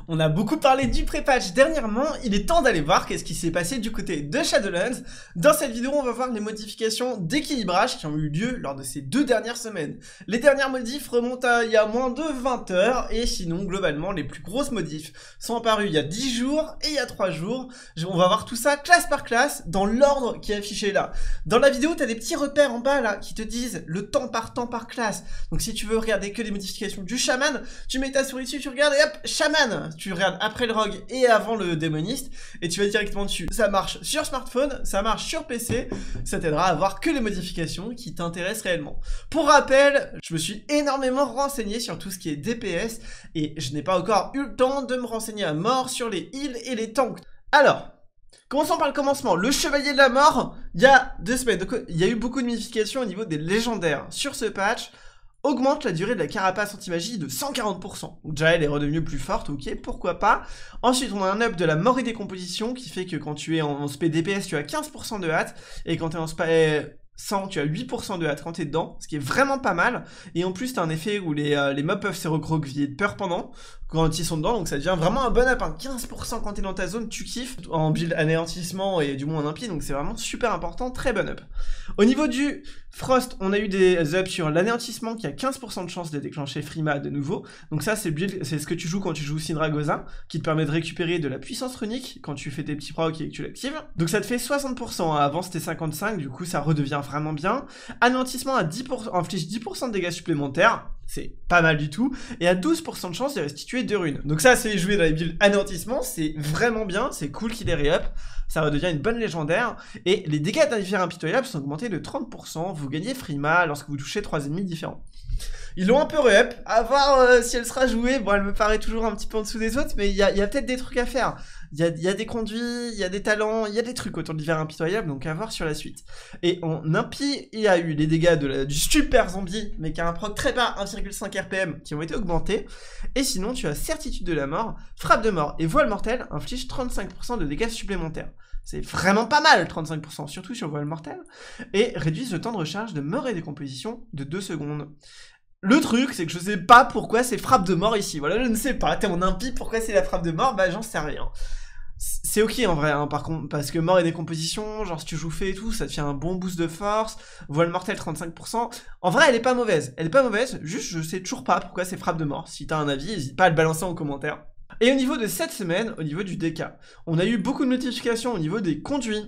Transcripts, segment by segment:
On a beaucoup parlé du pré-patch dernièrement, il est temps d'aller voir qu'est-ce qui s'est passé du côté de Shadowlands. Dans cette vidéo, on va voir les modifications d'équilibrage qui ont eu lieu lors de ces 2 dernières semaines. Les dernières modifs remontent à il y a moins de 20 heures, et sinon, globalement, les plus grosses modifs sont apparues il y a 10 jours et il y a 3 jours. On va voir tout ça classe par classe, dans l'ordre qui est affiché là. Dans la vidéo, tu as des petits repères en bas là, qui te disent le temps par classe. Donc si tu veux regarder que les modifications du chaman, tu mets ta souris dessus, tu regardes et hop, chaman. Tu regardes après le rogue et avant le démoniste et tu vas directement dessus. Ça marche sur smartphone, ça marche sur PC, ça t'aidera à voir que les modifications qui t'intéressent réellement. Pour rappel, je me suis énormément renseigné sur tout ce qui est DPS et je n'ai pas encore eu le temps de me renseigner à mort sur les heals et les tanks. Alors, commençons par le commencement. Le chevalier de la mort, il y a 2 semaines. Donc, il y a eu beaucoup de modifications au niveau des légendaires. Sur ce patch, augmente la durée de la carapace anti-magie de 140%. Donc déjà, elle est redevenue plus forte, ok, pourquoi pas. Ensuite, on a un up de la mort et décomposition qui fait que quand tu es en spé DPS, tu as 15% de hâte. Et quand tu es en spé 100, tu as 8% de hâte quand t'es dedans, ce qui est vraiment pas mal. Et en plus, t'as un effet où les mobs peuvent se recroqueviller de peur pendant, quand ils sont dedans, donc ça devient vraiment un bon up, hein. 15% quand t'es dans ta zone, tu kiffes, en build anéantissement et du moins en impie, donc c'est vraiment super important, très bon up. Au niveau du Frost, on a eu des ups sur l'anéantissement qui a 15% de chance de déclencher Frima de nouveau, donc ça c'est ce que tu joues quand tu joues Syndragosa, qui te permet de récupérer de la puissance runique quand tu fais tes petits procs et que tu l'actives, donc ça te fait 60%, hein. Avant c'était 55%, du coup ça redevient vraiment bien. Anéantissement à 10%, inflige 10% de dégâts supplémentaires, c'est pas mal du tout, et à 12% de chance de restituer 2 runes. Donc ça, c'est joué dans les builds anéantissement, c'est vraiment bien, c'est cool qu'il ait re-up, ça redevient une bonne légendaire, et les dégâts d'indifférents impitoyables sont augmentés de 30%, vous gagnez Frima lorsque vous touchez 3 ennemis différents. Ils l'ont un peu re-up, à voir si elle sera jouée, bon elle me paraît toujours un petit peu en dessous des autres, mais il y a peut-être des trucs à faire. Il y a des conduits, il y a des talents, il y a des trucs autour de l'hiver impitoyable, donc à voir sur la suite. Et en impie, il y a eu les dégâts du super zombie, mais qui a un proc très bas, 1,5 RPM, qui ont été augmentés. Et sinon, tu as certitude de la mort, frappe de mort et voile mortel inflige 35% de dégâts supplémentaires. C'est vraiment pas mal, 35%, surtout sur voile mortel. Et réduisent le temps de recharge de mort et décomposition de 2 secondes. Le truc, c'est que je sais pas pourquoi c'est frappe de mort ici. Voilà, je ne sais pas. T'es en impie, pourquoi c'est la frappe de mort? Bah, j'en sais rien. C'est ok en vrai, hein, par contre, parce que mort et décomposition, genre si tu joues fait et tout, ça te fait un bon boost de force. Voile mortel 35%. En vrai, elle est pas mauvaise. Elle est pas mauvaise, juste je sais toujours pas pourquoi c'est frappe de mort. Si t'as un avis, n'hésite pas à le balancer en commentaire. Et au niveau de cette semaine, au niveau du DK, on a eu beaucoup de notifications au niveau des conduits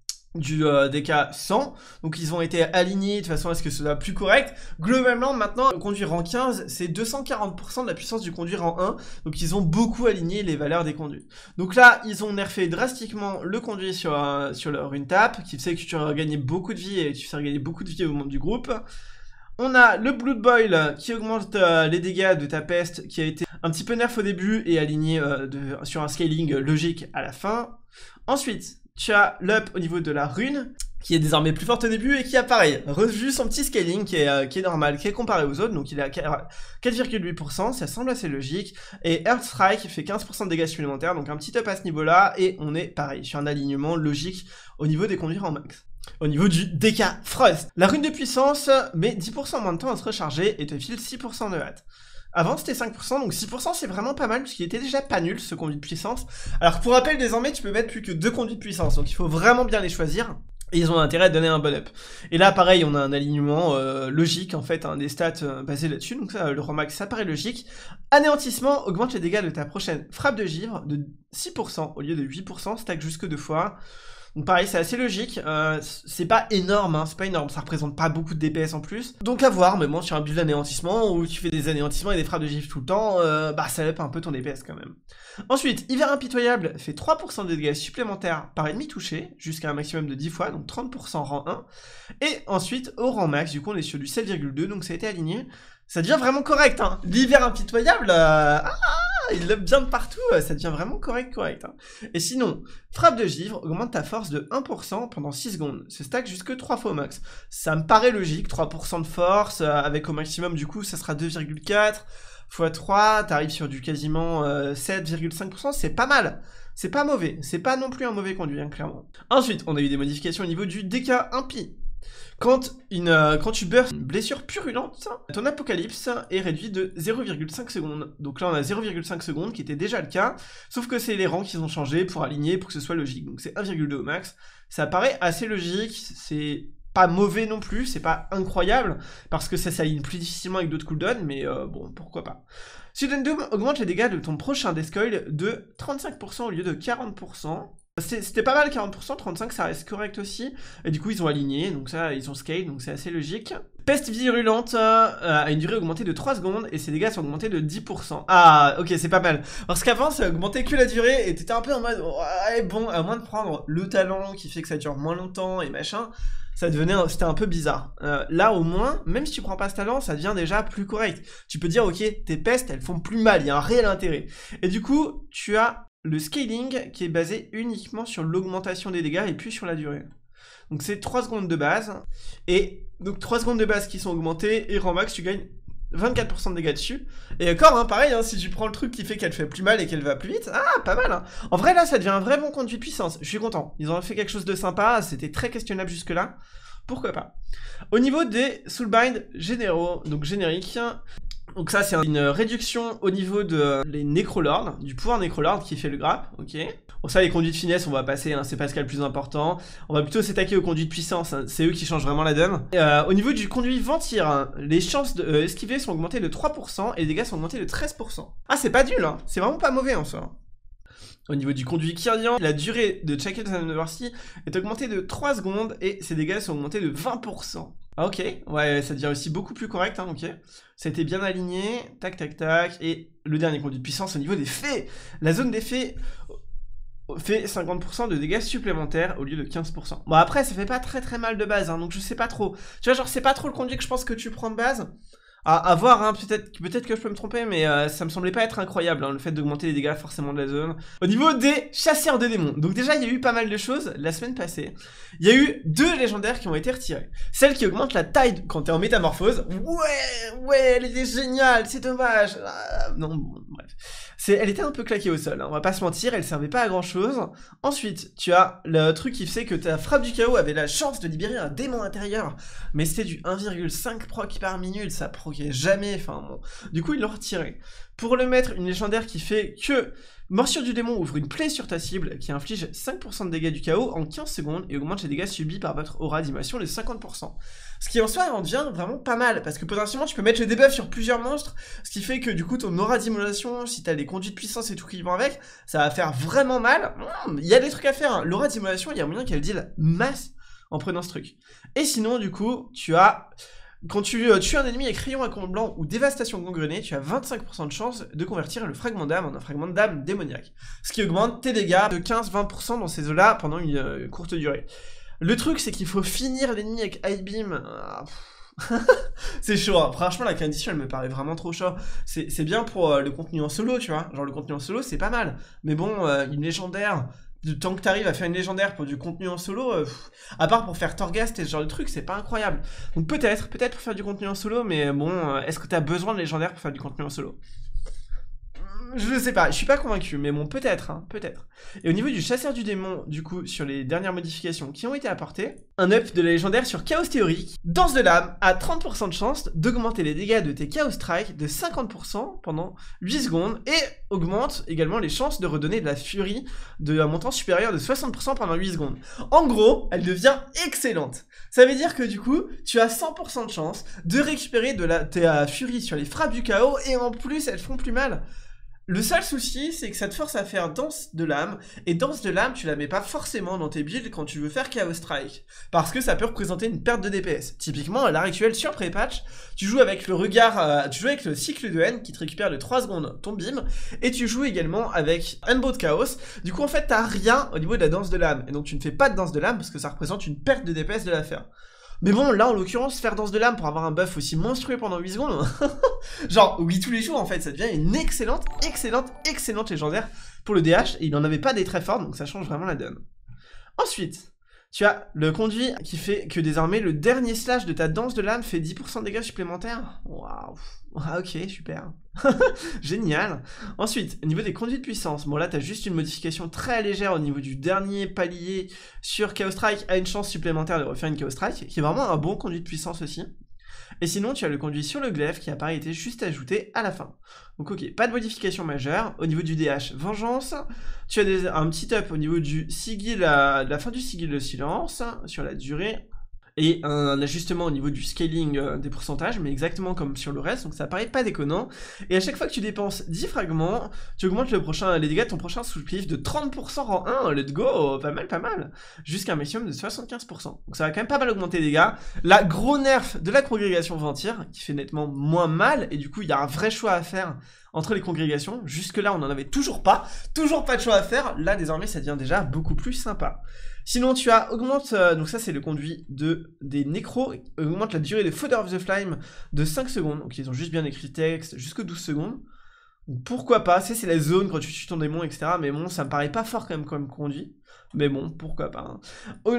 du DK 100, donc ils ont été alignés de façon à ce que ce soit plus correct. Globalement, maintenant, le conduit rang 15, c'est 240% de la puissance du conduit rang 1, donc ils ont beaucoup aligné les valeurs des conduits. Donc là, ils ont nerfé drastiquement le conduit sur leur une tap, qui fait que tu as gagné beaucoup de vie et tu fais gagner beaucoup de vie au membre du groupe. On a le Blood Boil qui augmente les dégâts de ta peste, qui a été un petit peu nerf au début et aligné sur un scaling logique à la fin. Ensuite, tu as l'up au niveau de la rune, qui est désormais plus forte au début et qui a pareil, revu son petit scaling qui est normal, qui est comparé aux autres, donc il est à 4,8%, ça semble assez logique, et Earth Strike fait 15% de dégâts supplémentaires, donc un petit up à ce niveau-là, et on est pareil, sur un alignement logique au niveau des conduits en max. Au niveau du DK Frost, la rune de puissance met 10% moins de temps à se recharger et te file 6% de hâte. Avant c'était 5%, donc 6% c'est vraiment pas mal, puisqu'il était déjà pas nul ce conduit de puissance. Alors pour rappel, désormais tu peux mettre plus que 2 conduits de puissance, donc il faut vraiment bien les choisir. Et ils ont intérêt à donner un bon up. Et là, pareil, on a un alignement logique, en fait, hein, des stats basés là-dessus. Donc ça, le Romax, ça paraît logique. Anéantissement augmente les dégâts de ta prochaine frappe de givre de 6% au lieu de 8%, stack jusque 2 fois. Donc pareil, c'est assez logique, c'est pas énorme, hein, c'est pas énorme, ça représente pas beaucoup de DPS en plus. Donc à voir, mais bon, sur un build d'anéantissement, où tu fais des anéantissements et des frappes de gifle tout le temps, bah ça up un peu ton DPS quand même. Ensuite, Hiver Impitoyable fait 3% de dégâts supplémentaires par ennemi touché, jusqu'à un maximum de 10 fois, donc 30% rang 1. Et ensuite, au rang max, du coup on est sur du 7,2, donc ça a été aligné. Ça devient vraiment correct, hein. L'Hiver Impitoyable, il l'a bien de partout, ça devient vraiment correct, hein. Et sinon, frappe de givre augmente ta force de 1% pendant 6 secondes, se stack jusque 3 fois au max. Ça me paraît logique, 3% de force, avec au maximum du coup ça sera 2,4 x 3, t'arrives sur du quasiment 7,5%, c'est pas mal. C'est pas mauvais, c'est pas non plus un mauvais conduit, hein, clairement. Ensuite, on a eu des modifications au niveau du DK impie. Quand tu beurres une blessure purulente, ton apocalypse est réduit de 0,5 secondes. Donc là on a 0,5 secondes qui était déjà le cas, sauf que c'est les rangs qu'ils ont changé pour aligner, pour que ce soit logique. Donc c'est 1,2 au max. Ça paraît assez logique, c'est pas mauvais non plus, c'est pas incroyable, parce que ça s'aligne plus difficilement avec d'autres cooldowns, mais bon, pourquoi pas. Sudden Doom augmente les dégâts de ton prochain Deathcoil de 35% au lieu de 40%. C'était pas mal 40%, 35% ça reste correct aussi. Et du coup ils ont aligné, donc ça ils ont scale, donc c'est assez logique. Peste virulente a une durée augmentée de 3 secondes et ses dégâts sont augmentés de 10%. Ah ok c'est pas mal. Parce qu'avant ça augmentait que la durée et t'étais un peu en mode ouais bon à moins de prendre le talent qui fait que ça dure moins longtemps et machin, c'était un peu bizarre. Là au moins, même si tu prends pas ce talent, ça devient déjà plus correct. Tu peux dire ok tes pestes elles font plus mal, il y a un réel intérêt. Et du coup tu as le scaling qui est basé uniquement sur l'augmentation des dégâts et puis sur la durée. Donc c'est 3 secondes de base, et donc 3 secondes de base qui sont augmentées, et rang max tu gagnes 24% de dégâts dessus. Et encore, hein, pareil, hein, si tu prends le truc qui fait qu'elle fait plus mal et qu'elle va plus vite, ah, pas mal. Hein. En vrai, là, ça devient un vrai bon conduit de puissance. Je suis content. Ils ont fait quelque chose de sympa, c'était très questionnable jusque-là. Pourquoi pas. Au niveau des Soulbind généraux, donc génériques, donc ça c'est une réduction au niveau de les Necrolords, du pouvoir Necrolord qui fait le grappe, ok. Bon ça les conduits de finesse on va passer, hein, c'est pas ce qu'il y a le plus important. On va plutôt s'attaquer aux conduits de puissance, hein, c'est eux qui changent vraiment la donne. Au niveau du conduit Ventir, hein, les chances d'esquiver sont augmentées de 3% et les dégâts sont augmentés de 13%. Ah c'est pas nul, hein, c'est vraiment pas mauvais en soi. Au niveau du conduit Kyrian, la durée de Shackles and Mercy est augmentée de 3 secondes et ses dégâts sont augmentés de 20%. Ah ok, ouais, ça devient aussi beaucoup plus correct, hein, ok. Ça a été bien aligné, tac tac tac, et le dernier conduit de puissance au niveau des fées. La zone des fées fait 50% de dégâts supplémentaires au lieu de 15%. Bon après, ça fait pas très mal de base, hein, donc je sais pas trop. Tu vois, genre c'est pas trop le conduit que je pense que tu prends de base. À voir, hein, peut-être que je peux me tromper, mais ça me semblait pas être incroyable, hein, le fait d'augmenter les dégâts forcément de la zone. Au niveau des chasseurs de démons, donc déjà il y a eu pas mal de choses la semaine passée. Il y a eu 2 légendaires qui ont été retirés. Celle qui augmente la taille quand t'es en métamorphose. Ouais, elle était géniale, c'est dommage. Non, bon, bref. Elle était un peu claquée au sol, hein, on va pas se mentir, elle servait pas à grand chose. Ensuite, tu as le truc qui fait que ta frappe du chaos avait la chance de libérer un démon intérieur, mais c'était du 1,5 proc par minute, ça proquait jamais, enfin bon. Du coup, ils l'ont retiré. Pour le mettre, une légendaire qui fait que morsure du démon ouvre une plaie sur ta cible qui inflige 5% de dégâts du chaos en 15 secondes et augmente les dégâts subis par votre aura d'immersion de 50%. Ce qui en soi en devient vraiment pas mal, parce que potentiellement tu peux mettre le debuff sur plusieurs monstres, ce qui fait que du coup ton aura d'immolation, si t'as les conduits de puissance et tout qui vont avec, ça va faire vraiment mal. Il y a des trucs à faire, hein. L'aura d'immolation, il y a moyen qu'elle deal masse en prenant ce truc. Et sinon du coup, tu as... Quand tu tues un ennemi avec rayon à comble blanc ou dévastation gangrenée, tu as 25% de chance de convertir le fragment d'âme en un fragment d'âme démoniaque. Ce qui augmente tes dégâts de 15-20% dans ces eaux-là pendant une courte durée. Le truc, c'est qu'il faut finir l'ennemi avec High Beam. C'est chaud, hein. Franchement la condition elle me paraît vraiment trop chaud. C'est bien pour le contenu en solo, tu vois. Genre le contenu en solo c'est pas mal. Mais bon, une légendaire... Tant que t'arrives à faire une légendaire pour du contenu en solo, à part pour faire Torghast et ce genre de truc, c'est pas incroyable. Donc peut-être pour faire du contenu en solo, mais bon, est-ce que t'as besoin de légendaire pour faire du contenu en solo? Je sais pas, je suis pas convaincu, mais bon, peut-être, hein, peut-être. Et au niveau du chasseur du démon, du coup, sur les dernières modifications qui ont été apportées, un up de la légendaire sur Chaos Théorique, Danse de l'âme a 30% de chance d'augmenter les dégâts de tes Chaos Strike de 50% pendant 8 secondes, et augmente également les chances de redonner de la furie de un montant supérieur de 60% pendant 8 secondes. En gros, elle devient excellente. Ça veut dire que du coup, tu as 100% de chance de récupérer de ta furie sur les frappes du chaos, et en plus, elles font plus mal. Le seul souci, c'est que ça te force à faire Danse de l'âme, et Danse de l'âme, tu la mets pas forcément dans tes builds quand tu veux faire Chaos Strike, parce que ça peut représenter une perte de DPS. Typiquement, à l'heure actuelle, sur Pré-Patch, tu joues avec le regard, tu joues avec le cycle de haine qui te récupère de 3 secondes ton bim, et tu joues également avec Unbound Chaos. Du coup, en fait, t'as rien au niveau de la Danse de l'âme, et donc tu ne fais pas de Danse de l'âme parce que ça représente une perte de DPS de la faire. Mais bon, là, en l'occurrence, faire Danse de l'âme pour avoir un buff aussi monstrueux pendant 8 secondes, genre, oui, tous les jours, en fait, ça devient une excellente légendaire pour le DH, et il n'en avait pas des très fortes, donc ça change vraiment la donne. Ensuite, Tu as le conduit qui fait que désormais le dernier slash de ta danse de lame fait 10% de dégâts supplémentaires. Waouh. Ah ok, super. Génial. Ensuite, au niveau des conduits de puissance, bon là t'as juste une modification très légère au niveau du dernier palier sur Chaos Strike à une chance supplémentaire de refaire une Chaos Strike, qui est vraiment un bon conduit de puissance aussi. Et sinon, tu as le conduit sur le glaive qui a pareil été juste ajouté à la fin. Donc ok, pas de modification majeure. Au niveau du DH, vengeance. Tu as un petit up au niveau du sigil, de la fin du sigil de silence, sur la durée. Et un ajustement au niveau du scaling des pourcentages, mais exactement comme sur le reste, donc ça paraît pas déconnant. Et à chaque fois que tu dépenses 10 fragments, tu augmentes les dégâts de ton prochain soulcliff de 30% rang 1, let's go, pas mal, jusqu'à un maximum de 75%. Donc ça va quand même pas mal augmenter les dégâts. La gros nerf de la congrégation Ventir, qui fait nettement moins mal, et du coup il y a un vrai choix à faire entre les congrégations. Jusque là on n'en avait toujours pas de choix à faire, là désormais ça devient déjà beaucoup plus sympa. Sinon tu as augmente, donc ça c'est le conduit des nécros, augmente la durée de Fodder of the Flame de 5 secondes, donc ils ont juste bien écrit texte, jusque 12 secondes. Donc pourquoi pas, c'est la zone quand tu tues ton démon, etc. Mais bon, ça me paraît pas fort quand même comme conduit. Mais bon, pourquoi pas. Hein.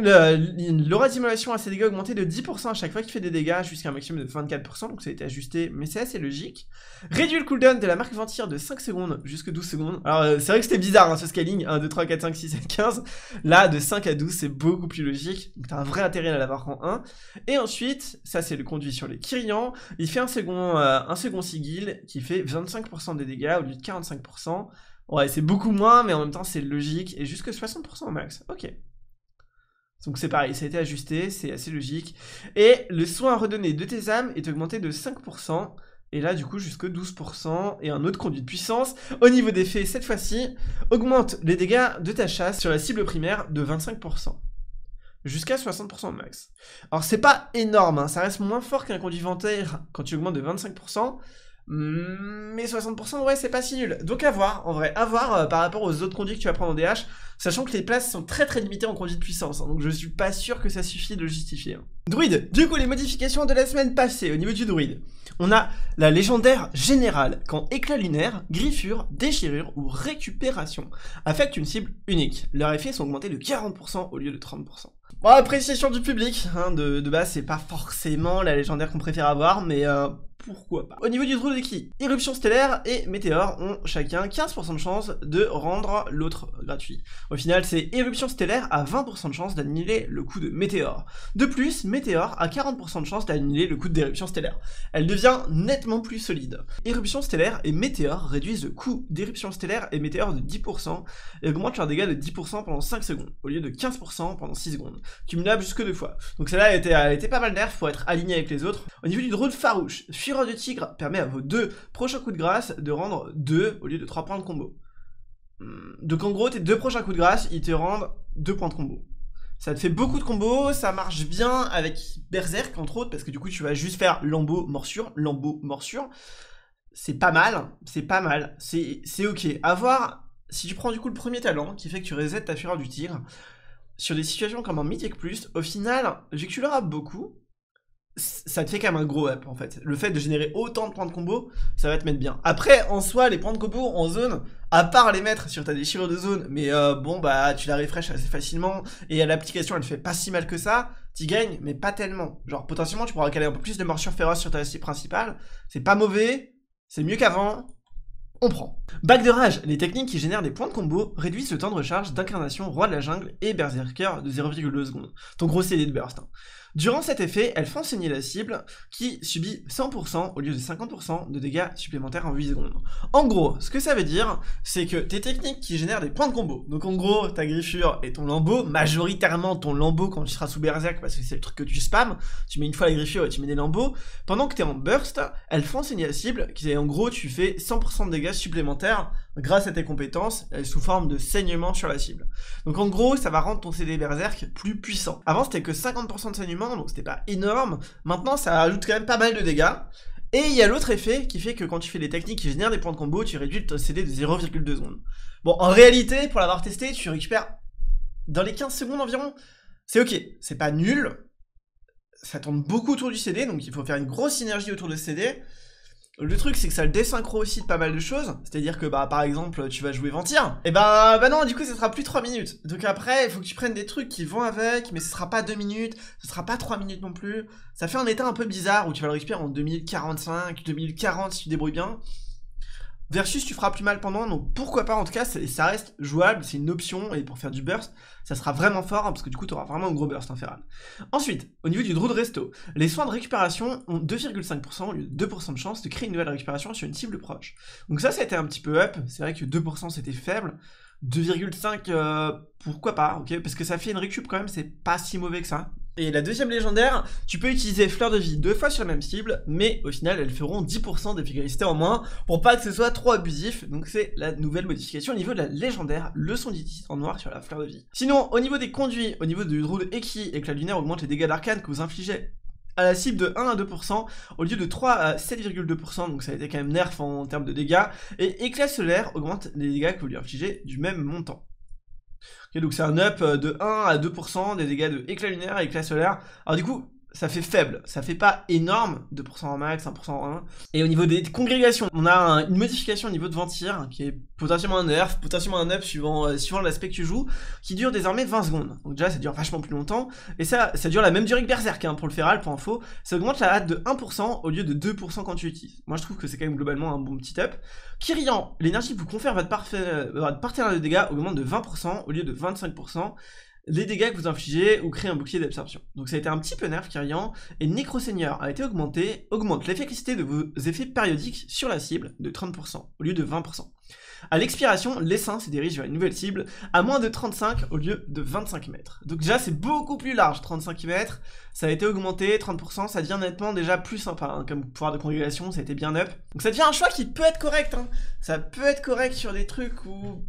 L'aura d'immolation a ses dégâts augmentés de 10% à chaque fois qu'il fait des dégâts, jusqu'à un maximum de 24%, donc ça a été ajusté, mais c'est assez logique. Réduit le cooldown de la marque Ventir de 5 secondes jusqu'à 12 secondes. Alors c'est vrai que c'était bizarre hein, ce scaling, 1, 2, 3, 4, 5, 6, 7, 15. Là, de 5 à 12, c'est beaucoup plus logique, donc t'as un vrai intérêt à l'avoir en 1. Et ensuite, ça c'est le conduit sur les Kyrians, il fait un second sigil qui fait 25% des dégâts au lieu de 45%. Ouais, c'est beaucoup moins, mais en même temps, c'est logique. Et jusque 60% au max. Ok. Donc c'est pareil, ça a été ajusté, c'est assez logique. Et le soin redonné de tes âmes est augmenté de 5%. Et là, du coup, jusque 12%. Et un autre conduit de puissance, au niveau des faits, cette fois-ci, augmente les dégâts de ta chasse sur la cible primaire de 25%. Jusqu'à 60% au max. Alors, c'est pas énorme, hein, ça reste moins fort qu'un conduit Ventir quand tu augmentes de 25%. Mais 60% ouais c'est pas si nul, donc à voir en vrai, à voir par rapport aux autres conduits que tu vas prendre en DH, sachant que les places sont très limitées en conduit de puissance, hein, donc je suis pas sûr que ça suffit de le justifier. Hein. Druide, du coup les modifications de la semaine passée au niveau du druide, on a la légendaire générale, quand éclat lunaire, griffure, déchirure ou récupération affectent une cible unique, leurs effets sont augmentés de 40% au lieu de 30%. Bon, appréciation du public, hein, de base c'est pas forcément la légendaire qu'on préfère avoir, mais pourquoi pas. Au niveau du druide, Irruption stellaire et Météore ont chacun 15% de chance de rendre l'autre gratuit. Au final, c'est Irruption stellaire a 20% de chance d'annuler le coup de Météore. De plus, Météore a 40% de chance d'annuler le coup d'Irruption stellaire. Elle devient nettement plus solide. Irruption stellaire et Météore réduisent le coût d'Irruption stellaire et Météore de 10% et augmentent leurs dégâts de 10% pendant 5 secondes, au lieu de 15% pendant 6 secondes. Cumulable jusque 2 fois. Donc celle-là elle était pas mal nerf pour être aligné avec les autres. Au niveau du druide farouche, Fureur de tigre permet à vos 2 prochains coups de grâce de rendre 2 au lieu de 3 points de combo. Donc en gros, tes 2 prochains coups de grâce, ils te rendent 2 points de combo. Ça te fait beaucoup de combos, ça marche bien avec Berserk entre autres, parce que du coup tu vas juste faire lambeau, morsure, c'est pas mal, c'est ok. À voir, si tu prends du coup le premier talent, qui fait que tu resets ta Fureur du tigre, sur des situations comme en Mythic Plus, au final, vu que tu l'auras beaucoup, ça te fait quand même un gros up en fait. Le fait de générer autant de points de combo, ça va te mettre bien. Après, en soi, les points de combo en zone, à part les mettre sur ta déchirure de zone, mais bon bah tu la refresh assez facilement, et l'application elle fait pas si mal que ça, t'y gagnes, mais pas tellement. Genre potentiellement tu pourras caler un peu plus de morsure féroce sur ta cible principale, c'est pas mauvais, c'est mieux qu'avant. On prend. Bague de rage, les techniques qui génèrent des points de combo réduisent le temps de recharge d'incarnation roi de la jungle et berserker de 0,2 secondes. Ton gros CD de burst. Hein. Durant cet effet, elles font saigner la cible qui subit 100% au lieu de 50% de dégâts supplémentaires en 8 secondes. En gros, ce que ça veut dire, c'est que tes techniques qui génèrent des points de combo, donc en gros ta griffure et ton lambeau, majoritairement ton lambeau quand tu seras sous berserk parce que c'est le truc que tu spams, tu mets une fois la griffure et tu mets des lambeaux, pendant que t'es en burst, elles font saigner la cible, qui est en gros tu fais 100% de dégâts supplémentaires grâce à tes compétences, sous forme de saignement sur la cible. Donc en gros, ça va rendre ton CD berserk plus puissant. Avant c'était que 50% de saignement, donc c'était pas énorme. Maintenant, ça ajoute quand même pas mal de dégâts. Et il y a l'autre effet qui fait que quand tu fais des techniques qui génèrent des points de combo, tu réduis ton CD de 0,2 secondes. Bon, en réalité, pour l'avoir testé, tu récupères dans les 15 secondes environ. C'est ok, c'est pas nul. Ça tourne beaucoup autour du CD, donc il faut faire une grosse synergie autour de ce CD. Le truc c'est que ça le désynchro aussi de pas mal de choses, c'est-à-dire que bah par exemple tu vas jouer Ventir, et bah non du coup ça sera plus 3 minutes. Donc après il faut que tu prennes des trucs qui vont avec, mais ce sera pas 2 minutes, ce sera pas 3 minutes non plus. Ça fait un état un peu bizarre où tu vas le récupérer en 2045, 2040 si tu débrouilles bien. Versus tu feras plus mal pendant, donc pourquoi pas, en tout cas ça reste jouable, c'est une option, et pour faire du burst, ça sera vraiment fort, hein, parce que du coup tu auras vraiment un gros burst infernal. Ensuite, au niveau du Druid Resto, les soins de récupération ont 2,5% au lieu de 2% de chance de créer une nouvelle récupération sur une cible proche. Donc ça a été un petit peu up, c'est vrai que 2% c'était faible, 2,5 pourquoi pas, ok, parce que ça fait une récup quand même, c'est pas si mauvais que ça. Et la deuxième légendaire, tu peux utiliser Fleur de Vie 2 fois sur la même cible, mais au final elles feront 10% d'efficacité en moins, pour pas que ce soit trop abusif, donc c'est la nouvelle modification au niveau de la légendaire, leçon d'Itis en noir sur la Fleur de Vie. Sinon, au niveau des conduits, au niveau du Druid Eki, et que la lunaire augmente les dégâts d'arcane que vous infligez à la cible de 1 à 2%, au lieu de 3 à 7,2%, donc ça a été quand même nerf en termes de dégâts, et éclat solaire augmente les dégâts que vous lui infligez du même montant. Okay, donc c'est un up de 1 à 2% des dégâts de éclat lunaire et éclat solaire. Alors du coup, ça fait faible, ça fait pas énorme, 2% en max, 1% en 1. Et au niveau des congrégations, on a une modification au niveau de Ventir, qui est potentiellement un nerf, potentiellement un up suivant l'aspect que tu joues, qui dure désormais 20 secondes. Donc déjà ça dure vachement plus longtemps, et ça dure la même durée que Berserk, hein, pour le Feral, pour info. Ça augmente la hâte de 1% au lieu de 2% quand tu l'utilises. Moi je trouve que c'est quand même globalement un bon petit up. Kyrian, l'énergie que vous confère votre partenaire de dégâts augmente de 20% au lieu de 25%. Les dégâts que vous infligez ou créez un bouclier d'absorption. Donc ça a été un petit peu nerf Kyrian, et Nécroseigneur a été augmenté, augmente l'efficacité de vos effets périodiques sur la cible de 30% au lieu de 20%. À l'expiration, l'essaim se dirige vers une nouvelle cible à moins de 35 au lieu de 25 mètres. Donc déjà c'est beaucoup plus large, 35 mètres, ça a été augmenté, 30%, ça devient nettement déjà plus sympa, hein, comme pouvoir de congrégation, ça a été bien up. Donc ça devient un choix qui peut être correct, hein. Ça peut être correct sur des trucs où...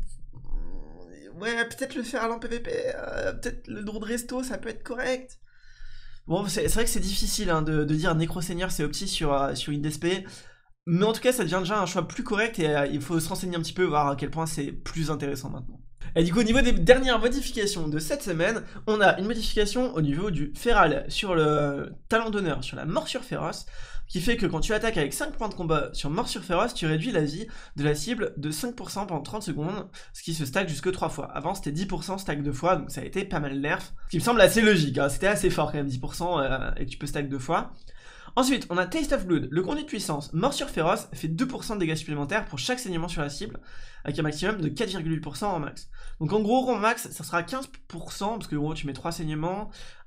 Ouais, peut-être le Feral en PVP, peut-être le Druid Resto, ça peut être correct. Bon, c'est vrai que c'est difficile, hein, de dire Nécroseigneur c'est opti sur IndSP, mais en tout cas ça devient déjà un choix plus correct, et il faut se renseigner un petit peu, voir à quel point c'est plus intéressant maintenant. Et du coup, au niveau des dernières modifications de cette semaine, on a une modification au niveau du Feral sur le talent d'honneur, sur la morsure féroce, qui fait que quand tu attaques avec 5 points de combat sur morsure féroce, tu réduis la vie de la cible de 5% pendant 30 secondes, ce qui se stack jusque 3 fois. Avant c'était 10% stack 2 fois, donc ça a été pas mal nerf, ce qui me semble assez logique, hein. C'était assez fort quand même 10% et que tu peux stack 2 fois. Ensuite, on a Taste of Blood, le conduit de puissance, morsure féroce, fait 2% de dégâts supplémentaires pour chaque saignement sur la cible, avec un maximum de 4,8% en max. Donc en gros, en max, ça sera 15%, parce que en gros, tu mets 3 saignements,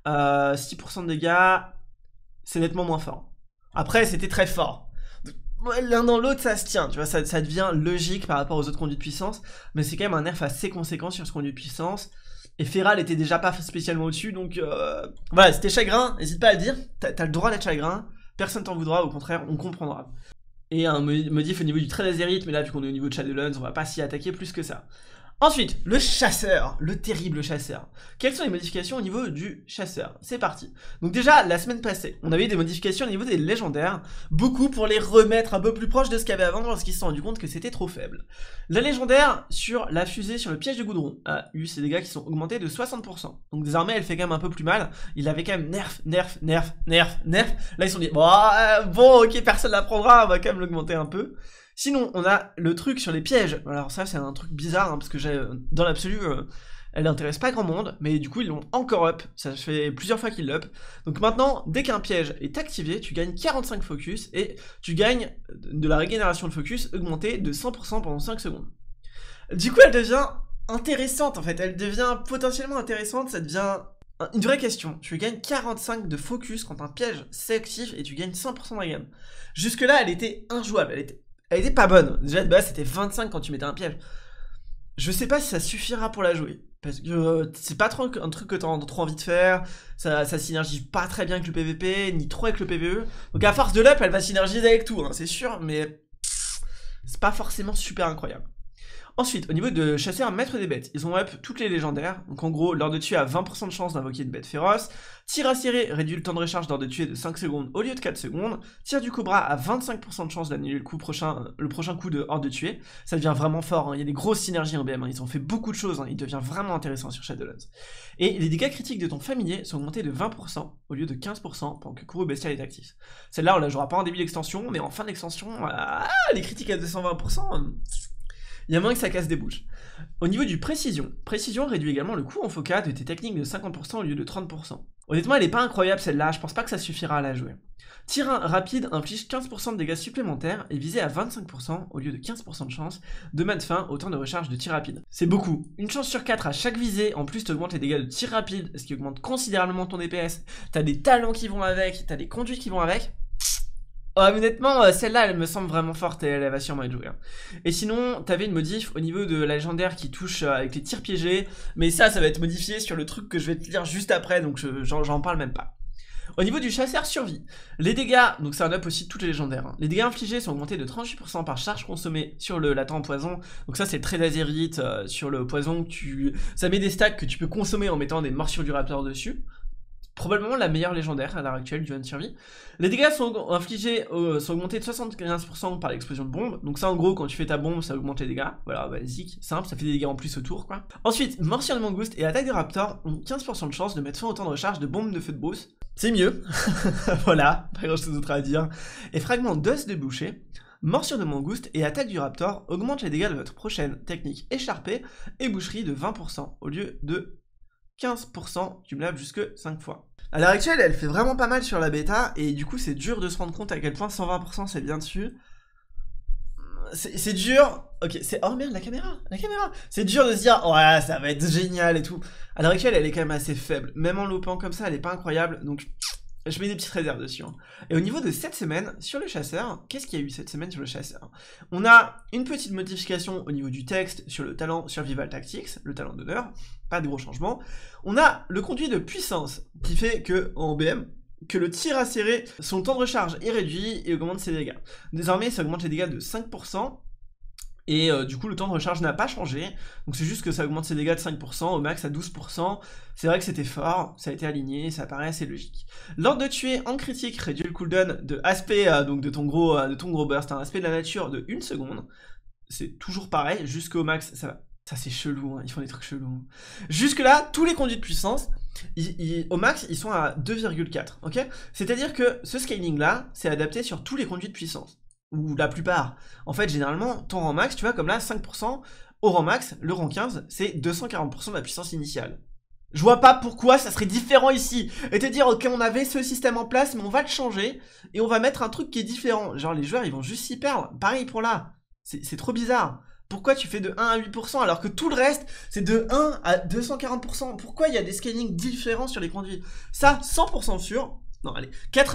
6% de dégâts, c'est nettement moins fort. Après, c'était très fort. L'un dans l'autre, ça se tient, tu vois, ça devient logique par rapport aux autres conduits de puissance, mais c'est quand même un nerf assez conséquent sur ce conduit de puissance. Et Feral était déjà pas spécialement au-dessus, donc voilà, c'était chagrin, n'hésite pas à le dire, t'as le droit d'être chagrin, personne t'en voudra, au contraire, on comprendra. Et un modif au niveau du trait d'azérite, mais là, vu qu'on est au niveau de Shadowlands, on va pas s'y attaquer plus que ça. Ensuite, le chasseur, le terrible chasseur. Quelles sont les modifications au niveau du chasseur? C'est parti. Donc déjà, la semaine passée, on avait eu des modifications au niveau des légendaires, beaucoup pour les remettre un peu plus proches de ce qu'il y avait avant, parce qu'ils se sont rendus compte que c'était trop faible. La légendaire sur la fusée sur le piège de goudron a eu ses dégâts qui sont augmentés de 60%. Donc désormais, elle fait quand même un peu plus mal. Il avait quand même nerf. Là, ils se sont dit, bon, ok, personne la prendra, on va quand même l'augmenter un peu. Sinon, on a le truc sur les pièges. Alors ça, c'est un truc bizarre, hein, parce que dans l'absolu, elle n'intéresse pas grand monde, mais du coup, ils l'ont encore up. Ça fait plusieurs fois qu'ils l'up. Donc maintenant, dès qu'un piège est activé, tu gagnes 45 focus, et tu gagnes de la régénération de focus augmentée de 100% pendant 5 secondes. Du coup, elle devient intéressante, en fait. Elle devient potentiellement intéressante, ça devient... Une vraie question, tu gagnes 45 de focus quand un piège s'active, et tu gagnes 100% de la gamme. Jusque-là, elle était injouable, elle était pas bonne. Déjà de base c'était 25 quand tu mettais un piège. Je sais pas si ça suffira pour la jouer. Parce que c'est pas trop un truc que t'as trop envie de faire. Ça synergise pas très bien avec le PVP, ni trop avec le PVE. Donc à force de l'up, elle va synergiser avec tout, hein, c'est sûr, mais c'est pas forcément super incroyable. Ensuite, au niveau de chasseur maître des bêtes, ils ont up toutes les légendaires. Donc en gros, lors de tuer a 20% de chance d'invoquer une bête féroce. Tir acéré réduit le temps de recharge lors de tuer de 5 secondes au lieu de 4 secondes. Tir du cobra a 25% de chance d'annuler le prochain coup de hors de tuer. Ça devient vraiment fort, hein. Il y a des grosses synergies en BM, hein. Ils ont fait beaucoup de choses, hein. Il devient vraiment intéressant sur Shadowlands. Et les dégâts critiques de ton familier sont augmentés de 20% au lieu de 15% pendant que Kuro Bestial est actif. Celle-là, on la jouera pas en début d'extension, mais en fin d'extension, les critiques à 220%... il y a moins que ça casse des bouches. Au niveau du précision réduit également le coût en foca de tes techniques de 50% au lieu de 30%. Honnêtement, elle est pas incroyable celle-là, je pense pas que ça suffira à la jouer. Tir 1 rapide inflige 15% de dégâts supplémentaires et visé à 25% au lieu de 15% de chance de mettre fin au temps de recharge de tir rapide. C'est beaucoup. Une chance sur 4 à chaque visée, en plus t'augmentes les dégâts de tir rapide, ce qui augmente considérablement ton DPS. T'as des talents qui vont avec, t'as des conduites qui vont avec. Honnêtement, celle-là, elle me semble vraiment forte et elle va sûrement être jouée. Et sinon, t'avais une modif au niveau de la légendaire qui touche avec les tirs piégés, mais ça va être modifié sur le truc que je vais te lire juste après, donc j'en parle même pas. Au niveau du chasseur survie, les dégâts, donc c'est un up aussi de toutes les légendaires, hein. Les dégâts infligés sont augmentés de 38% par charge consommée sur le latent en poison, donc ça c'est très azérite sur le poison, ça met des stacks que tu peux consommer en mettant des morsures du raptor dessus. Probablement la meilleure légendaire à l'heure actuelle du survie. Les dégâts sont infligés, sont augmentés de 75% par l'explosion de bombe. Donc ça en gros quand tu fais ta bombe ça augmente les dégâts. Voilà, basique, simple, ça fait des dégâts en plus autour quoi. Ensuite, morsure de mangouste et attaque de raptor ont 15% de chance de mettre fin au temps de recharge de bombes de feu de brousse. C'est mieux. Voilà, pas grand chose d'autre à dire. Et fragment d'os de boucher. Morsure de mangouste et attaque du raptor augmentent les dégâts de votre prochaine technique écharpée et boucherie de 20% au lieu de 15% cumulable jusque 5 fois. À l'heure actuelle, elle fait vraiment pas mal sur la bêta, et du coup c'est dur de se rendre compte à quel point 120% c'est bien dessus. C'est dur, ok, c'est... Oh merde, la caméra. C'est dur de se dire, ouais, ça va être génial et tout. À l'heure actuelle, elle est quand même assez faible. Même en lopant comme ça, elle est pas incroyable, donc... je mets des petites réserves dessus. Hein. Et au niveau de cette semaine, sur le chasseur, qu'est-ce qu'il y a eu cette semaine sur le chasseur? On a une petite modification au niveau du texte sur le talent Survival Tactics, le talent d'honneur, pas de gros changements. On a le conduit de puissance, qui fait que, en BM, que le tir acéré, son temps de recharge est réduit et augmente ses dégâts. Désormais, ça augmente les dégâts de 5%. Et du coup le temps de recharge n'a pas changé, donc c'est juste que ça augmente ses dégâts de 5%, au max à 12%, c'est vrai que c'était fort, ça a été aligné, ça paraît assez logique. Lors de tuer en critique, réduit le cooldown de aspect, donc de ton gros burst, un aspect de la nature de 1 seconde, c'est toujours pareil, jusqu'au max, ça c'est chelou, hein, ils font des trucs chelous. Jusque là, tous les conduits de puissance, au max, ils sont à 2,4, ok? C'est-à-dire que ce scaling là, c'est adapté sur tous les conduits de puissance. Ou la plupart. En fait, généralement, ton rang max, tu vois, comme là, 5%, au rang max, le rang 15, c'est 240% de la puissance initiale. Je vois pas pourquoi ça serait différent ici. Et te dire, ok, on avait ce système en place, mais on va le changer, et on va mettre un truc qui est différent. Genre, les joueurs, ils vont juste s'y perdre. Pareil pour là. C'est trop bizarre. Pourquoi tu fais de 1 à 8% alors que tout le reste, c'est de 1 à 240%? Pourquoi il y a des scalings différents sur les conduits? Ça, 100% sûr... non, allez,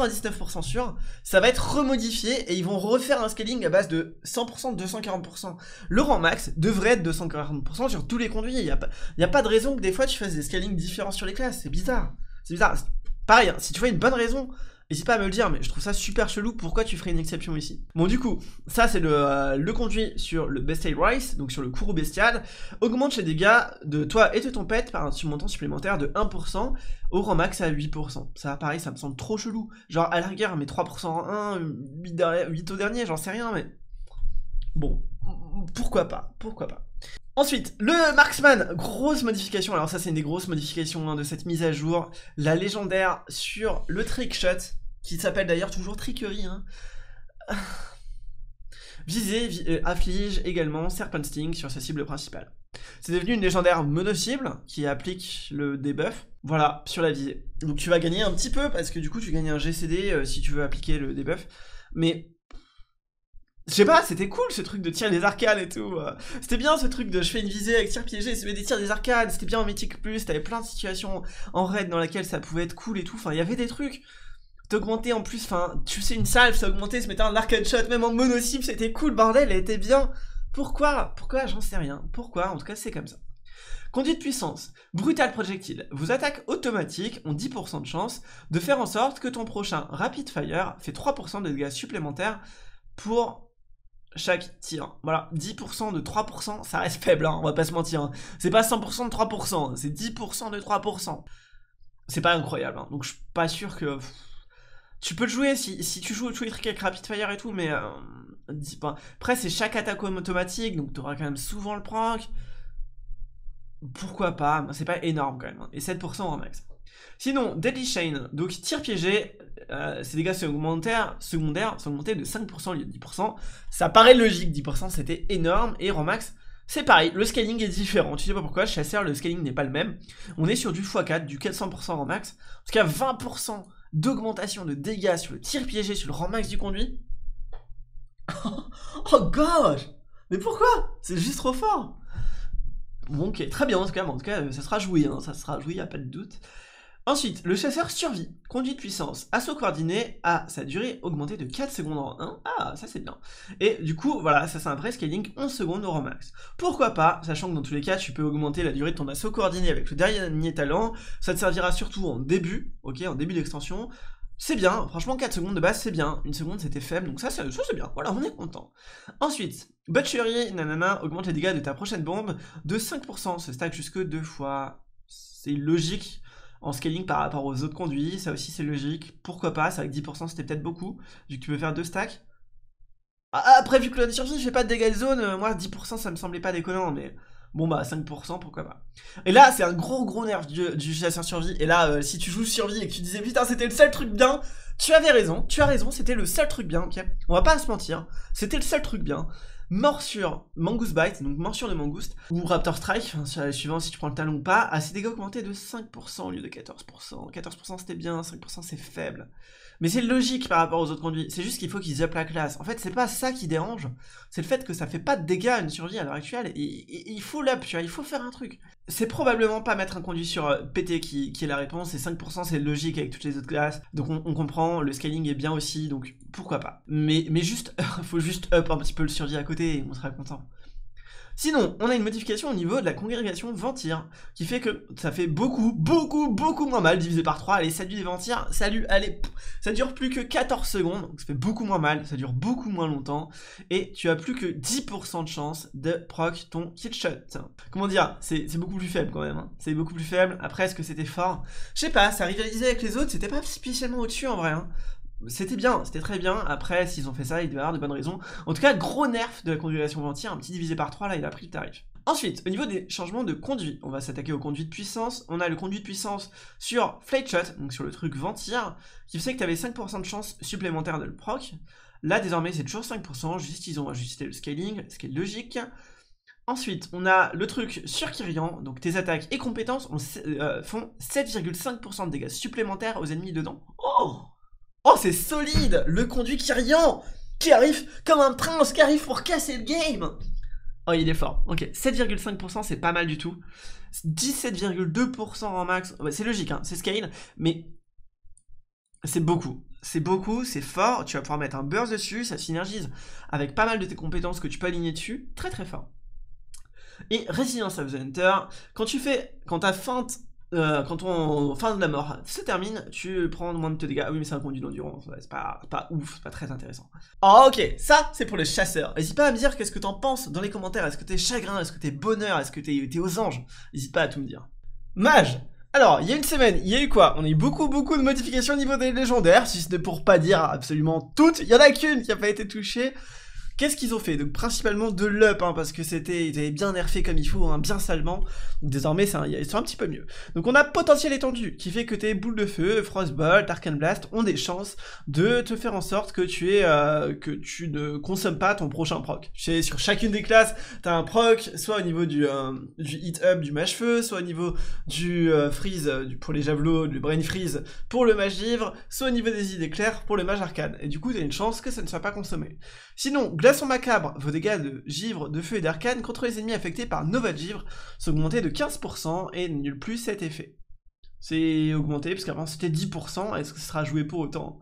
99% sûr, ça va être remodifié et ils vont refaire un scaling à base de 100% de 240%. Le rang max devrait être 240% sur tous les conduits. Il n'y a pas de raison que des fois tu fasses des scalings différents sur les classes. C'est bizarre. C'est bizarre. Pareil, hein, si tu vois une bonne raison, n'hésite pas à me le dire, mais je trouve ça super chelou. Pourquoi tu ferais une exception ici? Bon, du coup, ça c'est le conduit sur le Bestial Rice, donc sur le Kuro Bestial. Augmente les dégâts de toi et de ton pet par un montant supplémentaire de 1%, au rang max à 8%. Ça, pareil, ça me semble trop chelou. Genre, à la rigueur, mais 3% en 1, 8 au dernier, j'en sais rien, mais... bon, pourquoi pas, pourquoi pas. Ensuite, le Marksman, grosse modification, alors ça c'est une des grosses modifications hein, de cette mise à jour, la légendaire sur le Trickshot, qui s'appelle d'ailleurs toujours Trickery, hein. Visée, afflige également Serpent Sting sur sa cible principale. C'est devenu une légendaire mono-cible qui applique le debuff, voilà, sur la visée. Donc tu vas gagner un petit peu, parce que du coup tu gagnes un GCD si tu veux appliquer le debuff, mais... je sais pas, c'était cool ce truc de tir des arcanes et tout. C'était bien ce truc de je fais une visée avec tir piégé, c'est des tirs des arcanes, c'était bien en Mythic Plus, t'avais plein de situations en raid dans laquelle ça pouvait être cool et tout, enfin il y avait des trucs. T'augmenter en plus, enfin tu sais une salve, ça augmentait, se mettait un arcade shot, même en mono cible, c'était cool, bordel, elle était bien. Pourquoi j'en sais rien. Pourquoi? En tout cas c'est comme ça. Conduite de puissance, brutal projectile. Vos attaques automatiques ont 10% de chance de faire en sorte que ton prochain rapid fire fait 3% de dégâts supplémentaires pour chaque tir. Voilà, 10% de 3%, ça reste faible, hein, on va pas se mentir. Hein. C'est pas 100% de 3%, c'est 10% de 3%. C'est pas incroyable, hein. Donc je suis pas sûr que... Tu peux le jouer si tu joues tous les trucs avec Rapid Fire et tout, mais... dis pas. Après, c'est chaque attaque automatique, donc t'auras quand même souvent le proc. Pourquoi pas, c'est pas énorme quand même. Hein. Et 7% en max. Sinon, Deadly Chain, donc tir piégé, ses dégâts secondaires sont augmentés de 5% au lieu de 10%. Ça paraît logique, 10% c'était énorme. Et Romax, c'est pareil, le scaling est différent. Tu sais pas pourquoi, chasseur, le scaling n'est pas le même. On est sur du x4, du 400% Romax. En tout cas, 20% d'augmentation de dégâts sur le tir piégé, sur le Romax du conduit. Oh gosh! Mais pourquoi? C'est juste trop fort! Bon, ok, très bien, en tout cas, ça sera joué, hein, ça sera joué, y a pas de doute. Ensuite, le chasseur survie, conduit de puissance, assaut coordonné, à sa durée augmentée de 4 secondes en 1. Ah, ça c'est bien. Et du coup, voilà, ça c'est un vrai scaling 11 secondes au Romax. Pourquoi pas, sachant que dans tous les cas, tu peux augmenter la durée de ton assaut coordonné avec le dernier talent, ça te servira surtout en début, ok, en début d'extension. C'est bien, franchement 4 secondes de base c'est bien, 1 seconde c'était faible, donc ça c'est bien, voilà, on est content. Ensuite, Butchery, nanana, augmente les dégâts de ta prochaine bombe de 5%, se stack jusque 2 fois. C'est logique en scaling par rapport aux autres conduits, ça aussi c'est logique. Pourquoi pas, c'est vrai que 10% c'était peut-être beaucoup, vu que tu peux faire 2 stacks. Après, vu que la survie fait pas de dégâts de zone, moi 10% ça me semblait pas déconnant, mais... Bon bah 5% pourquoi pas. Et là c'est un gros nerf du chasseur survie. Et là si tu joues survie et que tu disais putain c'était le seul truc bien, tu avais raison, c'était le seul truc bien, ok. On va pas se mentir, c'était le seul truc bien. Morsure, Mangoose Bite, donc morsure de mangouste, ou Raptor Strike, suivant si tu prends le talon ou pas, a ses dégâts augmentés de 5% au lieu de 14%. 14% c'était bien, 5% c'est faible. Mais c'est logique par rapport aux autres conduits, c'est juste qu'il faut qu'ils up la classe. En fait, c'est pas ça qui dérange, c'est le fait que ça fait pas de dégâts à une survie à l'heure actuelle, et il faut l'up, tu vois, il faut faire un truc. C'est probablement pas mettre un conduit sur PT qui est la réponse, et 5% c'est logique avec toutes les autres classes, donc on comprend, le scaling est bien aussi, donc pourquoi pas. Mais juste, faut juste up un petit peu le survie à côté, et on sera content. Sinon, on a une modification au niveau de la congrégation Ventir, qui fait que ça fait beaucoup moins mal, divisé par 3, allez, salut les Ventirs, salut, allez, ça dure plus que 14 secondes, donc ça fait beaucoup moins mal, ça dure beaucoup moins longtemps, et tu as plus que 10% de chance de proc ton killshot. Comment dire, c'est beaucoup plus faible quand même, hein. C'est beaucoup plus faible, après est-ce que c'était fort? Je sais pas, ça rivalisait avec les autres, c'était pas spécialement au-dessus en vrai, hein. C'était bien, c'était très bien. Après, s'ils ont fait ça, il doit y avoir de bonnes raisons. En tout cas, gros nerf de la congrégation Ventir, un petit divisé par 3, là, il a pris le tarif. Ensuite, au niveau des changements de conduit, on va s'attaquer au conduit de puissance. On a le conduit de puissance sur Flightshot, donc sur le truc Ventir, qui fait que tu avais 5% de chance supplémentaire de le proc. Là, désormais, c'est toujours 5%, juste ils ont ajusté le scaling, ce qui est logique. Ensuite, on a le truc sur Kyrian, donc tes attaques et compétences font 7,5% de dégâts supplémentaires aux ennemis dedans. Oh, c'est solide! Le conduit Kyrian qui arrive comme un prince, qui arrive pour casser le game! Oh, il est fort. Ok, 7,5%, c'est pas mal du tout. 17,2% en max. C'est logique, hein, c'est scale, mais c'est beaucoup. C'est beaucoup, c'est fort. Tu vas pouvoir mettre un burst dessus, ça synergise avec pas mal de tes compétences que tu peux aligner dessus. Très très fort. Et Resilience of the Hunter, quand ta feinte. Quand ton fin de la mort se termine, tu prends moins de tes dégâts. Ah oui, mais c'est un conduit d'endurance, c'est pas ouf, c'est pas très intéressant. Oh, ok, ça c'est pour les chasseurs. N'hésite pas à me dire qu'est-ce que t'en penses dans les commentaires. Est-ce que t'es chagrin, est-ce que t'es bonheur, est-ce que t'es aux anges? N'hésite pas à tout me dire. Mage. Alors, il y a une semaine, il y a eu quoi? On a eu beaucoup de modifications au niveau des légendaires, si ce n'est pour pas dire absolument toutes. Il y en a qu'une qui a pas été touchée. Qu'est-ce qu'ils ont fait? Donc principalement de l'up, hein, parce que ils avaient bien nerfé comme il faut, hein, bien salement. Donc désormais, ils sont un petit peu mieux. Donc on a potentiel étendu, qui fait que tes boules de feu, Frostbolt, Arcane Blast ont des chances de te faire en sorte que tu ne consommes pas ton prochain proc. Tu sais, sur chacune des classes, t'as un proc, soit au niveau du hit up du mage feu, soit au niveau du freeze pour les javelots, du brain freeze pour le mage ivre, soit au niveau des idées claires pour le mage arcane. Et du coup, t'as une chance que ça ne soit pas consommé. Sinon, Glaçon macabre, vos dégâts de givre, de feu et d'arcane contre les ennemis affectés par Nova de givre sont augmentés de 15% et n'annulent plus cet effet. C'est augmenté parce qu'avant c'était 10%, est-ce que ce sera joué pour autant?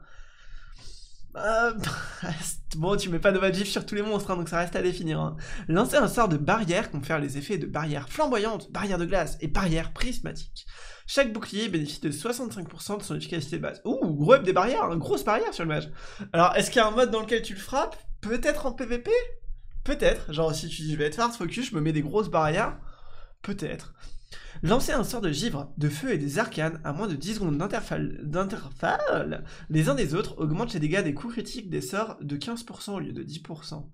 Bon, tu mets pas Nova de givre sur tous les monstres, hein, donc ça reste à définir. Hein. Lancer un sort de barrière confère les effets de barrière flamboyante, barrière de glace et barrière prismatique. Chaque bouclier bénéficie de 65% de son efficacité de base. Ouh, gros up des barrières, une grosse barrière sur le mage. Alors, est-ce qu'il y a un mode dans lequel tu le frappes? Peut-être en PVP? Peut-être, genre si tu dis je vais être hard focus, je me mets des grosses barrières, peut-être. Lancer un sort de givre, de feu et des arcanes à moins de 10 secondes d'intervalle les uns des autres augmente les dégâts des coups critiques des sorts de 15% au lieu de 10%.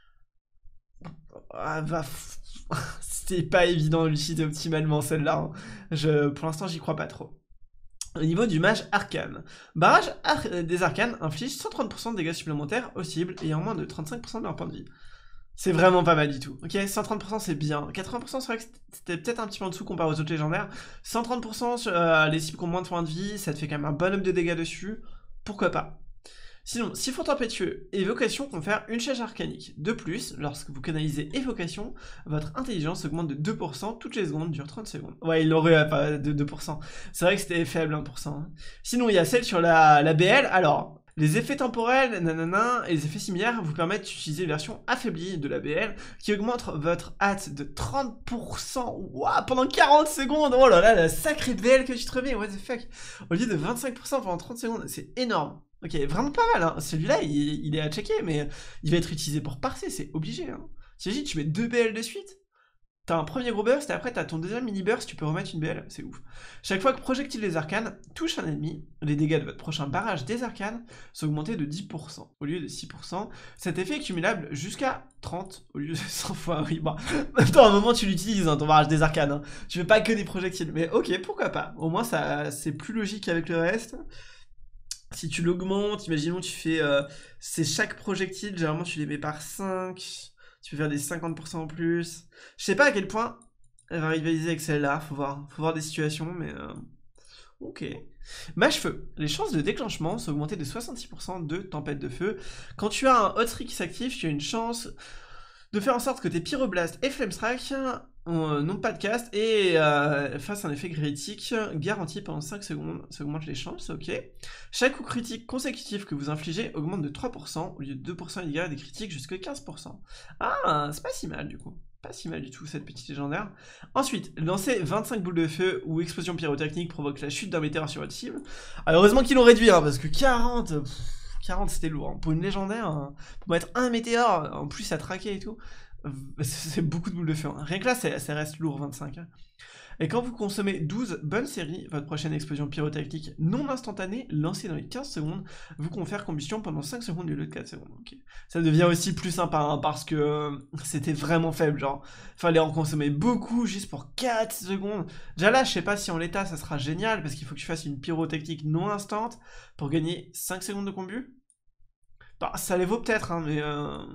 Ah, c'était pas évident de l'utiliser optimalement celle-là. Hein. Pour l'instant, j'y crois pas trop. Au niveau du mage arcane, barrage des arcanes inflige 130% de dégâts supplémentaires aux cibles ayant moins de 35% de leur point de vie. C'est vraiment pas mal du tout. Ok, 130% c'est bien. 80% c'est vrai que c'était peut-être un petit peu en dessous comparé aux autres légendaires. 130% sur les cibles qui ont moins de points de vie, ça te fait quand même un bon up de dégâts dessus. Pourquoi pas. Sinon, siphon tempétueux, évocation confère une charge arcanique. De plus, lorsque vous canalisez évocation, votre intelligence augmente de 2% toutes les secondes, dure 30 secondes. Ouais, il l'aurait pas de 2%. C'est vrai que c'était faible 1%. Hein. Sinon, il y a celle sur la BL. Alors, les effets temporels, nanana, et les effets similaires vous permettent d'utiliser une version affaiblie de la BL qui augmente votre hâte de 30% wow, pendant 40 secondes. Oh là là, la sacrée BL que tu te remets, what the fuck. Au lieu de 25% pendant 30 secondes, c'est énorme. Ok, vraiment pas mal, hein. Celui-là, il est à checker, mais il va être utilisé pour parser, c'est obligé. Hein. T'imagines, tu mets 2 BL de suite, t'as un premier gros burst, et après t'as ton deuxième mini burst, tu peux remettre une BL, c'est ouf. Chaque fois que projectile des arcanes touche un ennemi, les dégâts de votre prochain barrage des arcanes sont augmentés de 10% au lieu de 6%. Cet effet est cumulable jusqu'à 30 au lieu de 100 fois. Oui, bon, attends, à un moment tu l'utilises, hein, ton barrage des arcanes. Hein. Tu fais pas que des projectiles, mais ok, pourquoi pas. Au moins, ça, c'est plus logique avec le reste. Si tu l'augmentes, imaginons tu fais c'est chaque projectile, généralement tu les mets par 5, tu peux faire des 50% en plus. Je sais pas à quel point elle va rivaliser avec celle-là, faut voir des situations, mais ok. Mage feu, les chances de déclenchement sont augmentées de 66% de tempête de feu. Quand tu as un hot streak qui s'active, tu as une chance de faire en sorte que tes pyroblast et flamestrike n'ont pas de cast et fassent un effet critique garanti pendant 5 secondes. Ça augmente les chances, ok. Chaque coup critique consécutif que vous infligez augmente de 3% au lieu de 2% les dégâts des critiques jusqu'à 15%. Ah, c'est pas si mal du coup. Pas si mal du tout cette petite légendaire. Ensuite, lancer 25 boules de feu ou explosion pyrotechnique provoque la chute d'un météore sur votre cible. Alors heureusement qu'ils l'ont réduit, hein, parce que 40... 40 c'était lourd. Hein. Pour une légendaire, hein, pour mettre un météore, en plus à traquer et tout, c'est beaucoup de boules de feu. Hein. Rien que là, ça reste lourd, 25. Hein. Et quand vous consommez 12 bonnes séries, votre prochaine explosion pyrotechnique non instantanée, lancée dans les 15 secondes, vous confère combustion pendant 5 secondes au lieu de 4 secondes. Okay. Ça devient aussi plus sympa, hein, parce que c'était vraiment faible, genre, fallait en consommer beaucoup juste pour 4 secondes. Déjà là, je sais pas si en l'état ça sera génial, parce qu'il faut que tu fasses une pyrotechnique non instante pour gagner 5 secondes de combu. Bah, ça les vaut peut-être, hein, mais...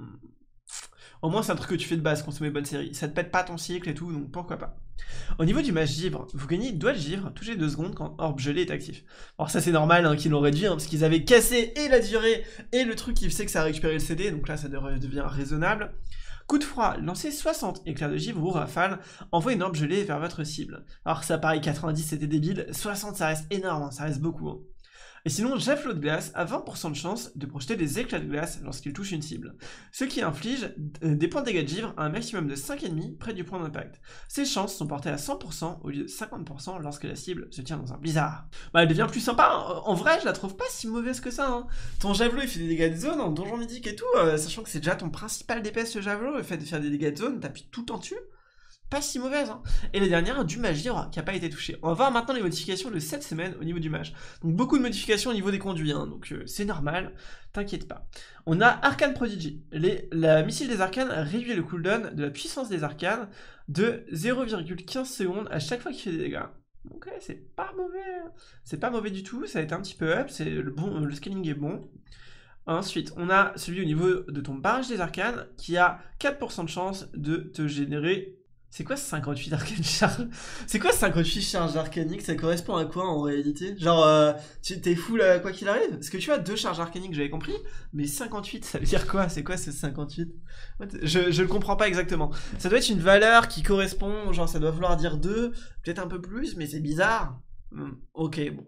Au moins, c'est un truc que tu fais de base, consommer bonne série. Ça te pète pas ton cycle et tout, donc pourquoi pas. Au niveau du mage givre, vous gagnez doigt de givre toutes les 2 secondes quand orbe gelé est actif. Alors ça c'est normal hein, qu'ils l'ont réduit, hein, parce qu'ils avaient cassé et la durée et le truc qui faisait que ça a récupéré le CD, donc là ça devient raisonnable. Coup de froid, lancez 60 éclairs de givre ou rafale, envoyez une orbe gelée vers votre cible. Alors ça pareil, 90 c'était débile, 60 ça reste énorme, hein, ça reste beaucoup. Hein. Et sinon, javelot de glace a 20% de chance de projeter des éclats de glace lorsqu'il touche une cible, ce qui inflige des points de dégâts de givre à un maximum de 5 ennemis près du point d'impact. Ces chances sont portées à 100% au lieu de 50% lorsque la cible se tient dans un blizzard. Bah elle devient plus sympa, hein. En vrai je la trouve pas si mauvaise que ça. Hein. Ton javelot il fait des dégâts de zone en donjon mythique et tout, sachant que c'est déjà ton principal DPS le javelot, le fait de faire des dégâts de zone, t'appuies tout en dessus. Pas si mauvaise, hein. Et la dernière, du mage givre, qui n'a pas été touché. On va voir maintenant les modifications de cette semaine au niveau du mage. Donc beaucoup de modifications au niveau des conduits, hein, donc c'est normal, t'inquiète pas. On a Arcane Prodigy. La missile des arcanes réduit le cooldown de la puissance des arcanes de 0,15 secondes à chaque fois qu'il fait des dégâts. Ok, c'est pas mauvais. C'est pas mauvais du tout, ça a été un petit peu up, le scaling est bon. Ensuite, on a celui au niveau de ton barrage des arcanes qui a 4% de chance de te générer... C'est quoi 58 arcane charge? C'est quoi 58 charges arcaniques? Ça correspond à quoi en réalité? Genre, t'es fou là, quoi qu'il arrive? Parce que tu as 2 charges arcaniques, j'avais compris, mais 58, ça veut dire quoi? C'est quoi ce 58? Je le comprends pas exactement. Ça doit être une valeur qui correspond, genre ça doit vouloir dire 2, peut-être un peu plus, mais c'est bizarre. Ok, bon.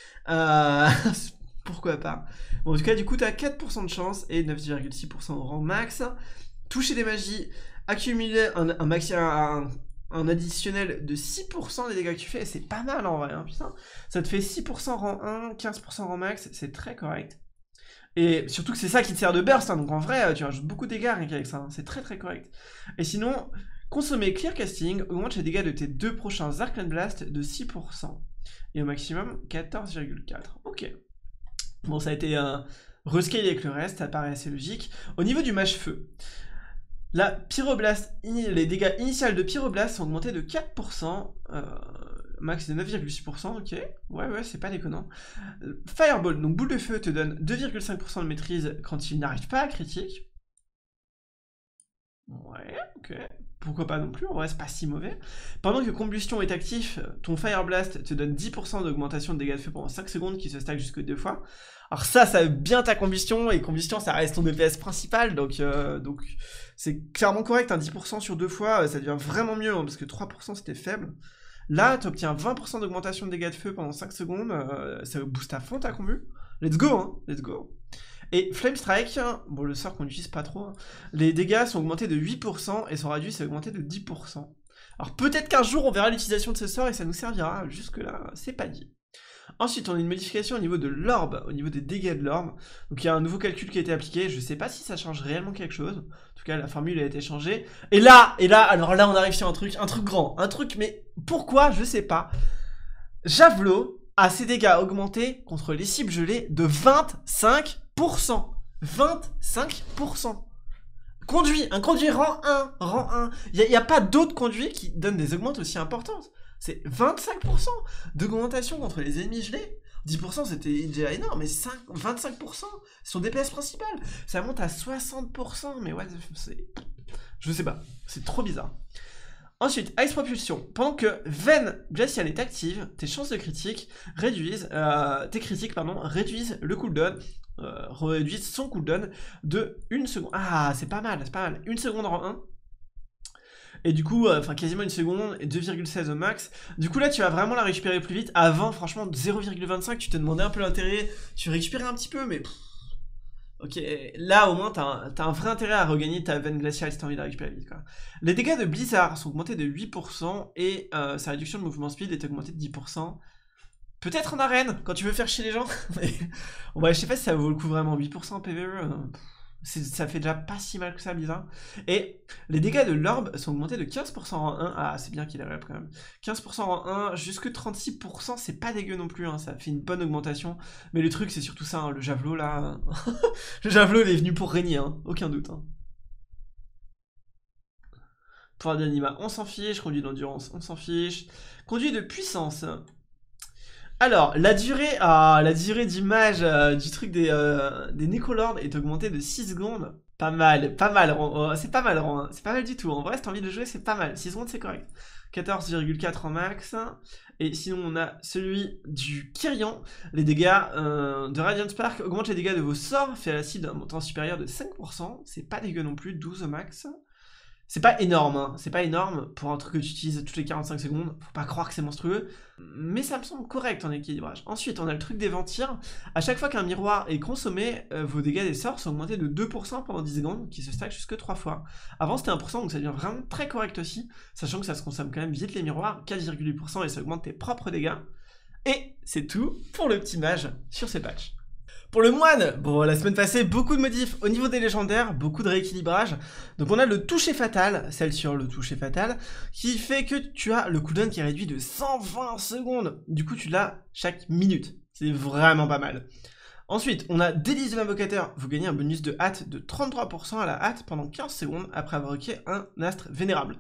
Pourquoi pas? Bon, en tout cas, du coup, t'as 4% de chance et 9,6% au rang max. Toucher des magies, accumuler un additionnel de 6% des dégâts que tu fais, c'est pas mal en vrai, hein, putain. Ça te fait 6% rang 1, 15% rang max, c'est très correct. Et surtout que c'est ça qui te sert de burst, hein, donc en vrai, tu rajoutes beaucoup de dégâts rien qu'avec ça, hein, c'est très très correct. Et sinon, consommer Clear Casting augmente les dégâts de tes 2 prochains Arcane Blast de 6%. Et au maximum, 14,4. Ok. Bon, ça a été rescalé avec le reste, ça paraît assez logique. Au niveau du mage-feu, la Pyroblast, les dégâts initiaux de Pyroblast sont augmentés de 4%, max de 9,6%, ok, ouais, c'est pas déconnant. Fireball, donc boule de feu, te donne 2,5% de maîtrise quand il n'arrive pas à critique. Ouais, ok, pourquoi pas non plus, en vrai c'est pas si mauvais. Pendant que Combustion est actif, ton Fire Blast te donne 10% d'augmentation de dégâts de feu pendant 5 secondes qui se stack jusque 2 fois. Alors ça veut bien ta Combustion, et Combustion ça reste ton DPS principal, donc c'est clairement correct, hein, 10% sur 2 fois, ça devient vraiment mieux, hein, parce que 3% c'était faible. Là, tu obtiens 20% d'augmentation de dégâts de feu pendant 5 secondes, ça booste à fond ta combu. Let's go, hein, let's go. Et Flame Strike, bon le sort qu'on n'utilise pas trop, hein, les dégâts sont augmentés de 8% et son radius est augmenté de 10%. Alors peut-être qu'un jour on verra l'utilisation de ce sort et ça nous servira, jusque là c'est pas dit. Ensuite on a une modification au niveau de l'orbe, au niveau des dégâts de l'orbe, donc il y a un nouveau calcul qui a été appliqué, je sais pas si ça change réellement quelque chose, en tout cas la formule a été changée, et là, alors là on arrive sur un truc grand, mais pourquoi, je sais pas, Javelot a ses dégâts augmentés contre les cibles gelées de 25%. 25%. Un conduit rang 1. Il n'y a pas d'autres conduits qui donnent des augmentes aussi importantes. C'est 25% d'augmentation contre les ennemis gelés. 10% c'était déjà énorme, mais 25%, c'est son DPS principal. Ça monte à 60%, mais ouais, c'est... Je sais pas, c'est trop bizarre. Ensuite, Ice Propulsion. Pendant que Veine Glaciale est active, tes chances de critique réduisent, réduisent le cooldown, réduisent son cooldown de 1 seconde. Ah, c'est pas mal. 1 seconde en 1. Et du coup, quasiment 1 seconde, et 2,16 au max. Du coup, là, tu vas vraiment la récupérer plus vite. Avant, franchement, 0,25, tu te demandais un peu l'intérêt. Tu récupérais un petit peu, mais... Ok, là au moins t'as un vrai intérêt à regagner ta veine glaciale si t'as envie de la récupérer vite, quoi. Les dégâts de Blizzard sont augmentés de 8% et sa réduction de mouvement speed est augmentée de 10%. Peut-être en arène, quand tu veux faire chier les gens. Mais ouais, je sais pas si ça vaut le coup vraiment, 8% PvE. Ça fait déjà pas si mal que ça, Blizzard. Et les dégâts de l'orbe sont augmentés de 15% en 1. Ah, c'est bien qu'il est rep quand même. 15% en 1, jusque 36%, c'est pas dégueu non plus, hein, ça fait une bonne augmentation. Mais le truc, c'est surtout ça, hein, le javelot là. Le javelot, il est venu pour régner, hein, aucun doute. Hein. Pouvoir d'anima, on s'en fiche. Conduit d'endurance, on s'en fiche. Conduit de puissance. Alors, la durée d'image du truc des Nécrolords est augmentée de 6 secondes. Pas mal, c'est pas mal, hein. C'est pas mal du tout. En vrai, si t'as envie de jouer, c'est pas mal. 6 secondes, c'est correct. 14,4 en max. Et sinon, on a celui du Kyrian. Les dégâts de Radiant Spark augmentent les dégâts de vos sorts, fait à la cible d'un montant supérieur de 5%. C'est pas dégueu non plus, 12 au max. C'est pas énorme, hein. C'est pas énorme pour un truc que tu utilises toutes les 45 secondes. Faut pas croire que c'est monstrueux. Mais ça me semble correct en équilibrage. Ensuite, on a le truc des ventires. À chaque fois qu'un miroir est consommé, vos dégâts des sorts sont augmentés de 2% pendant 10 secondes, qui se stack jusque 3 fois. Avant, c'était 1%, donc ça devient vraiment très correct aussi. Sachant que ça se consomme quand même vite les miroirs, 4,8%, et ça augmente tes propres dégâts. Et c'est tout pour le petit mage sur ces patchs. Pour le moine, bon, la semaine passée, beaucoup de modifs au niveau des légendaires, beaucoup de rééquilibrage. Donc on a le toucher fatal, celle sur le toucher fatal, qui fait que tu as le cooldown qui est réduit de 120 secondes. Du coup, tu l'as chaque minute. C'est vraiment pas mal. Ensuite, on a délice de l'invocateur. Vous gagnez un bonus de hâte de 33% à la hâte pendant 15 secondes après avoir requis un astre vénérable.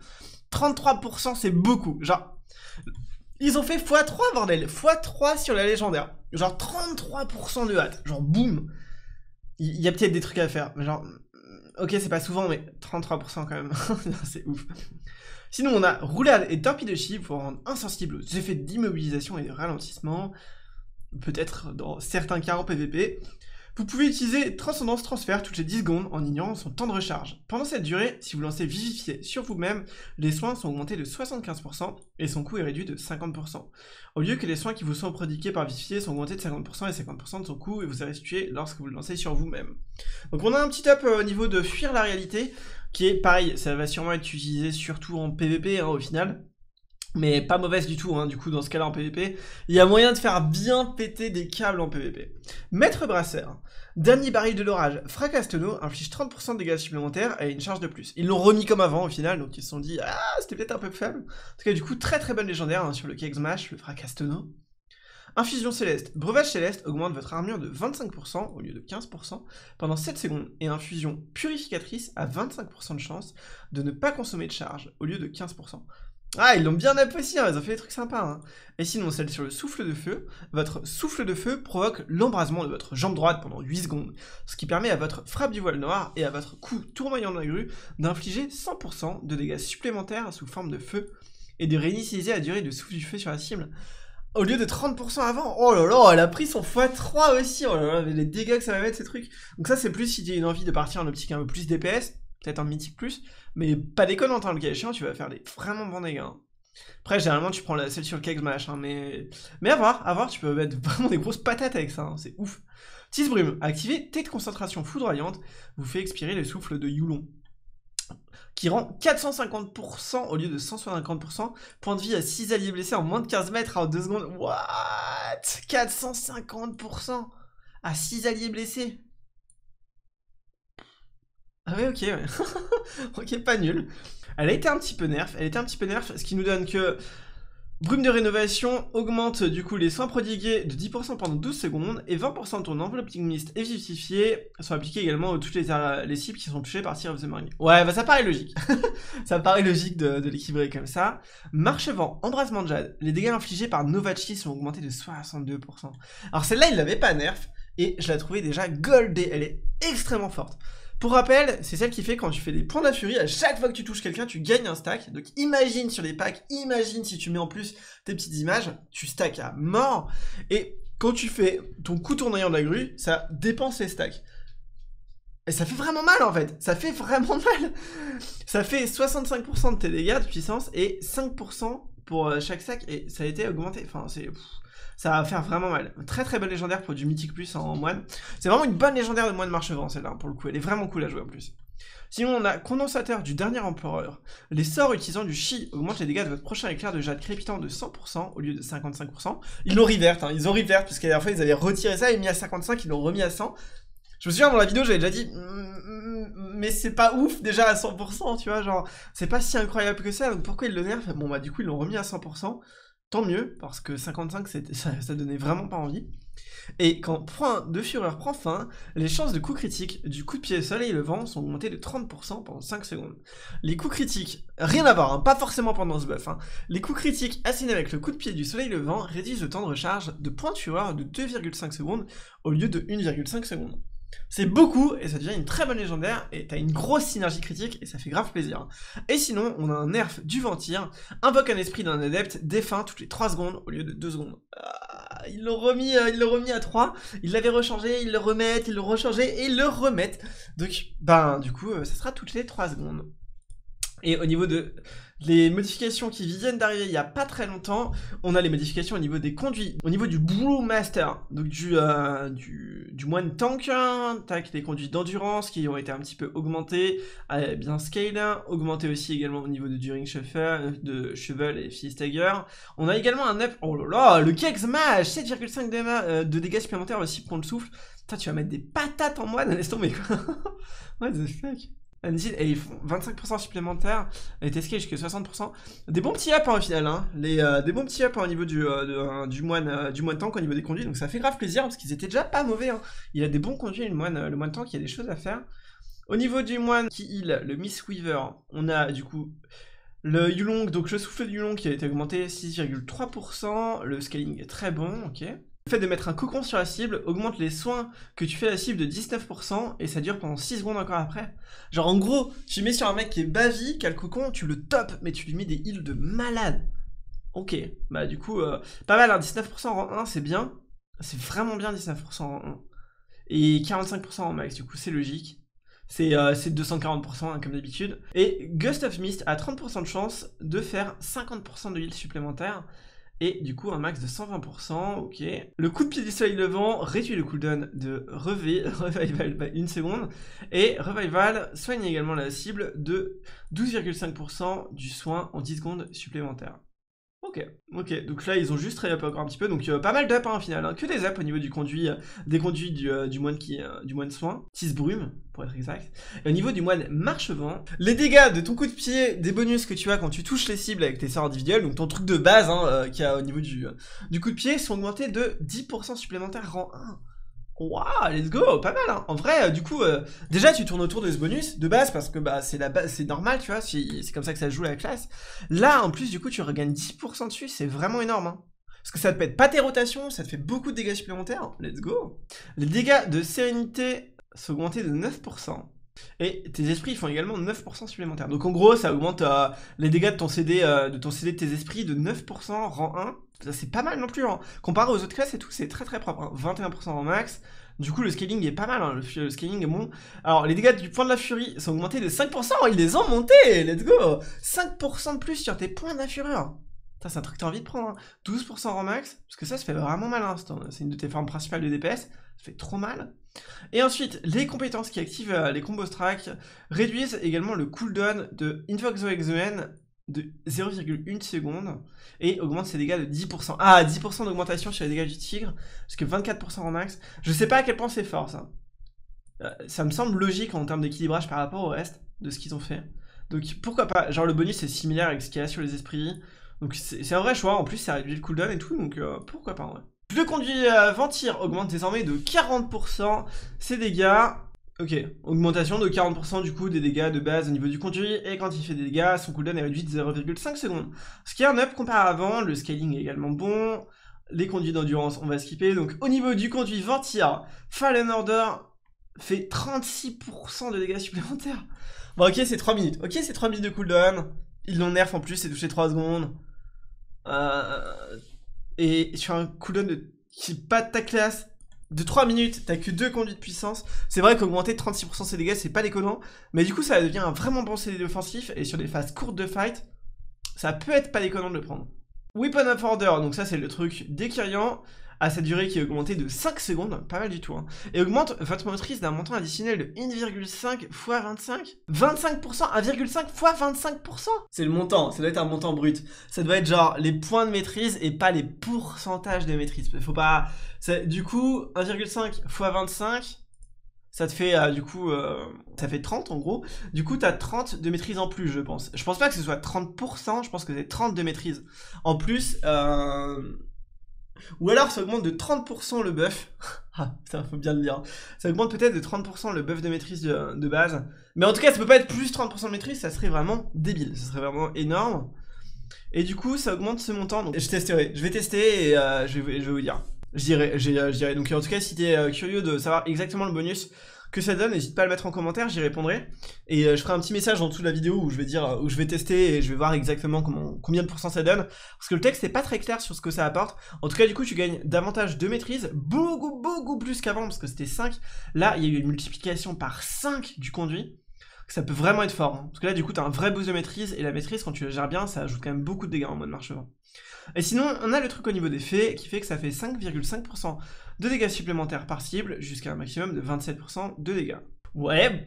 33%, c'est beaucoup. Genre... Ils ont fait x3 bordel, x3 sur la légendaire, genre 33% de hâte, genre boum. Il y a peut-être des trucs à faire, mais genre, ok c'est pas souvent mais 33% quand même, c'est ouf. Sinon on a roulade et torpille pour rendre insensible aux effets d'immobilisation et de ralentissement, peut-être dans certains cas en PVP. Vous pouvez utiliser Transcendance Transfert toutes les 10 secondes en ignorant son temps de recharge. Pendant cette durée, si vous lancez Vivifier sur vous-même, les soins sont augmentés de 75% et son coût est réduit de 50%. Au lieu que les soins qui vous sont prodigués par Vivifier sont augmentés de 50% et 50% de son coût et vous est restitué lorsque vous le lancez sur vous-même. Donc on a un petit up au niveau de fuir la réalité, qui est pareil, ça va sûrement être utilisé surtout en PVP hein, au final. mais pas mauvaise du tout, hein, du coup dans ce cas-là en PvP, il y a moyen de faire bien péter des câbles en PvP. Maître Brasseur, dernier baril de l'orage, fracasse tonneau, inflige 30% de dégâts supplémentaires et une charge de plus. Ils l'ont remis comme avant au final, donc ils se sont dit, ah c'était peut-être un peu faible. En tout cas du coup très bonne légendaire hein, sur le Cake Smash, le fracasse tonneau. Infusion céleste, breuvage céleste augmente votre armure de 25% au lieu de 15% pendant 7 secondes, et infusion purificatrice a 25% de chance de ne pas consommer de charge au lieu de 15%. Ah, ils l'ont bien up aussi, hein, ils ont fait des trucs sympas. Hein. Et sinon, celle sur le souffle de feu, votre souffle de feu provoque l'embrasement de votre jambe droite pendant 8 secondes, ce qui permet à votre frappe du voile noir et à votre coup tournoyant de la grue d'infliger 100% de dégâts supplémentaires sous forme de feu et de réinitialiser la durée de souffle du feu sur la cible. Au lieu de 30% avant, oh là là, elle a pris son x3 aussi, oh là là, les dégâts que ça va mettre ces trucs. Donc ça c'est plus si tu as une envie de partir en optique un peu plus DPS, peut-être un mythique plus, mais pas déconnant, hein, le cas échéant, tu vas faire des vraiment bons dégâts. Hein. Après généralement tu prends celle sur le Cake Smash, hein, mais à voir, tu peux mettre vraiment des grosses patates avec ça, hein, c'est ouf. Tisse Brume, activez T de concentration foudroyante, vous fait expirer le souffle de Yulon, qui rend 450% au lieu de 150%, point de vie à 6 alliés blessés en moins de 15 mètres en 2 secondes. What? 450% à 6 alliés blessés. Ah ouais, ok, ouais. Ok, pas nul. Elle a été un petit peu nerf, ce qui nous donne que Brume de rénovation augmente du coup les soins prodigués de 10% pendant 12 secondes et 20% de ton enveloppe mist et vivifiée sont appliqués également à toutes les cibles qui sont touchées par Tear of the Morning. Ouais, bah ça paraît logique. Ça paraît logique de l'équilibrer comme ça. Marche-vent, embrasement de jade. Les dégâts infligés par Novachi sont augmentés de 62%. Alors celle-là, il l'avait pas nerf et je la trouvais déjà goldée. Elle est extrêmement forte. Pour rappel, c'est celle qui fait quand tu fais des points de la furie, à chaque fois que tu touches quelqu'un, tu gagnes un stack. Donc imagine sur les packs, imagine si tu mets en plus tes petites images, tu stacks à mort. Et quand tu fais ton coup tournoyant de la grue, ça dépense les stacks. Et ça fait vraiment mal en fait, ça fait vraiment mal. Ça fait 65% de tes dégâts de puissance et 5% pour chaque stack et ça a été augmenté. Enfin, ça va faire vraiment mal. Très bonne légendaire pour du mythique plus en moine. C'est vraiment une bonne légendaire de moine marche-vent celle-là pour le coup, elle est vraiment cool à jouer en plus. Sinon on a condensateur du dernier empereur. Les sorts utilisant du chi augmentent les dégâts de votre prochain éclair de jade crépitant de 100% au lieu de 55%. Ils l'ont revert, hein, ils ont revert parce qu'à la dernière fois ils avaient retiré ça et mis à 55, ils l'ont remis à 100. Je me souviens dans la vidéo j'avais déjà dit mais c'est pas ouf déjà à 100%, tu vois, genre c'est pas si incroyable que ça, donc pourquoi ils le nerfent? Bon bah du coup ils l'ont remis à 100%. Tant mieux, parce que 55, ça donnait vraiment pas envie. Et quand point de fureur prend fin, les chances de coup critique du coup de pied soleil levant sont augmentées de 30% pendant 5 secondes. Les coups critiques, rien à voir, hein, pas forcément pendant ce buff, hein. Les coups critiques assénés avec le coup de pied du soleil levant réduisent le temps de recharge de point de fureur de 2,5 secondes au lieu de 1,5 secondes. C'est beaucoup, et ça devient une très bonne légendaire, et t'as une grosse synergie critique, et ça fait grave plaisir. Et sinon, on a un nerf du Ventir, invoque un esprit d'un adepte, défunt toutes les 3 secondes au lieu de 2 secondes. Ils l'ont remis à 3, ils l'avaient rechangé, ils le remettent, ils le rechangé, et ils le remettent. Donc, ben, du coup, ça sera toutes les 3 secondes. Et au niveau de les modifications qui viennent d'arriver il n'y a pas très longtemps, on a les modifications au niveau des conduits, au niveau du Brewmaster, donc du moine tank, tac, les conduits d'endurance qui ont été un petit peu augmentés, bien scale, augmenté aussi également au niveau de During Shuffle, de Shovel et Fistagger. On a également un up, oh là là, le Cake Smash, 7,5 de dégâts supplémentaires aussi pour le souffle. Putain, tu vas mettre des patates en moine, laisse tomber quoi. What the fuck. Et ils font 25% supplémentaires, elle est escalée jusqu'à 60%. Des bons petits ups hein, au final, hein. Des bons petits ups hein, au niveau du moine tank, au niveau des conduits, donc ça fait grave plaisir parce qu'ils étaient déjà pas mauvais. Hein. Il a des bons conduits, le moine tank, il y a des choses à faire. Au niveau du moine qui heal, le Mistweaver, on a du coup le Yulong, donc le souffle du Yulong qui a été augmenté 6,3%, le scaling est très bon, ok. Le fait de mettre un cocon sur la cible augmente les soins que tu fais à la cible de 19% et ça dure pendant 6 secondes encore après. Genre en gros, tu mets sur un mec qui est bavi, qui a le cocon, tu le top, mais tu lui mets des heals de malade. Ok, bah du coup, pas mal, hein, 19% en rang 1, c'est bien. C'est vraiment bien 19% en rang 1. Et 45% en max, du coup c'est logique. C'est 240% hein, comme d'habitude. Et Gust of Mist a 30% de chance de faire 50% de heal supplémentaire. Et du coup un max de 120%, ok. Le coup de pied du soleil levant réduit le cooldown de Revival by 1 seconde. Et Revival soigne également la cible de 12,5% du soin en 10 secondes supplémentaires. Ok, donc là ils ont juste réup encore un petit peu, donc pas mal d'up hein, au final, hein. Que des up au niveau du conduit, des conduits du moine soin, Tisse Brume pour être exact. Et au niveau du moine marche-vent, les dégâts de ton coup de pied, des bonus que tu as quand tu touches les cibles avec tes sorts individuels, donc ton truc de base hein, qu'il y a au niveau du coup de pied, sont augmentés de 10% supplémentaires rang 1. Waouh, let's go, pas mal hein. En vrai, du coup, déjà tu tournes autour de ce bonus de base parce que bah c'est la base, c'est normal, tu vois, c'est comme ça que ça se joue la classe. Là, en plus, du coup, tu regagnes 10% dessus, c'est vraiment énorme hein. Parce que ça te pète pas tes rotations, ça te fait beaucoup de dégâts supplémentaires. Let's go. Les dégâts de sérénité sont augmentés de 9%. Et tes esprits font également 9% supplémentaires. Donc en gros, ça augmente les dégâts de ton CD de tes esprits de 9% rang 1. Ça c'est pas mal non plus. Hein. Comparé aux autres classes et tout, c'est très très propre. Hein. 21% rang max. Du coup, le scaling est pas mal. Hein. Le scaling est bon. Alors, les dégâts du point de la furie sont augmentés de 5%. Ils les ont montés. Let's go. 5% de plus sur tes points de la fureur. Ça, c'est un truc que t'as envie de prendre. Hein. 12% rang max. Parce que ça fait vraiment mal. Hein. C'est une de tes formes principales de DPS. Ça fait trop mal. Et ensuite, les compétences qui activent les combos strike réduisent également le cooldown de Invoke the Exoen de 0,1 seconde et augmentent ses dégâts de 10%. Ah, 10% d'augmentation sur les dégâts du tigre, parce que 24% en max. Je sais pas à quel point c'est fort ça. Ça me semble logique en termes d'équilibrage par rapport au reste de ce qu'ils ont fait. Donc pourquoi pas, genre le bonus est similaire avec ce qu'il y a sur les esprits. Donc c'est un vrai choix, en plus ça réduit le cooldown et tout, donc pourquoi pas en vrai. Le conduit Ventir augmente désormais de 40% ses dégâts. Ok, augmentation de 40% du coup des dégâts de base au niveau du conduit, et quand il fait des dégâts, son cooldown est réduit de 0,5 secondes. Ce qui est un up comparé à avant, le scaling est également bon, les conduits d'endurance on va skipper, donc au niveau du conduit Ventir, Fallen Order fait 36% de dégâts supplémentaires. Bon ok c'est 3 minutes, ok c'est 3 minutes de cooldown, ils l'ont nerf en plus, c'est touché 3 secondes. Et sur un cooldown qui est pas de ta classe, de 3 minutes, t'as que 2 conduits de puissance. C'est vrai qu'augmenter 36% ses dégâts, c'est pas déconnant. Mais du coup, ça devient un vraiment bon CD offensif. Et sur des phases courtes de fight, ça peut être pas déconnant de le prendre. Weapon of Order, donc ça c'est le truc d'Ekirian, à sa durée qui est augmentée de 5 secondes, pas mal du tout, hein, et augmente votre motrice d'un montant additionnel de 1,5 x 25 25%, 1,5 x 25%. C'est le montant, ça doit être un montant brut. Ça doit être genre les points de maîtrise et pas les pourcentages de maîtrise. Faut pas... Du coup, 1,5 x 25... ça te fait du coup, ça fait 30 en gros. Du coup, t'as 30 de maîtrise en plus, je pense. Je pense pas que ce soit 30%, je pense que c'est 30 de maîtrise. En plus, ou alors ça augmente de 30% le buff. Ah putain, faut bien le dire. Ça augmente peut-être de 30% le buff de maîtrise de base. Mais en tout cas, ça peut pas être plus 30% de maîtrise, ça serait vraiment débile. Ça serait vraiment énorme. Et du coup, ça augmente ce montant. Donc je testerai. Je vais tester et je vais vous dire. Je dirais. Donc en tout cas, si t'es curieux de savoir exactement le bonus que ça donne, n'hésite pas à le mettre en commentaire, j'y répondrai. Et je ferai un petit message en dessous de la vidéo où je vais dire, où je vais tester et je vais voir exactement combien de pourcents ça donne. Parce que le texte n'est pas très clair sur ce que ça apporte. En tout cas, du coup, tu gagnes davantage de maîtrise, beaucoup plus qu'avant, parce que c'était 5. Là, il y a eu une multiplication par 5 du conduit. Ça peut vraiment être fort. Hein. Parce que là, du coup, t'as un vrai boost de maîtrise. Et la maîtrise, quand tu la gères bien, ça ajoute quand même beaucoup de dégâts en mode marche-vent. Et sinon, on a le truc au niveau des faits qui fait que ça fait 5,5% de dégâts supplémentaires par cible jusqu'à un maximum de 27% de dégâts. Ouais,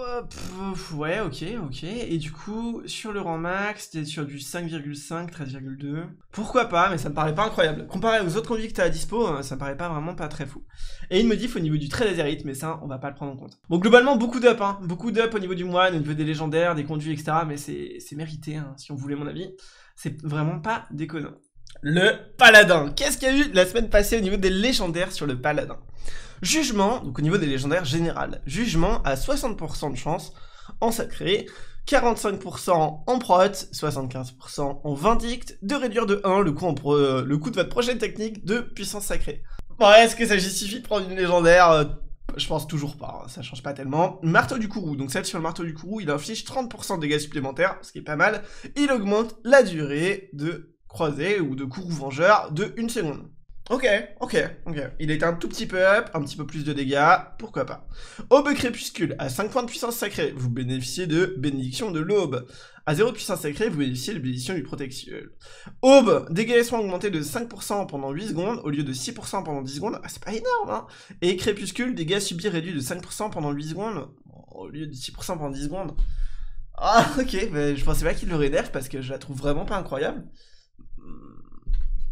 ok. Et du coup, sur le rang max, t'es sur du 5,5, 13,2. Pourquoi pas, mais ça me paraît pas incroyable. Comparé aux autres conduits que t'as à dispo, ça me paraît pas vraiment pas très fou. Et une modif au niveau du trait laserite, mais ça, on va pas le prendre en compte. Bon, globalement, beaucoup d'up, hein. Beaucoup d'up au niveau du moine, au niveau des légendaires, des conduits, etc. Mais c'est mérité, hein, si on voulait mon avis. C'est vraiment pas déconnant. Le paladin. Qu'est-ce qu'il y a eu la semaine passée au niveau des légendaires sur le paladin? Jugement, donc au niveau des légendaires général. Jugement à 60% de chance en sacré, 45% en prot, 75% en vindicte, de réduire de 1 le coût de votre prochaine technique de puissance sacrée. Bon, est-ce que ça justifie de prendre une légendaire? Je pense toujours pas, ça change pas tellement. Marteau du Kourou, donc celle sur le marteau du Kourou, il inflige 30% de dégâts supplémentaires, ce qui est pas mal. Il augmente la durée de croisée ou de Kourou vengeur de 1 seconde. Ok. Il a été un tout petit peu up, un petit peu plus de dégâts, pourquoi pas. Aube crépuscule, à 5 points de puissance sacrée, vous bénéficiez de bénédiction de l'aube. À 0 de puissance sacrée, vous bénéficiez de bénédiction du protectuel. Aube, dégâts et soins augmentés de 5% pendant 8 secondes, au lieu de 6% pendant 10 secondes. Ah, c'est pas énorme, hein. Et crépuscule, dégâts subis réduits de 5% pendant 8 secondes, au lieu de 6% pendant 10 secondes. Ah, ok, mais je pensais pas qu'il l'aurait nerf parce que je la trouve vraiment pas incroyable.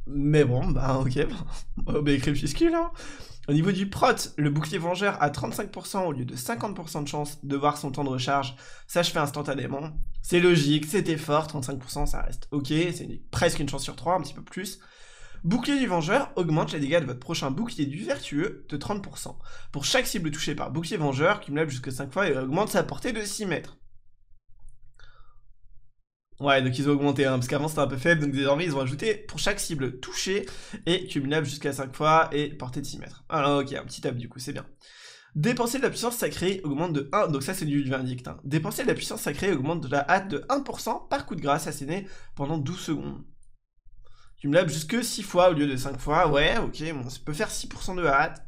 Mais bon, bah ok, bah crépuscule, hein. Au niveau du prot, le bouclier vengeur a 35% au lieu de 50% de chance de voir son temps de recharge s'achever instantanément. C'est logique, c'était fort, 35% ça reste ok, c'est presque une chance sur 3, un petit peu plus. Bouclier du vengeur augmente les dégâts de votre prochain bouclier du vertueux de 30%. Pour chaque cible touchée par bouclier vengeur, cumulable jusqu'à 5 fois et augmente sa portée de 6 mètres. Ouais, donc ils ont augmenté, hein, parce qu'avant c'était un peu faible, donc désormais ils ont ajouté pour chaque cible touchée et cumulable jusqu'à 5 fois et portée de 6 mètres. Alors ok, un petit up du coup, c'est bien. Dépenser de la puissance sacrée augmente de 1, donc ça c'est du verdict. Hein. Dépenser de la puissance sacrée augmente de la hâte de 1% par coup de grâce asséné pendant 12 secondes. Cumulable jusque 6 fois au lieu de 5 fois, ouais, ok, bon, ça peut faire 6% de hâte.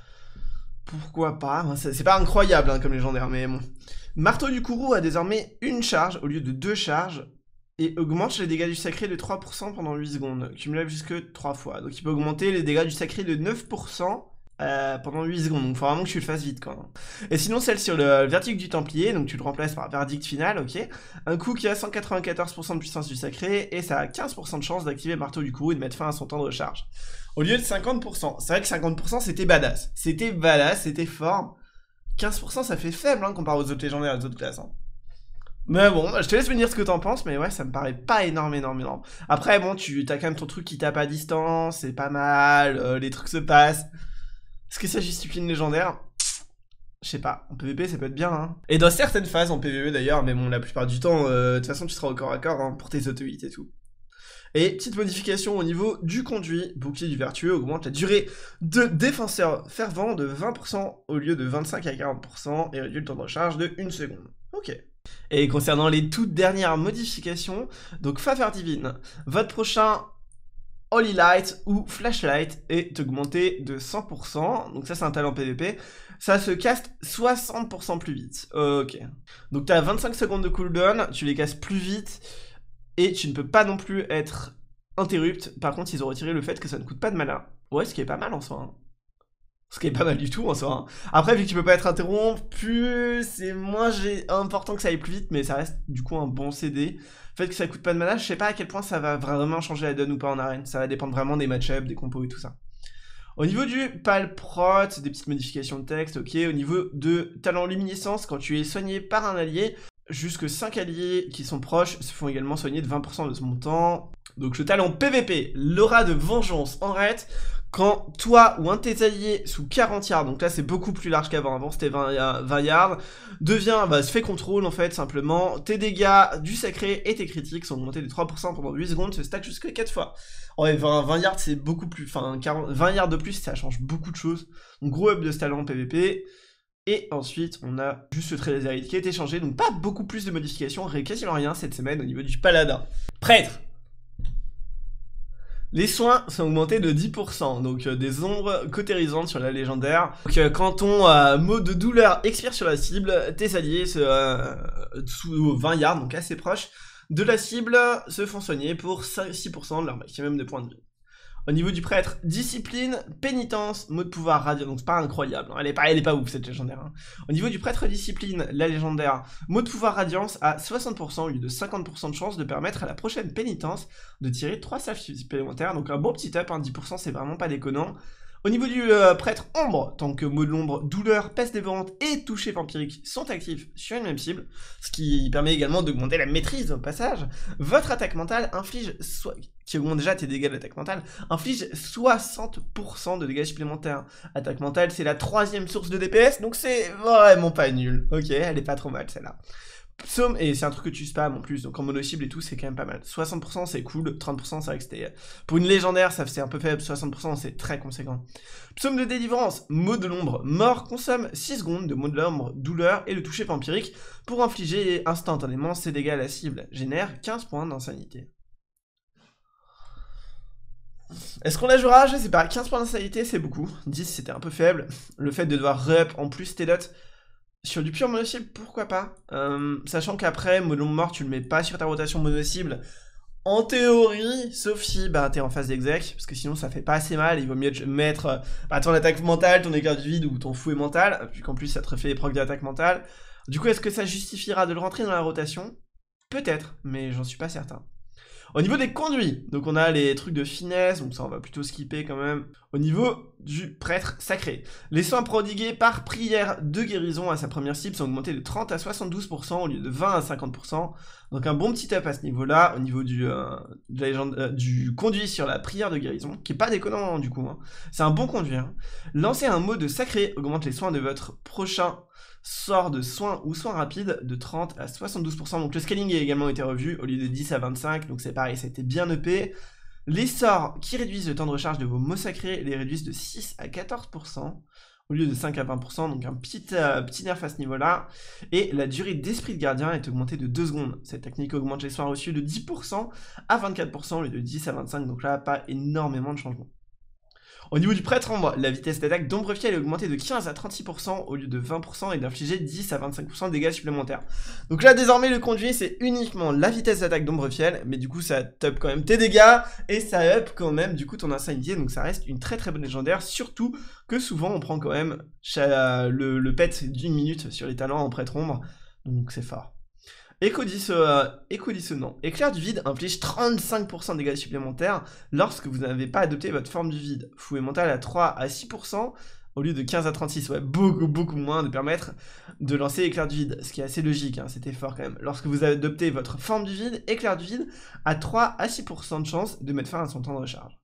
Pourquoi pas, c'est pas incroyable hein, comme légendaire, mais bon. Marteau du Kourou a désormais une charge au lieu de 2 charges, et augmente les dégâts du sacré de 3% pendant 8 secondes, cumulable jusque 3 fois. Donc il peut augmenter les dégâts du sacré de 9% pendant 8 secondes, donc faut vraiment que tu le fasses vite quand même. Et sinon celle sur le verdict du Templier, donc tu le remplaces par verdict final, ok. Un coup qui a 194% de puissance du sacré, et ça a 15% de chance d'activer Marteau du Kourou et de mettre fin à son temps de recharge. Au lieu de 50%, c'est vrai que 50% c'était badass, c'était fort. 15% ça fait faible hein, comparé aux autres légendaires et aux autres classes. Hein. Mais bon, je te laisse me dire ce que t'en penses, mais ouais, ça me paraît pas énorme. Après, bon, t'as quand même ton truc qui tape à distance, c'est pas mal, les trucs se passent. Est-ce que ça justifie une légendaire? Je sais pas, en PvP ça peut être bien, hein. Et dans certaines phases, en PvE d'ailleurs, mais bon, la plupart du temps, de toute façon, tu seras au corps à corps hein, pour tes auto-hits et tout. Et petite modification au niveau du conduit, bouclier du vertueux augmente la durée de défenseur fervent de 20% au lieu de 25 à 40% et réduit le temps de recharge de 1 seconde. Ok. Et concernant les toutes dernières modifications, donc faveur divine, votre prochain Holy Light ou Flashlight est augmenté de 100%, donc ça c'est un talent PVP, ça se caste 60% plus vite. Ok. Donc t'as 25 secondes de cooldown, tu les casses plus vite, et tu ne peux pas non plus être interrupt. Par contre, ils ont retiré le fait que ça ne coûte pas de mana. Ouais, ce qui est pas mal en soi. Hein. Ce qui est pas mal du tout en soi. Hein. Après, vu que tu peux pas être interrompu, c'est moins important que ça aille plus vite, mais ça reste du coup un bon CD. Le fait que ça coûte pas de mana, je sais pas à quel point ça va vraiment changer la donne ou pas en arène. Ça va dépendre vraiment des match-ups, des compos et tout ça. Au niveau du palprot, des petites modifications de texte, ok. Au niveau de talent luminescence, quand tu es soigné par un allié, jusque 5 alliés qui sont proches se font également soigner de 20% de ce montant. Donc le talent PVP, l'aura de vengeance en raid, quand toi ou un de tes alliés sous 40 yards, donc là c'est beaucoup plus large qu'avant, avant c'était 20 yards, se fait contrôle en fait simplement, tes dégâts du sacré et tes critiques sont augmentés de 3% pendant 8 secondes, se stack jusqu'à 4 fois. Ouais, 20 yards c'est beaucoup plus, 20 yards de plus ça change beaucoup de choses, donc gros up de ce talent PVP. Et ensuite, on a juste le trait laser qui a été changé, donc pas beaucoup plus de modifications, quasiment rien cette semaine au niveau du paladin. Prêtre. Les soins sont augmentés de 10%, donc des ombres cautérisantes sur la légendaire. Donc quand ton mot de douleur expire sur la cible, tes alliés sous 20 yards, donc assez proches, de la cible se font soigner pour 6% de leur maximum de points de vie. Au niveau du prêtre, discipline, pénitence, mot de pouvoir radiant, donc c'est pas incroyable, hein. Elle est pas ouf cette légendaire. Hein. Au niveau du prêtre discipline, la légendaire, mot de pouvoir radiance a 60% au lieu de 50% de chance de permettre à la prochaine pénitence de tirer 3 salves supplémentaires, donc un bon petit up, hein, 10% c'est vraiment pas déconnant. Au niveau du prêtre ombre, tant que mot de l'ombre, douleur, peste dévorante et toucher vampirique sont actifs sur une même cible, ce qui permet également d'augmenter la maîtrise au passage, votre attaque mentale inflige, qui augmente déjà tes dégâts d'attaque mentale, inflige 60% de dégâts supplémentaires. Attaque mentale, c'est la 3e source de DPS, donc c'est vraiment pas nul. Ok, elle est pas trop mal celle-là. Psaume, et c'est un truc que tu spams en plus, donc en mono-cible et tout, c'est quand même pas mal. 60% c'est cool, 30% c'est vrai que c'était... Pour une légendaire, c'est un peu faible, 60% c'est très conséquent. Psaume de délivrance, mot de l'ombre, mort, consomme 6 secondes de mot de l'ombre, douleur et le toucher vampirique pour infliger instantanément ses dégâts à la cible. Génère 15 points d'insanité. Est-ce qu'on la jouera? Je sais pas, 15 points d'insanité c'est beaucoup, 10 c'était un peu faible. Le fait de devoir re-up en plus tes dots... Sur du pur mono-cible, pourquoi pas, sachant qu'après, mot de l'ombre mort, tu le mets pas sur ta rotation mono-cible, en théorie, sauf si t'es en phase d'exec, parce que sinon ça fait pas assez mal, il vaut mieux mettre ton attaque mentale, ton éclair du vide ou ton fouet mental, vu qu'en plus ça te refait les procs d'attaque mentale. Du coup, est-ce que ça justifiera de le rentrer dans la rotation? Peut-être, mais j'en suis pas certain. Au niveau des conduits, donc on a les trucs de finesse, donc ça on va plutôt skipper quand même. Au niveau du prêtre sacré, les soins prodigués par prière de guérison à sa première cible sont augmentés de 30 à 72% au lieu de 20 à 50%. Donc un bon petit up à ce niveau-là, au niveau du, de la légende, du conduit sur la prière de guérison, qui est pas déconnant hein, du coup. Hein. C'est un bon conduit. Hein. Lancer un mot de sacré augmente les soins de votre prochain sort de soins ou soins rapides de 30 à 72%. Donc le scaling a également été revu au lieu de 10 à 25. Donc c'est pareil, ça a été bien upé. Les sorts qui réduisent le temps de recharge de vos mots sacrés les réduisent de 6 à 14%. Au lieu de 5 à 20%, donc un petit nerf à ce niveau-là. Et la durée d'esprit de gardien est augmentée de 2 secondes. Cette technique augmente les soins reçus de 10% à 24%, au lieu de 10 à 25%, donc là, pas énormément de changements. Au niveau du prêtre ombre, la vitesse d'attaque d'ombre fiel est augmentée de 15 à 36% au lieu de 20% et d'infliger 10 à 25% de dégâts supplémentaires. Donc là désormais le conduit c'est uniquement la vitesse d'attaque d'ombre fiel, mais du coup ça up quand même tes dégâts et ça up quand même du coup ton insanité, donc ça reste une très bonne légendaire, surtout que souvent on prend quand même le pet d'une minute sur les talents en prêtre ombre, donc c'est fort. Écho dissonant. Éclair du vide inflige 35% de dégâts supplémentaires lorsque vous n'avez pas adopté votre forme du vide. Fouet mental à 3 à 6% au lieu de 15 à 36. Ouais, beaucoup moins de permettre de lancer éclair du vide. Ce qui est assez logique, hein, c'était fort quand même. Lorsque vous adoptez votre forme du vide, éclair du vide a 3 à 6% de chance de mettre fin à son temps de recharge.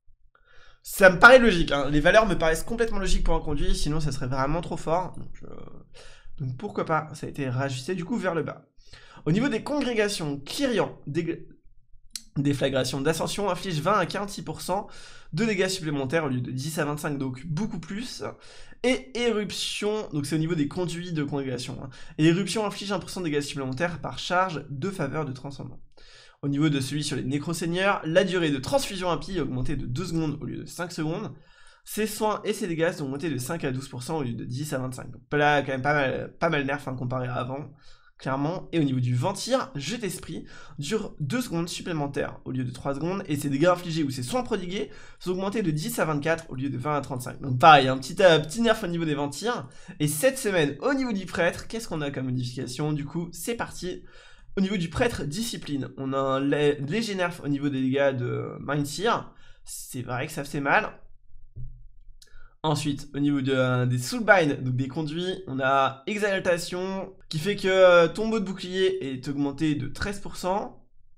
Ça me paraît logique, hein. Les valeurs me paraissent complètement logiques pour un conduit, sinon ça serait vraiment trop fort. Donc pourquoi pas, ça a été rajusté du coup vers le bas. Au niveau des congrégations, Kyrian, déflagration d'ascension inflige 20 à 46% de dégâts supplémentaires au lieu de 10 à 25, donc beaucoup plus. Et éruption, donc c'est au niveau des conduits de congrégation. Hein. Et éruption inflige 1% de dégâts supplémentaires par charge de faveur de transcendant. Au niveau de celui sur les nécroseigneurs, la durée de transfusion impie est augmentée de 2 secondes au lieu de 5 secondes. Ses soins et ses dégâts sont augmentés de 5 à 12% au lieu de 10 à 25. Donc là, quand même pas mal nerf hein, comparé à avant. Clairement, et au niveau du ventir, jet d'esprit dure 2 secondes supplémentaires au lieu de 3 secondes, et ses dégâts infligés ou ses soins prodigués sont augmentés de 10 à 24 au lieu de 20 à 35. Donc pareil, un petit nerf au niveau des ventirs. Et cette semaine, au niveau du prêtre, qu'est-ce qu'on a comme modification? Du coup, c'est parti. Au niveau du prêtre discipline, on a un léger nerf au niveau des dégâts de Mindseer. C'est vrai que ça fait mal. Ensuite, au niveau des soulbind, donc des conduits, on a exaltation, qui fait que ton mot de bouclier est augmenté de 13%.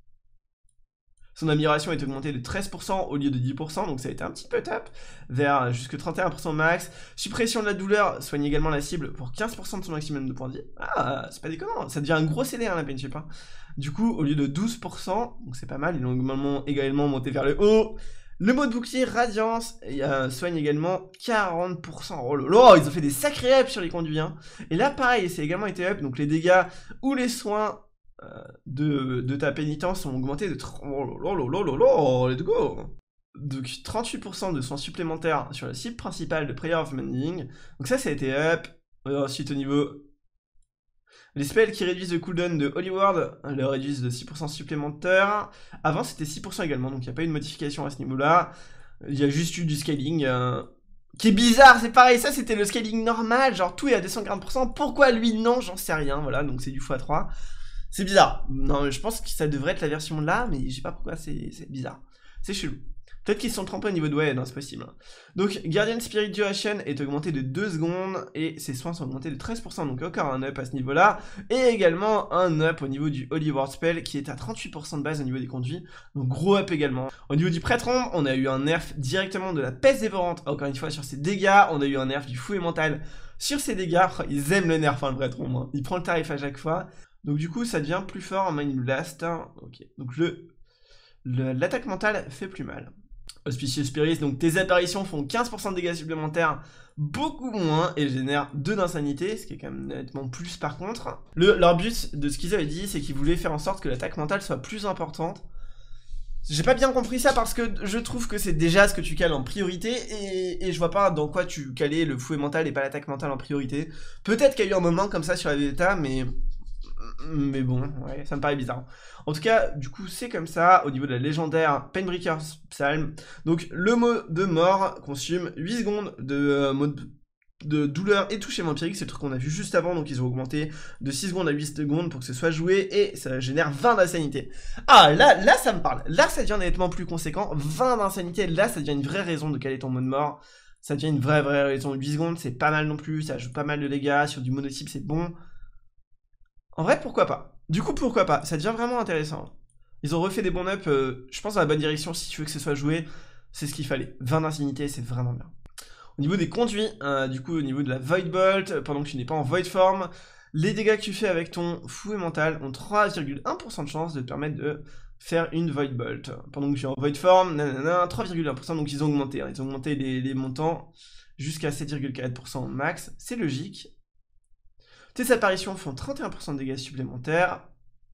Son amélioration est augmentée de 13% au lieu de 10%, donc ça a été un petit peu top, vers jusque 31% max. Suppression de la douleur soigne également la cible pour 15% de son maximum de points de vie. Ah, c'est pas déconnant, ça devient un gros CD hein, la Painship. Hein. Du coup, au lieu de 12%, donc c'est pas mal, ils l'ont également monté vers le haut. Le mot de bouclier Radiance soigne également 40%. Oh là là, ils ont fait des sacrés ups sur les conduits. Hein. Et là, pareil, c'est également été up. Donc les dégâts ou les soins de ta pénitence sont augmentés de... Oh là là là là, let's go. Donc 38% de soins supplémentaires sur la cible principale de Prayer of Mending. Donc ça a été up. Ensuite, au niveau... Les spells qui réduisent le cooldown de Holy Word le réduisent de 6% supplémentaire. Avant, c'était 6% également, donc il n'y a pas eu de modification à ce niveau-là. Il y a juste eu du scaling qui est bizarre, c'est pareil. Ça, c'était le scaling normal, genre tout est à 240%. Pourquoi lui, non, j'en sais rien. Voilà, donc c'est du x3. C'est bizarre. Non, je pense que ça devrait être la version là, mais je sais pas pourquoi, c'est bizarre. C'est chelou. Peut-être qu'ils se sont trompés au niveau de... Ouais, non, c'est possible. Donc, Guardian Spirit Duration est augmenté de 2 secondes et ses soins sont augmentés de 13%, donc encore un up à ce niveau-là. Et également un up au niveau du Holy Word Spell qui est à 38% de base au niveau des conduits, donc gros up également. Au niveau du Prêtre Ombre, on a eu un nerf directement de la Peste Dévorante, encore une fois sur ses dégâts. On a eu un nerf du Fouet Mental sur ses dégâts. Ils aiment le nerf, hein, le Prêtre Ombre. Hein. Il prend le tarif à chaque fois. Donc du coup, ça devient plus fort en Mind Blast. Hein. Ok, donc l'attaque mentale fait plus mal. Auspicieux Spirit, donc tes apparitions font 15% de dégâts supplémentaires, beaucoup moins, et génèrent 2 d'insanité, ce qui est quand même nettement plus par contre. Leur but de ce qu'ils avaient dit, c'est qu'ils voulaient faire en sorte que l'attaque mentale soit plus importante. J'ai pas bien compris ça parce que je trouve que c'est déjà ce que tu cales en priorité, et je vois pas dans quoi tu calais le fouet mental et pas l'attaque mentale en priorité. Peut-être qu'il y a eu un moment comme ça sur la bêta, mais bon, ouais, ça me paraît bizarre. En tout cas, du coup, c'est comme ça, au niveau de la légendaire Painbreaker's Psalm. Donc, le mot de mort consomme 8 secondes de de douleur et toucher vampirique, c'est le truc qu'on a vu juste avant, donc ils ont augmenté de 6 secondes à 8 secondes pour que ce soit joué, et ça génère 20 d'insanité. Ah, là ça me parle, là ça devient nettement plus conséquent, 20 d'insanité, là ça devient une vraie raison de caler ton mode mort, ça devient une vraie raison, 8 secondes c'est pas mal non plus, ça ajoute pas mal de dégâts, sur du monotype c'est bon. En vrai, pourquoi pas? Du coup, pourquoi pas? Ça devient vraiment intéressant. Ils ont refait des bons ups, je pense dans la bonne direction, si tu veux que ce soit joué, c'est ce qu'il fallait. 20 d'insanité, c'est vraiment bien. Au niveau des conduits, du coup, au niveau de la Void Bolt, pendant que tu n'es pas en Void Form, les dégâts que tu fais avec ton fou et mental ont 3,1% de chance de te permettre de faire une Void Bolt. Pendant que tu es en Void Form, 3,1%, donc ils ont augmenté. Hein, ils ont augmenté les montants jusqu'à 7,4% max, c'est logique. Tes apparitions font 31% de dégâts supplémentaires.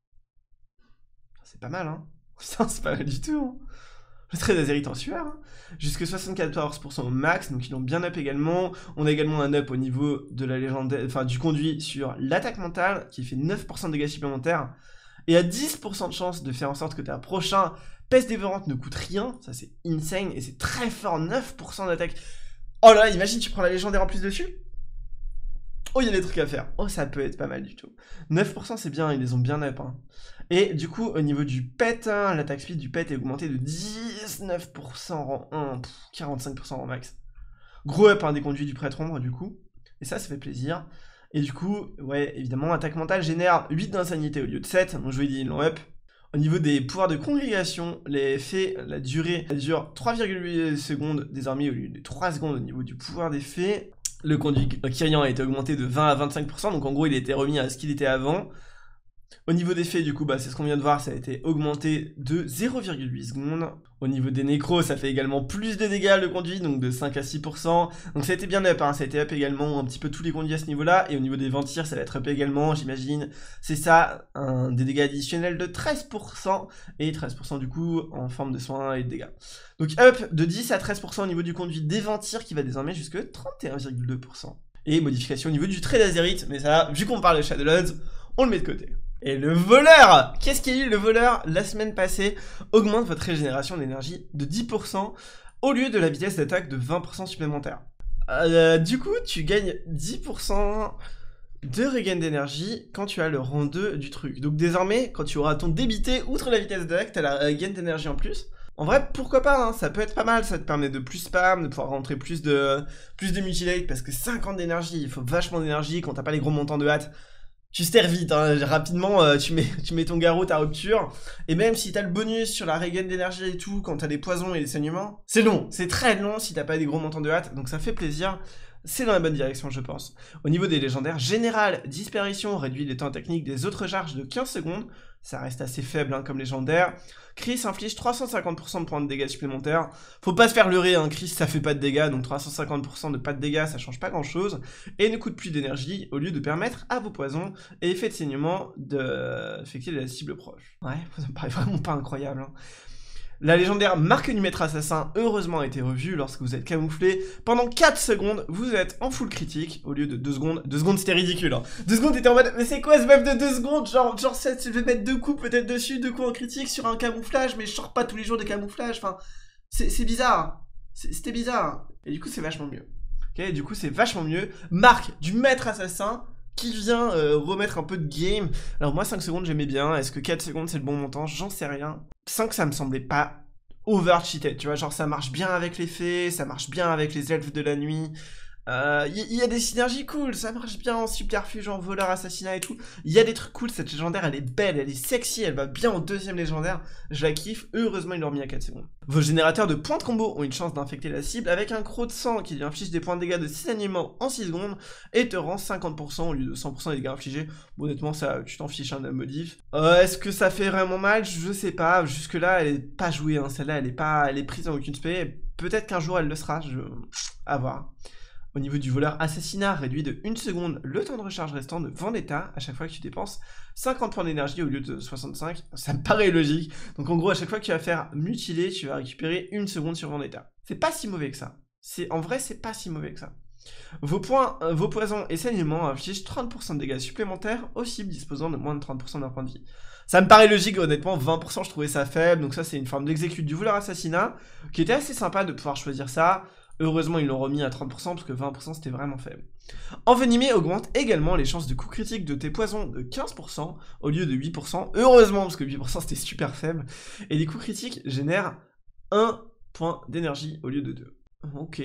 C'est pas mal, hein. Ça, c'est pas mal du tout, hein. Le trait d'Azeroth en sueur, hein. Jusque 74% au max, donc ils l'ont bien up également. On a également un up au niveau de la légende, enfin du conduit sur l'attaque mentale, qui fait 9% de dégâts supplémentaires, et à 10% de chance de faire en sorte que ta prochain peste dévorante ne coûte rien. Ça c'est insane, et c'est très fort, 9% d'attaque. Oh là, imagine tu prends la légendaire en plus dessus. Oh, il y a des trucs à faire. Oh, ça peut être pas mal du tout. 9% c'est bien, ils les ont bien up. Hein. Et du coup, au niveau du pet, hein, l'attaque speed du pet est augmentée de 19% en rang 1, 45% en max. Gros up hein, des conduits du prêtre ombre du coup. Et ça fait plaisir. Et du coup, ouais, évidemment, attaque mentale génère 8 d'insanité au lieu de 7. Donc je vous ai dit, ils l'ont up. Au niveau des pouvoirs de congrégation, les fées, la durée, elle dure 3,8 secondes désormais au lieu de 3 secondes au niveau du pouvoir des fées. Le conduit Kyrian a été augmenté de 20 à 25%, donc en gros il a été remis à ce qu'il était avant. Au niveau des fées, du coup, bah, c'est ce qu'on vient de voir, ça a été augmenté de 0,8 secondes. Au niveau des nécros, ça fait également plus de dégâts le conduit, donc de 5 à 6%. Donc ça a été bien up, hein, ça a été up également un petit peu tous les conduits à ce niveau-là. Et au niveau des ventires, ça va être up également, j'imagine. C'est ça, des dégâts additionnels de 13%. Et 13% du coup en forme de soins et de dégâts. Donc up de 10 à 13% au niveau du conduit des ventires qui va désormais jusque 31,2%. Et modification au niveau du trait d'Azeroth, mais ça, vu qu'on parle de Shadowlands, on le met de côté. Et le voleur! Qu'est-ce qu'il y a eu le voleur la semaine passée? Augmente votre régénération d'énergie de 10% au lieu de la vitesse d'attaque de 20% supplémentaire. Du coup, tu gagnes 10% de regain d'énergie quand tu as le rang 2 du truc. Donc désormais, quand tu auras ton débité, outre la vitesse d'attaque, tu as la regain d'énergie en plus. En vrai, pourquoi pas, hein, ça peut être pas mal, ça te permet de plus spam, de pouvoir rentrer plus de mutilate, parce que 50 d'énergie, il faut vachement d'énergie quand t'as pas les gros montants de hâte. Tu se terres vite, hein, rapidement, tu mets ton garrot, ta rupture, et même si t'as le bonus sur la regain d'énergie et tout, quand t'as des poisons et des saignements, c'est long, c'est très long si t'as pas des gros montants de hâte, donc ça fait plaisir, c'est dans la bonne direction je pense. Au niveau des légendaires, général, disparition, réduit les temps techniques des autres charges de 15 secondes, ça reste assez faible hein, comme légendaire. Chris inflige 350% de points de dégâts supplémentaires. Faut pas se faire leurrer, hein, Chris ça fait pas de dégâts, donc 350% de pas de dégâts ça change pas grand chose. Et ne coûte plus d'énergie au lieu de permettre à vos poisons et effets de saignement d'affecter la cible proche. Ouais, ça me paraît vraiment pas incroyable. Hein. La légendaire marque du maître assassin, heureusement, a été revue lorsque vous êtes camouflé. Pendant 4 secondes, vous êtes en full critique, au lieu de 2 secondes. 2 secondes, c'était ridicule, hein. 2 secondes, t'étais en mode, mais c'est quoi ce buff de 2 secondes? Genre, je vais mettre 2 coups peut-être dessus, 2 coups en critique sur un camouflage, mais je sors pas tous les jours de camouflage, enfin, c'est bizarre. C'était bizarre. Et du coup, c'est vachement mieux. Ok, du coup, c'est vachement mieux. Marque du maître assassin, qui vient remettre un peu de game. Alors moi 5 secondes j'aimais bien, est-ce que 4 secondes c'est le bon montant? J'en sais rien. 5 ça me semblait pas over cheated, tu vois, genre ça marche bien avec les fées, ça marche bien avec les elfes de la nuit. Il y a des synergies cool, ça marche bien en subterfuge, en voleur, assassinat et tout. Il y a des trucs cool, cette légendaire elle est belle, elle est sexy, elle va bien au deuxième légendaire. Je la kiffe, heureusement ils l'ont remis à 4 secondes. Vos générateurs de points de combo ont une chance d'infecter la cible avec un croc de sang qui lui inflige des points de dégâts de saignement en 6 secondes et te rend 50% au lieu de 100% des dégâts infligés. Bon, honnêtement ça, tu t'en fiches un modif. Est-ce que ça fait vraiment mal? Je sais pas, jusque là elle est pas jouée, hein. Celle-là elle est prise en aucune spé. Peut-être qu'un jour elle le sera, à voir. Au niveau du voleur assassinat, réduit de 1 seconde le temps de recharge restant de Vendetta à chaque fois que tu dépenses 50 points d'énergie au lieu de 65. Ça me paraît logique. Donc en gros, à chaque fois que tu vas faire mutiler, tu vas récupérer 1 seconde sur Vendetta. C'est pas si mauvais que ça. En vrai, c'est pas si mauvais que ça. Vos poisons et saignements infligent 30% de dégâts supplémentaires aux cibles disposant de moins de 30% d'un point de vie. Ça me paraît logique, honnêtement, 20% je trouvais ça faible, donc ça c'est une forme d'exécute du voleur assassinat, qui était assez sympa de pouvoir choisir ça. Heureusement, ils l'ont remis à 30% parce que 20% c'était vraiment faible. Envenimé augmente également les chances de coups critiques de tes poisons de 15% au lieu de 8%. Heureusement, parce que 8% c'était super faible. Et les coups critiques génèrent 1 point d'énergie au lieu de 2. Ok.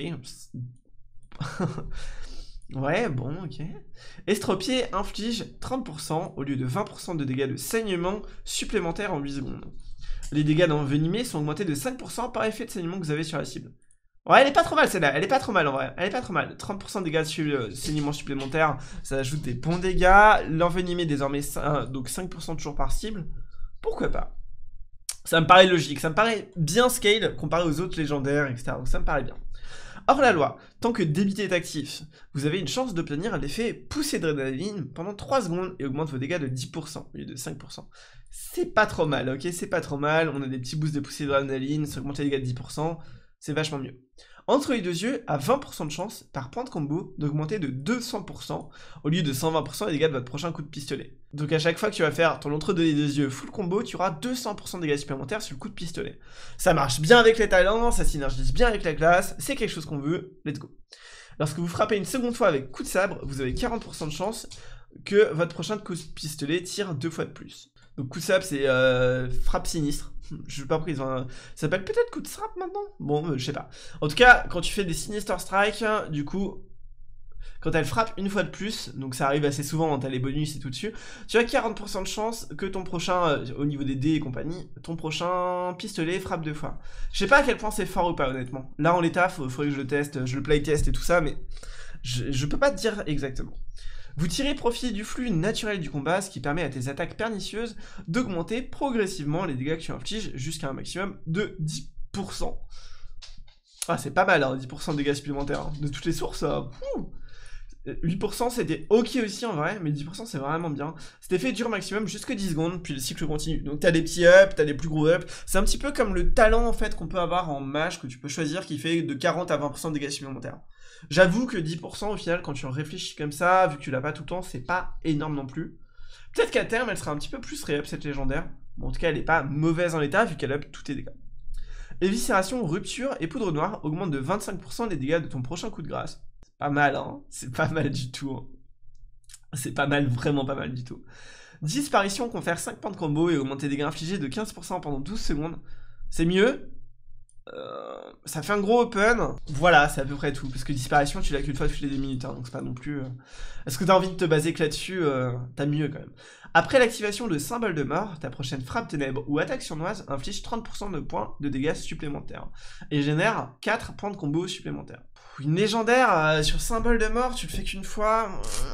Ouais, bon, ok. Estropié inflige 30% au lieu de 20% de dégâts de saignement supplémentaires en 8 secondes. Les dégâts d'envenimé sont augmentés de 5% par effet de saignement que vous avez sur la cible. Ouais, elle est pas trop mal celle-là, elle est pas trop mal en vrai, elle est pas trop mal. 30% de dégâts de saignement supplémentaires, ça ajoute des bons dégâts. L'envenimé désormais, donc 5% toujours par cible. Pourquoi pas? Ça me paraît logique, ça me paraît bien scale comparé aux autres légendaires, etc. Donc ça me paraît bien. Hors la loi, tant que débité est actif, vous avez une chance d'obtenir l'effet poussée d'adrénaline pendant 3 secondes et augmente vos dégâts de 10% au lieu de 5%. C'est pas trop mal, ok, c'est pas trop mal. On a des petits boosts de poussée d'adrénaline, ça augmente les dégâts de 10%, c'est vachement mieux. Entre les deux yeux, à 20% de chance, par point de combo, d'augmenter de 200% au lieu de 120% les dégâts de votre prochain coup de pistolet. Donc à chaque fois que tu vas faire ton entre les deux yeux full combo, tu auras 200% de dégâts supplémentaires sur le coup de pistolet. Ça marche bien avec les talents, ça synergise bien avec la classe, c'est quelque chose qu'on veut, let's go. Lorsque vous frappez une seconde fois avec coup de sabre, vous avez 40% de chance que votre prochain coup de pistolet tire 2 fois de plus. Donc coup de sabre c'est frappe sinistre. Je sais pas pourquoi ils ont ça s'appelle peut-être coup de strap maintenant. Bon, je sais pas. En tout cas, quand tu fais des Sinister Strike, du coup, quand elle frappe une fois de plus, donc ça arrive assez souvent, t'as les bonus et tout dessus, tu as 40% de chance que ton prochain, au niveau des dés et compagnie, ton prochain pistolet frappe 2 fois. Je sais pas à quel point c'est fort ou pas, honnêtement. Là, en l'état, faudrait que je le teste, je le playtest et tout ça, mais je peux pas te dire exactement. Vous tirez profit du flux naturel du combat, ce qui permet à tes attaques pernicieuses d'augmenter progressivement les dégâts que tu infliges jusqu'à un maximum de 10%. Ah, c'est pas mal, hein, 10% de dégâts supplémentaires. Hein. De toutes les sources, 8% c'était ok aussi en vrai, mais 10% c'est vraiment bien. Cet effet dure maximum jusque 10 secondes, puis le cycle continue. Donc t'as des petits ups, t'as des plus gros ups. C'est un petit peu comme le talent en fait qu'on peut avoir en mage que tu peux choisir qui fait de 40 à 20% de dégâts supplémentaires. J'avoue que 10% au final, quand tu en réfléchis comme ça, vu que tu l'as pas tout le temps, c'est pas énorme non plus. Peut-être qu'à terme, elle sera un petit peu plus réup cette légendaire. Bon, en tout cas, elle est pas mauvaise en l'état, vu qu'elle up tous tes dégâts. Éviscération, rupture et poudre noire augmentent de 25% les dégâts de ton prochain coup de grâce. C'est pas mal, hein. C'est pas mal du tout. Hein. C'est pas mal, vraiment pas mal du tout. Disparition confère 5 points de combo et augmente tes dégâts infligés de 15% pendant 12 secondes. C'est mieux. Ça fait un gros open. Voilà, c'est à peu près tout. Parce que disparition, tu l'as qu'une fois toutes les 2 minutes. Hein, donc c'est pas non plus... Est-ce que t'as envie de te baser que là-dessus t'as mieux quand même. Après l'activation de symbole de mort, ta prochaine frappe ténèbres ou attaque sournoise inflige 30% de points de dégâts supplémentaires. Et génère 4 points de combo supplémentaires. Une légendaire sur symbole de mort, tu le fais qu'une fois...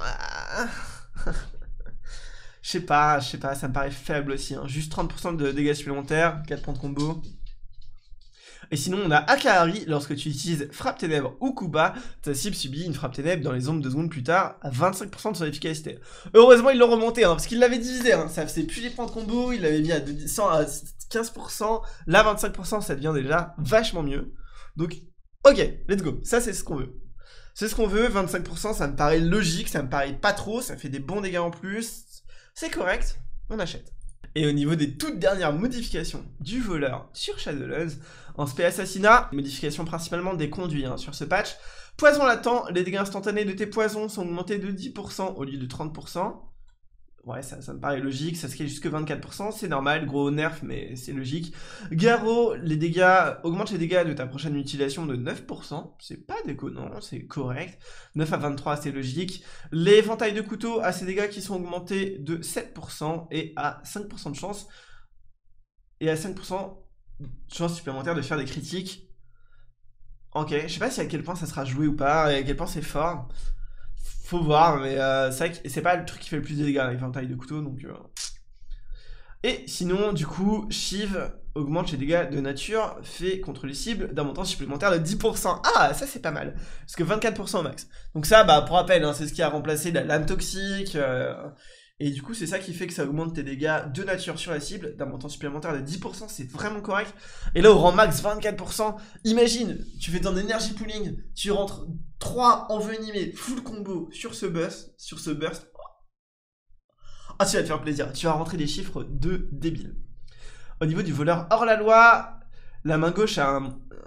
Je sais pas, ça me paraît faible aussi. Hein. Juste 30% de dégâts supplémentaires, 4 points de combo. Et sinon, on a Akahari, lorsque tu utilises Frappe Ténèbres ou Kuba, ta cible subit une Frappe Ténèbres dans les ombres 2 secondes plus tard, à 25% de son efficacité. Heureusement, ils l'ont remonté, hein, parce qu'ils l'avaient divisé, hein, ça faisait plus les points de combo, ils l'avaient mis à 100 à 15%, là 25%, ça devient déjà vachement mieux. Donc, ok, let's go, ça c'est ce qu'on veut. C'est ce qu'on veut, 25%, ça me paraît logique, ça me paraît pas trop, ça fait des bons dégâts en plus, c'est correct, on achète. Et au niveau des toutes dernières modifications du voleur sur Shadowlands, en spé assassinat, modification principalement des conduits hein, sur ce patch. Poison latent, les dégâts instantanés de tes poisons sont augmentés de 10% au lieu de 30%. Ouais, ça me paraît logique, ça scale jusque 24%, c'est normal, gros nerf, mais c'est logique. Garrot, les dégâts, augmente les dégâts de ta prochaine utilisation de 9%, c'est pas déconnant, c'est correct. 9 à 23, c'est logique. Les éventails de couteau a ces dégâts qui sont augmentés de 7% et à 5% de chance. Et à 5% de chance supplémentaire de faire des critiques. Ok, je sais pas si à quel point ça sera joué ou pas, et à quel point c'est fort. Faut voir, mais c'est vrai que c'est pas le truc qui fait le plus de dégâts, l'éventail de couteau, donc... Et sinon, du coup, Shiv augmente les dégâts de nature fait contre les cibles d'un montant supplémentaire de 10%. Ah, ça c'est pas mal, parce que 24% au max. Donc ça, bah pour rappel, hein, c'est ce qui a remplacé la lame toxique, et du coup c'est ça qui fait que ça augmente tes dégâts de nature sur la cible d'un montant supplémentaire de 10%, c'est vraiment correct. Et là au rang max 24%, imagine, tu fais ton energy pooling, tu rentres 3 envenimés full combo sur ce burst, ah, tu vas te faire plaisir, tu vas rentrer des chiffres de débile. Au niveau du voleur hors la loi, la main gauche a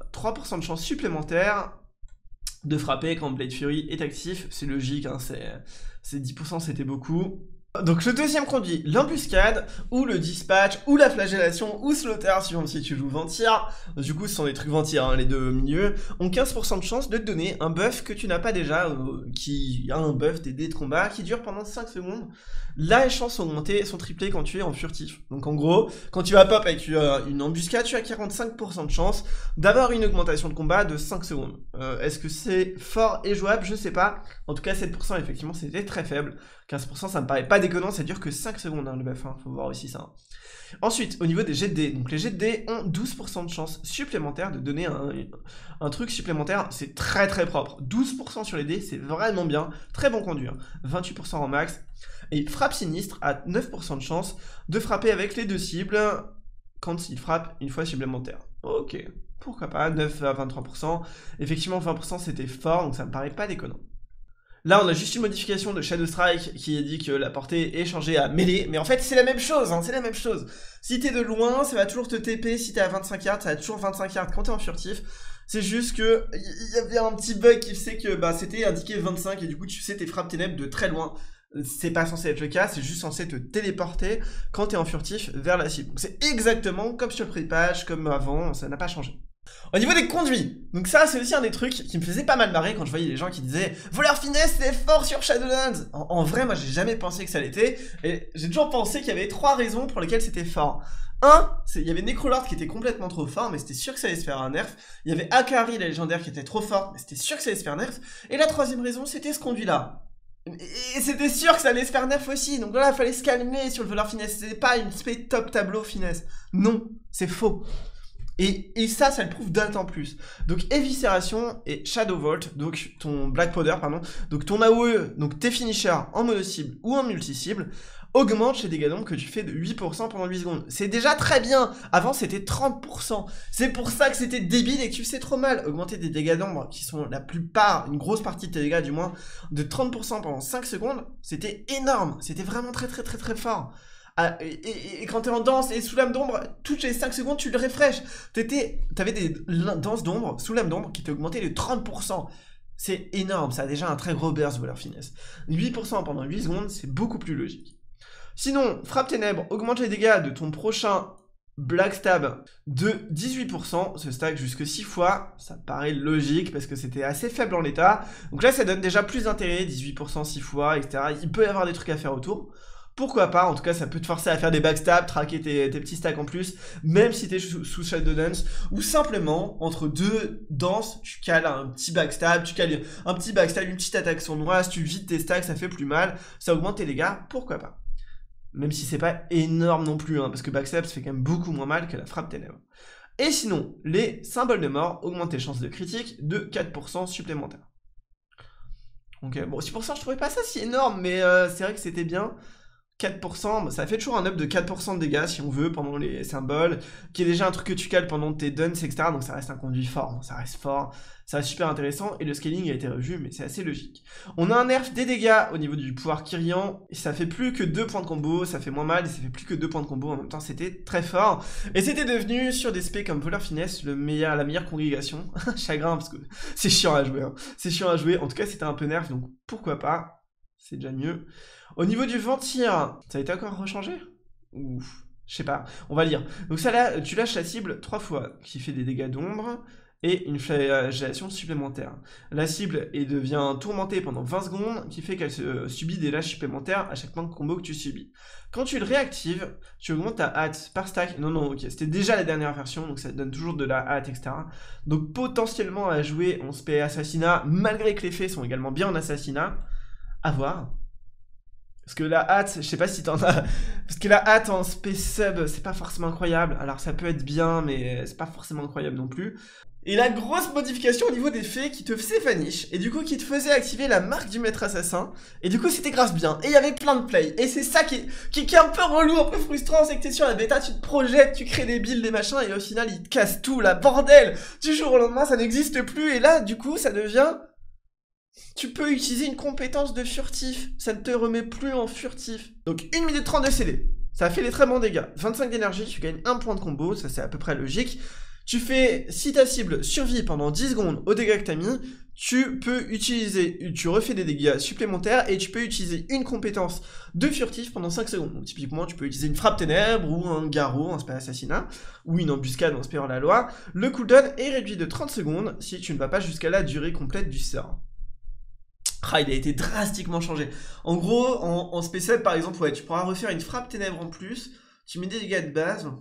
3% de chance supplémentaire de frapper quand Blade Fury est actif. C'est logique, hein, c'est 10%, c'était beaucoup. Donc le deuxième conduit, l'embuscade, ou le dispatch, ou la flagellation, ou slaughter, suivant si tu joues Ventir. Du coup, ce sont des trucs Ventir, hein, les deux au milieu, ont 15% de chance de te donner un buff que tu n'as pas déjà, qui a un buff des dés de combat qui dure pendant 5 secondes. Là, les chances sont augmentées, sont triplées quand tu es en furtif. Donc en gros, quand tu vas pop avec une embuscade, tu as 45% de chance d'avoir une augmentation de combat de 5 secondes. Est-ce que c'est fort et jouable? Je sais pas. En tout cas, 7%, effectivement, c'était très faible. 15%, ça me paraît pas déconnant, ça dure que 5 secondes, hein, le buff, hein, faut voir aussi ça. Hein. Ensuite, au niveau des jets de dés, donc les jets de dés ont 12% de chance supplémentaire de donner un truc supplémentaire, c'est très très propre. 12% sur les dés, c'est vraiment bien, très bon conduit, hein. 28% en max, et frappe sinistre a 9% de chance de frapper avec les deux cibles quand il frappe une fois supplémentaire. Ok, pourquoi pas, 9 à 23%, effectivement 20% c'était fort, donc ça me paraît pas déconnant. Là, on a juste une modification de Shadow Strike qui dit que la portée est changée à mêlée, mais en fait, c'est la même chose, hein, c'est la même chose. Si t'es de loin, ça va toujours te TP, si t'es à 25 yards, ça va toujours 25 yards quand t'es en furtif. C'est juste que il y avait un petit bug qui faisait que bah, c'était indiqué 25 et du coup, tu sais tes frappes ténèbres de très loin. C'est pas censé être le cas, c'est juste censé te téléporter quand t'es en furtif vers la cible. Donc c'est exactement comme sur le pré-patch, comme avant, ça n'a pas changé. Au niveau des conduits, donc ça c'est aussi un des trucs qui me faisait pas mal marrer quand je voyais les gens qui disaient voleur finesse c'est fort sur Shadowlands. En vrai moi j'ai jamais pensé que ça l'était et j'ai toujours pensé qu'il y avait 3 raisons pour lesquelles c'était fort. Il y avait Necrolord qui était complètement trop fort mais c'était sûr que ça allait se faire un nerf. Il y avait Akari la légendaire qui était trop forte mais c'était sûr que ça allait se faire nerf. Et la troisième raison c'était ce conduit là. Et c'était sûr que ça allait se faire nerf aussi, donc là il fallait se calmer sur le voleur finesse, c'était pas une spé top tableau finesse. Non, c'est faux. Et ça le prouve d'autant plus. Donc Éviscération et Shadow Vault, donc ton Black Powder, pardon, donc ton AOE, donc tes finishers en mono-cible ou en multi-cible, augmentent les dégâts d'ombre que tu fais de 8% pendant 8 secondes. C'est déjà très bien. Avant c'était 30%. C'est pour ça que c'était débile et que tu faisais trop mal. Augmenter des dégâts d'ombre qui sont la plupart, une grosse partie de tes dégâts du moins, de 30% pendant 5 secondes, c'était énorme. C'était vraiment très fort. Et quand t'es en danse et sous lame d'ombre, toutes les 5 secondes tu le refresh. T'avais des danses d'ombre, sous lame d'ombre, qui t'augmentaient de 30%. C'est énorme, ça a déjà un très gros burst voleur finesse. 8% pendant 8 secondes, c'est beaucoup plus logique. Sinon, frappe ténèbres augmente les dégâts de ton prochain Black Stab de 18%, ce stack jusque 6 fois, ça paraît logique parce que c'était assez faible en l'état. Donc là ça donne déjà plus d'intérêt, 18% 6 fois, etc. Il peut y avoir des trucs à faire autour. Pourquoi pas, en tout cas ça peut te forcer à faire des backstabs, traquer tes petits stacks en plus, même si t'es sous Shadowlands, ou simplement, entre deux danses, tu cales un petit backstab, une petite attaque sournoise, tu vides tes stacks, ça fait plus mal, ça augmente tes dégâts, pourquoi pas. Même si c'est pas énorme non plus, hein, parce que backstab ça fait quand même beaucoup moins mal que la frappe ténèbres. Et sinon, les symboles de mort augmentent tes chances de critique de 4% supplémentaires. Ok, bon, 6% je trouvais pas ça si énorme, mais c'est vrai que c'était bien. 4%, ça fait toujours un up de 4% de dégâts si on veut pendant les symboles, qui est déjà un truc que tu cales pendant tes duns, etc. Donc ça reste un conduit fort, ça reste fort, ça reste super intéressant et le scaling a été revu, mais c'est assez logique. On a un nerf des dégâts au niveau du pouvoir Kyrian, et ça fait plus que 2 points de combo, ça fait moins mal et ça fait plus que 2 points de combo, en même temps c'était très fort. Et c'était devenu sur des spés comme voleur finesse la meilleure congrégation. Chagrin parce que c'est chiant à jouer, hein. C'est chiant à jouer, en tout cas c'était un peu nerf, donc pourquoi pas, c'est déjà mieux. Au niveau du Ventir, ça a été encore rechangé? Ouf, je sais pas, on va lire. Donc ça là, tu lâches la cible 3 fois, qui fait des dégâts d'ombre, et une flagellation supplémentaire. La cible devient tourmentée pendant 20 secondes, qui fait qu'elle subit des lâches supplémentaires à chaque point de combo que tu subis. Quand tu le réactives, tu augmentes ta hâte par stack. Non, ok, c'était déjà la dernière version, donc ça te donne toujours de la hâte, etc. Donc potentiellement à jouer en spé assassinat, malgré que les faits sont également bien en assassinat, à voir. Parce que la hâte, je sais pas si t'en as... Parce que la hâte en space sub, c'est pas forcément incroyable. Alors ça peut être bien, mais c'est pas forcément incroyable non plus. Et la grosse modification au niveau des faits qui te faisait vanish, et du coup qui te faisait activer la marque du maître assassin, et du coup c'était grave bien, et il y avait plein de plays, et c'est ça qui est un peu relou, un peu frustrant, c'est que t'es sur la bêta, tu te projettes, tu crées des builds, des machins, et au final ils te cassent tout, la bordel. Du jour au lendemain ça n'existe plus, et là du coup ça devient... Tu peux utiliser une compétence de furtif, ça ne te remet plus en furtif. Donc 1 minute 30 de CD, ça fait des très bons dégâts. 25 d'énergie, tu gagnes 1 point de combo, ça c'est à peu près logique. Tu fais, si ta cible survit pendant 10 secondes aux dégâts que t'as mis, tu refais des dégâts supplémentaires et tu peux utiliser une compétence de furtif pendant 5 secondes. Donc typiquement, tu peux utiliser une frappe ténèbres ou un garrot, un spell assassinat, ou une embuscade en spell la loi. Le cooldown est réduit de 30 secondes si tu ne vas pas jusqu'à la durée complète du sort. Ah, il a été drastiquement changé. En gros, en spécial par exemple, ouais, tu pourras refaire une frappe ténèbres en plus, tu mets des dégâts de base.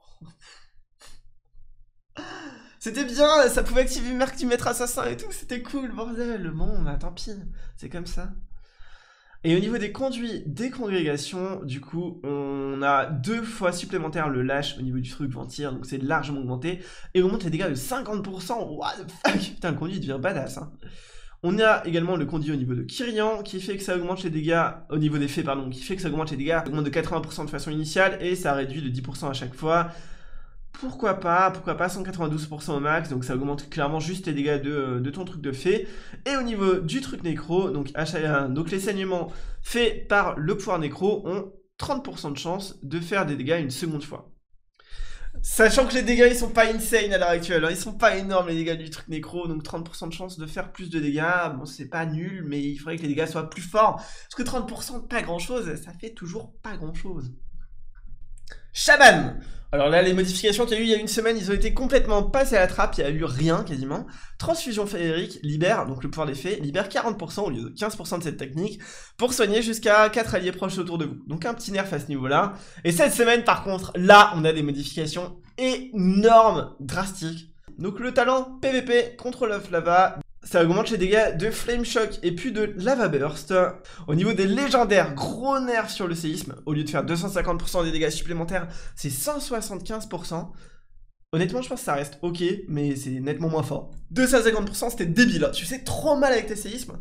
C'était bien, ça pouvait activer Merctimètre Assassin et tout, c'était cool, bordel. Bon, bah tant pis, c'est comme ça. Et au niveau des conduits des congrégations, du coup, on a 2 fois supplémentaire le lâche au niveau du truc ventir, donc c'est largement augmenté. Et on augmente les dégâts de 50%, what the fuck. Putain, le conduit devient badass, hein. On a également le conduit au niveau de Kyrian, qui fait que ça augmente les dégâts, au niveau des faits, pardon, qui fait que ça augmente les dégâts, augmente de 80% de façon initiale, et ça réduit de 10% à chaque fois. Pourquoi pas 192% au max, donc ça augmente clairement juste les dégâts de ton truc de fée. Et au niveau du truc nécro, donc donc les saignements faits par le pouvoir nécro ont 30% de chance de faire des dégâts une seconde fois. Sachant que les dégâts ils sont pas insane à l'heure actuelle, hein, ils sont pas énormes les dégâts du truc nécro, donc 30% de chance de faire plus de dégâts, bon c'est pas nul, mais il faudrait que les dégâts soient plus forts, parce que 30% pas grand chose, ça fait toujours pas grand chose. Shaman. Alors là, les modifications qu'il y a eu il y a une semaine, ils ont été complètement passés à la trappe, il n'y a eu rien quasiment. Transfusion féerique libère, donc le pouvoir des fées, libère 40% au lieu de 15% de cette technique, pour soigner jusqu'à 4 alliés proches autour de vous. Donc un petit nerf à ce niveau-là. Et cette semaine, par contre, là, on a des modifications énormes, drastiques. Donc le talent PVP contre l'œuf lava, ça augmente les dégâts de Flame Shock et puis de Lava Burst. Au niveau des légendaires, gros nerf sur le séisme. Au lieu de faire 250% des dégâts supplémentaires, c'est 175%. Honnêtement, je pense que ça reste ok, mais c'est nettement moins fort. 250%, c'était débile. Tu fais trop mal avec tes séismes.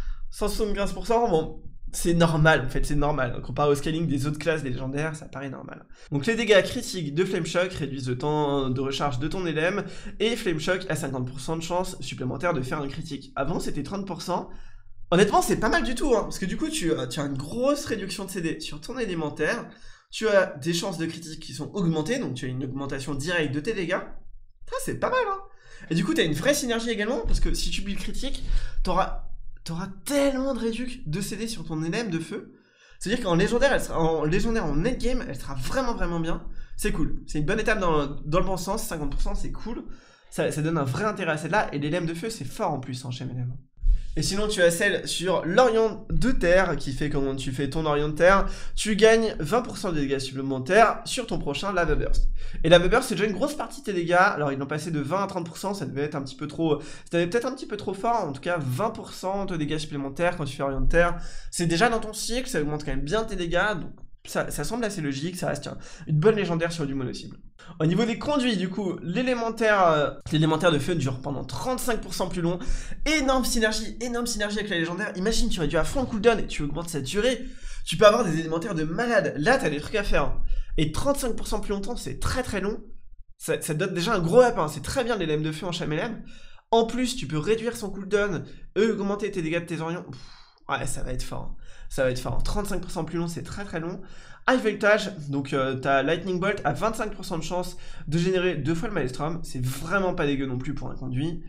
175%, bon, c'est normal, en fait, c'est normal. Comparé au scaling des autres classes des légendaires, ça paraît normal. Donc les dégâts critiques de Flame Shock réduisent le temps de recharge de ton LM, et Flame Shock a 50% de chance supplémentaire de faire un critique. Avant, c'était 30%. Honnêtement, c'est pas mal du tout, hein, parce que du coup, tu as une grosse réduction de CD sur ton élémentaire, tu as des chances de critique qui sont augmentées, donc tu as une augmentation directe de tes dégâts. Ça, c'est pas mal, hein. Et du coup, tu as une vraie synergie également, parce que si tu builds critique, t'auras tellement de réduc de CD sur ton LM de feu. C'est-à-dire qu'en légendaire, en net game, elle sera vraiment bien. C'est cool. C'est une bonne étape dans le bon sens. 50%, c'est cool. Ça donne un vrai intérêt à celle-là. Et les LM de feu, c'est fort en plus en chez LM. Et sinon, tu as celle sur l'Orient de Terre, qui fait quand tu fais ton Orient de Terre, tu gagnes 20% de dégâts supplémentaires sur ton prochain Lava Burst. Et Lava Burst, c'est déjà une grosse partie de tes dégâts. Alors, ils l'ont passé de 20 à 30%, ça devait être un petit peu trop... C'était peut-être un petit peu trop fort, en tout cas, 20% de dégâts supplémentaires quand tu fais Orient de Terre. C'est déjà dans ton cycle, ça augmente quand même bien tes dégâts, donc ça semble assez logique, ça reste une bonne légendaire sur du mono-cible. Au niveau des conduits, du coup, l'élémentaire de feu dure pendant 35% plus long. Énorme synergie avec la légendaire. Imagine, tu réduis à fond le cooldown et tu augmentes sa durée. Tu peux avoir des élémentaires de malade. Là, t'as des trucs à faire. Et 35% plus longtemps, c'est très long. Ça te donne déjà un gros up, hein. C'est très bien les lames de feu en Chamelem. En plus, tu peux réduire son cooldown, augmenter tes dégâts de tes orions. Ouais, ça va être fort. Ça va être fort. 35% plus long, c'est très long. High voltage, donc t'as Lightning Bolt à 25% de chance de générer 2 fois le Maelstrom. C'est vraiment pas dégueu non plus pour un conduit.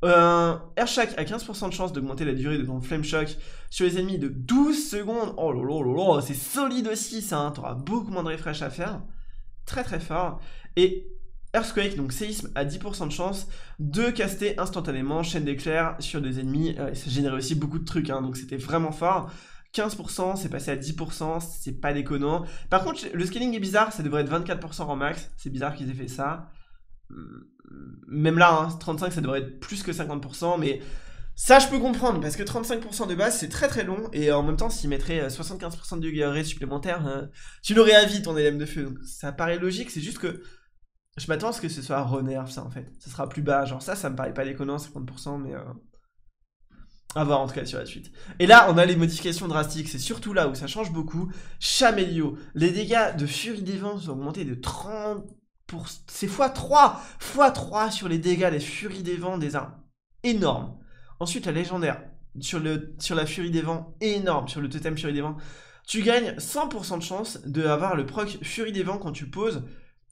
Air Shock a 15% de chance d'augmenter la durée de ton Flame Shock sur les ennemis de 12 secondes. Oh là, c'est solide aussi ça, hein. T'auras beaucoup moins de refresh à faire. Très fort. Et Earthquake, donc séisme, a 10% de chance de caster instantanément chaîne d'éclairs sur des ennemis. Ça générait aussi beaucoup de trucs, hein, donc c'était vraiment fort. 15%, c'est passé à 10%, c'est pas déconnant. Par contre, le scaling est bizarre, ça devrait être 24% en max. C'est bizarre qu'ils aient fait ça. Même là, hein, 35, ça devrait être plus que 50%, mais ça, je peux comprendre, parce que 35% de base, c'est très long, et en même temps, s'ils mettraient 75% de dégâts supplémentaires, tu l'aurais à vie, ton LM de feu. Donc ça paraît logique, c'est juste que je m'attends à ce que ce soit renerf, ça, en fait. Ça sera plus bas, genre ça me paraît pas déconnant, 50%, mais... à voir en tout cas sur la suite. Et là, on a les modifications drastiques, c'est surtout là où ça change beaucoup. Chamelio, les dégâts de Furie des Vents ont augmenté de 30%. C'est x3 sur les dégâts des Furies des Vents des armes. Énorme. Ensuite, la légendaire, sur la Furie des Vents, énorme, sur le totem Furie des Vents. Tu gagnes 100% de chance d'avoir le proc Furie des Vents quand tu poses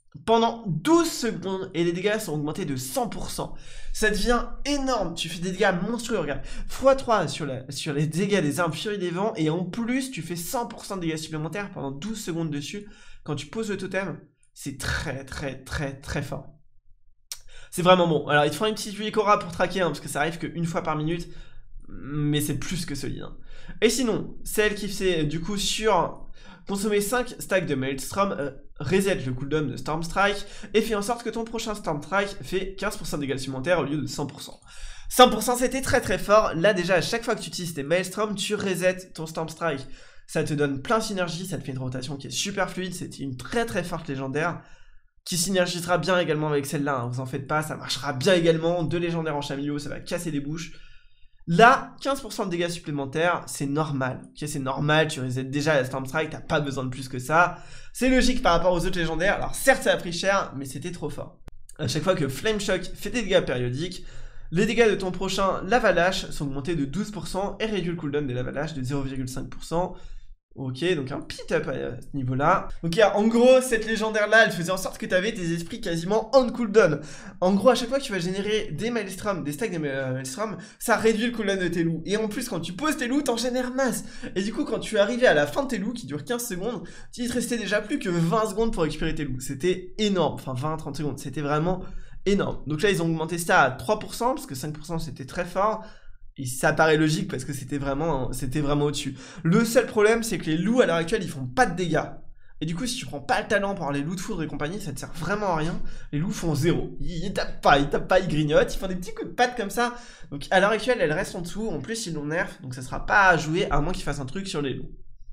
pendant 12 secondes et les dégâts sont augmentés de 100%. Ça devient énorme, tu fais des dégâts monstrueux, regarde. x3 sur les dégâts des armes Furie des Vents et en plus tu fais 100% de dégâts supplémentaires pendant 12 secondes dessus. Quand tu poses le totem, c'est très fort. C'est vraiment bon. Alors il te faut une petite huile Cora pour traquer, parce que ça arrive qu'une fois par minute, mais c'est plus que solide. Et sinon, celle qui fait du coup sur consommer 5 stacks de Maelstrom, reset le cooldown de Storm Strike et fait en sorte que ton prochain Storm Strike fait 15% de dégâts supplémentaires au lieu de 100%. 100% c'était très fort. Là déjà à chaque fois que tu utilises tes Maelstrom, tu resets ton Storm Strike. Ça te donne plein de synergie, ça te fait une rotation qui est super fluide. C'était une très forte légendaire qui synergisera bien également avec celle-là, vous en faites pas, ça marchera bien également. 2 légendaires en Chamelio, ça va casser des bouches. Là, 15% de dégâts supplémentaires, c'est normal. Ok, c'est normal, tu resets déjà la Storm Strike, t'as pas besoin de plus que ça. C'est logique par rapport aux autres légendaires. Alors certes, ça a pris cher, mais c'était trop fort. À chaque fois que Flame Shock fait des dégâts périodiques, les dégâts de ton prochain Lava-Lâche sont augmentés de 12% et réduit le cooldown de Lava-Lâche de 0,5%. Ok, donc un pit up à ce niveau-là. Donc en gros, cette légendaire-là, elle faisait en sorte que tu avais tes esprits quasiment on cooldown. En gros, à chaque fois que tu vas générer des Maelstrom, des stacks de Maelstrom, ça réduit le cooldown de tes loups. Et en plus, quand tu poses tes loups, t'en génères masse. Et du coup, quand tu es arrivé à la fin de tes loups, qui dure 15 secondes, il te restait déjà plus que 20 secondes pour récupérer tes loups. C'était énorme, enfin 20-30 secondes, c'était vraiment énorme. Donc là, ils ont augmenté ça à 3%, parce que 5% c'était très fort. Et ça paraît logique parce que c'était vraiment au-dessus. Le seul problème, c'est que les loups à l'heure actuelle, ils font pas de dégâts. Et du coup, si tu prends pas le talent pour avoir les loups de foudre et compagnie, ça te sert vraiment à rien. Les loups font 0. Ils tapent pas, ils grignotent, ils font des petits coups de patte comme ça. Donc à l'heure actuelle, elles restent en dessous. En plus, ils l'ont nerf, donc ça sera pas à jouer à moins qu'ils fassent un truc sur les loups.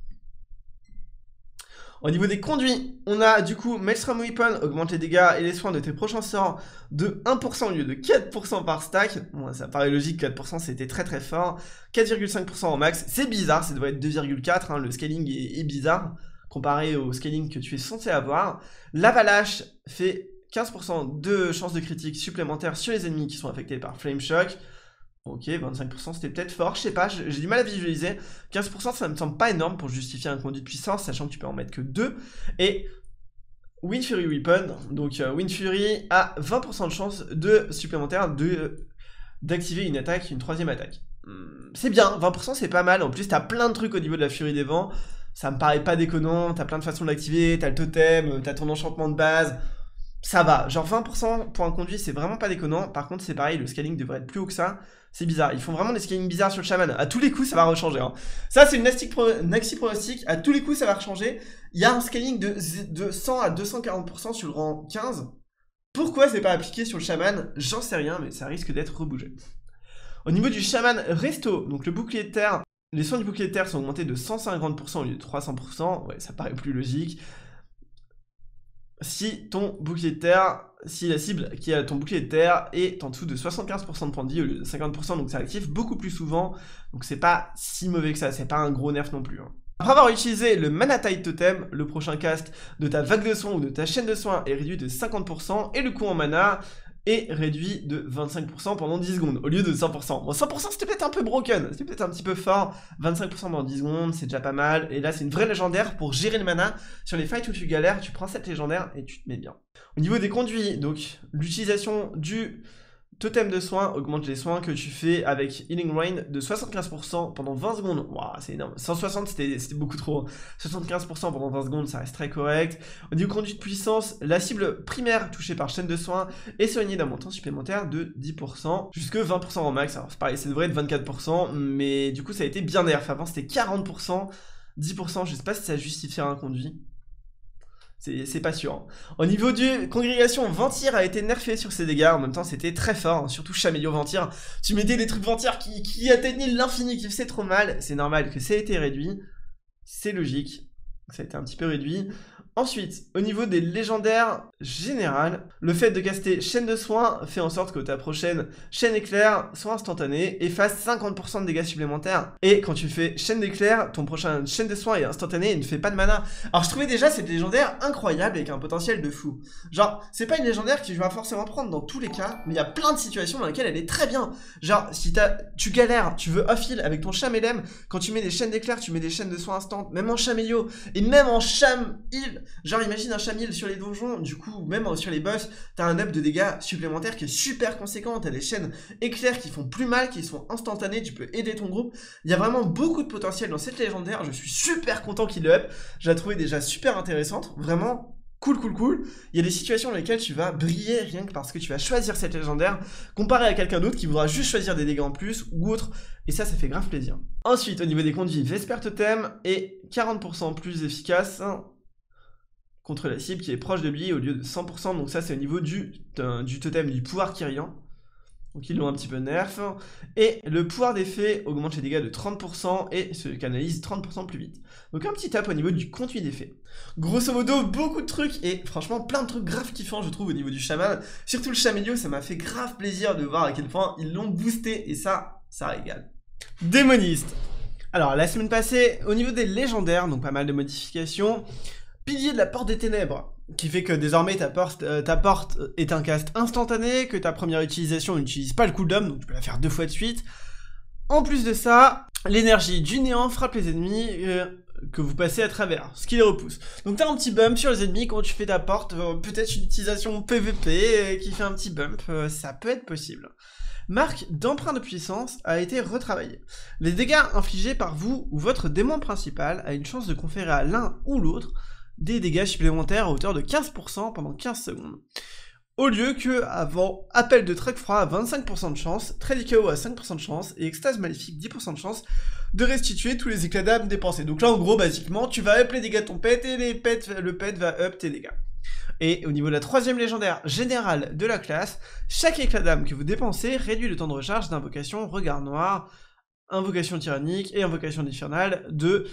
Au niveau des conduits, on a du coup Maelstrom Weapon augmente les dégâts et les soins de tes prochains sorts de 1% au lieu de 4% par stack. Bon, ça paraît logique, 4% c'était très fort. 4,5% en max, c'est bizarre, ça devrait être 2,4, hein, le scaling est bizarre comparé au scaling que tu es censé avoir. L'Avalanche fait 15% de chance de critique supplémentaire sur les ennemis qui sont affectés par Flame Shock. Ok, 25% c'était peut-être fort, je sais pas, j'ai du mal à visualiser. 15% ça me semble pas énorme pour justifier un conduit de puissance, sachant que tu peux en mettre que 2. Et Wind Fury Weapon, donc Wind Fury a 20% de chance de supplémentaire d'activer une attaque, une troisième attaque. C'est bien, 20% c'est pas mal, en plus t'as plein de trucs au niveau de la Furie des Vents, ça me paraît pas déconnant, t'as plein de façons de l'activer, t'as le totem, t'as ton enchantement de base. Ça va, genre 20% pour un conduit, c'est vraiment pas déconnant. Par contre, c'est pareil, le scaling devrait être plus haut que ça. C'est bizarre, ils font vraiment des scalings bizarres sur le chaman. À tous les coups, ça va rechanger. Hein. Ça, c'est une Naxi pronostic. À tous les coups, ça va rechanger. Il y a un scaling de 100 à 240% sur le rang 15. Pourquoi c'est pas appliqué sur le chaman? J'en sais rien, mais ça risque d'être rebougé. Au niveau du chaman resto, donc le bouclier de terre, les soins du bouclier de terre sont augmentés de 150% au lieu de 300%. Ouais, ça paraît plus logique. Si ton bouclier de terre, si la cible qui a ton bouclier de terre est en dessous de 75% de points de vie au lieu de 50%, donc ça active beaucoup plus souvent, donc c'est pas si mauvais que ça, c'est pas un gros nerf non plus. Hein. Après avoir utilisé le Mana Tide Totem, le prochain cast de ta vague de soins ou de ta chaîne de soins est réduit de 50% et le coût en mana est réduit de 25% pendant 10 secondes, au lieu de 100%. Bon, 100% c'était peut-être un peu broken, c'était peut-être un petit peu fort, 25% pendant 10 secondes, c'est déjà pas mal, et là c'est une vraie légendaire pour gérer le mana. Sur les fights où tu galères, tu prends cette légendaire et tu te mets bien. Au niveau des conduits, donc l'utilisation du totem de soins augmente les soins que tu fais avec Healing Rain de 75% pendant 20 secondes. Wow, c'est énorme. 160, c'était beaucoup trop. 75% pendant 20 secondes, ça reste très correct. Au niveau conduit de puissance, la cible primaire touchée par chaîne de soins est soignée d'un montant supplémentaire de 10%, jusque 20% en max. Alors c'est pareil, ça devrait être 24%, mais du coup ça a été bien nerf. Avant c'était 40%, 10%, je sais pas si ça justifiera un conduit. C'est pas sûr. Au niveau du congrégation, Ventir a été nerfé sur ses dégâts. En même temps, c'était très fort, hein, surtout Chamelio Ventir. Tu mettais des trucs Ventir qui atteignaient l'infini, qui faisaient trop mal. C'est normal que ça ait été réduit. C'est logique. Ça a été un petit peu réduit. Ensuite, au niveau des légendaires générales, le fait de caster chaîne de soins fait en sorte que ta prochaine chaîne éclair soit instantanée et fasse 50% de dégâts supplémentaires. Et quand tu fais chaîne d'éclair, ton prochain chaîne de soins est instantané et ne fait pas de mana. Alors je trouvais déjà cette légendaire incroyable avec un potentiel de fou. Genre, c'est pas une légendaire que je vais forcément prendre dans tous les cas, mais il y a plein de situations dans lesquelles elle est très bien. Genre, si tu galères, tu veux off-heal avec ton Chamelem, quand tu mets des chaînes d'éclair, tu mets des chaînes de soins instant, même en Chamelio, et même en Cham-heal, Genre imagine un Chamil sur les donjons, du coup même sur les boss, t'as un up de dégâts supplémentaires qui est super conséquent, t'as des chaînes éclairs qui font plus mal, qui sont instantanées, tu peux aider ton groupe. Il y a vraiment beaucoup de potentiel dans cette légendaire, je suis super content qu'il le up, je la trouvais déjà super intéressante, vraiment cool. Il y a des situations dans lesquelles tu vas briller rien que parce que tu vas choisir cette légendaire, comparé à quelqu'un d'autre qui voudra juste choisir des dégâts en plus ou autre, et ça fait grave plaisir. Ensuite, au niveau des conduits, Vesper Totem est 40% plus efficace contre la cible qui est proche de lui au lieu de 100%, donc ça c'est au niveau du totem du pouvoir Kyrian. Donc ils l'ont un petit peu nerf. Et le pouvoir d'effet augmente les dégâts de 30% et se canalise 30% plus vite. Donc un petit tap au niveau du conduit d'effet. Grosso modo, beaucoup de trucs et franchement plein de trucs grave kiffants je trouve au niveau du chaman. Surtout le Chamélio, ça m'a fait grave plaisir de voir à quel point ils l'ont boosté et ça régale. Démoniste. Alors la semaine passée, au niveau des légendaires, donc pas mal de modifications. Pilier de la Porte des Ténèbres, qui fait que désormais ta porte est un cast instantané, que ta première utilisation n'utilise pas le cooldown, donc tu peux la faire 2 fois de suite. En plus de ça, l'énergie du néant frappe les ennemis que vous passez à travers, ce qui les repousse. Donc t'as un petit bump sur les ennemis quand tu fais ta porte, peut-être une utilisation PVP qui fait un petit bump, ça peut être possible. Marque d'emprunt de puissance a été retravaillée. Les dégâts infligés par vous ou votre démon principal a une chance de conférer à l'un ou l'autre des dégâts supplémentaires à hauteur de 15% pendant 15 secondes. Au lieu que, avant Appel de Trek Froid à 25% de chance, Trait du Chaos à 5% de chance, et Extase Maléfique 10% de chance de restituer tous les éclats d'âme dépensés. Donc là, en gros, basiquement, tu vas up les dégâts de ton pet, et le pet va up tes dégâts. Et au niveau de la troisième légendaire générale de la classe, chaque éclat d'âme que vous dépensez réduit le temps de recharge d'invocation Regard Noir, Invocation Tyrannique et Invocation Infernale de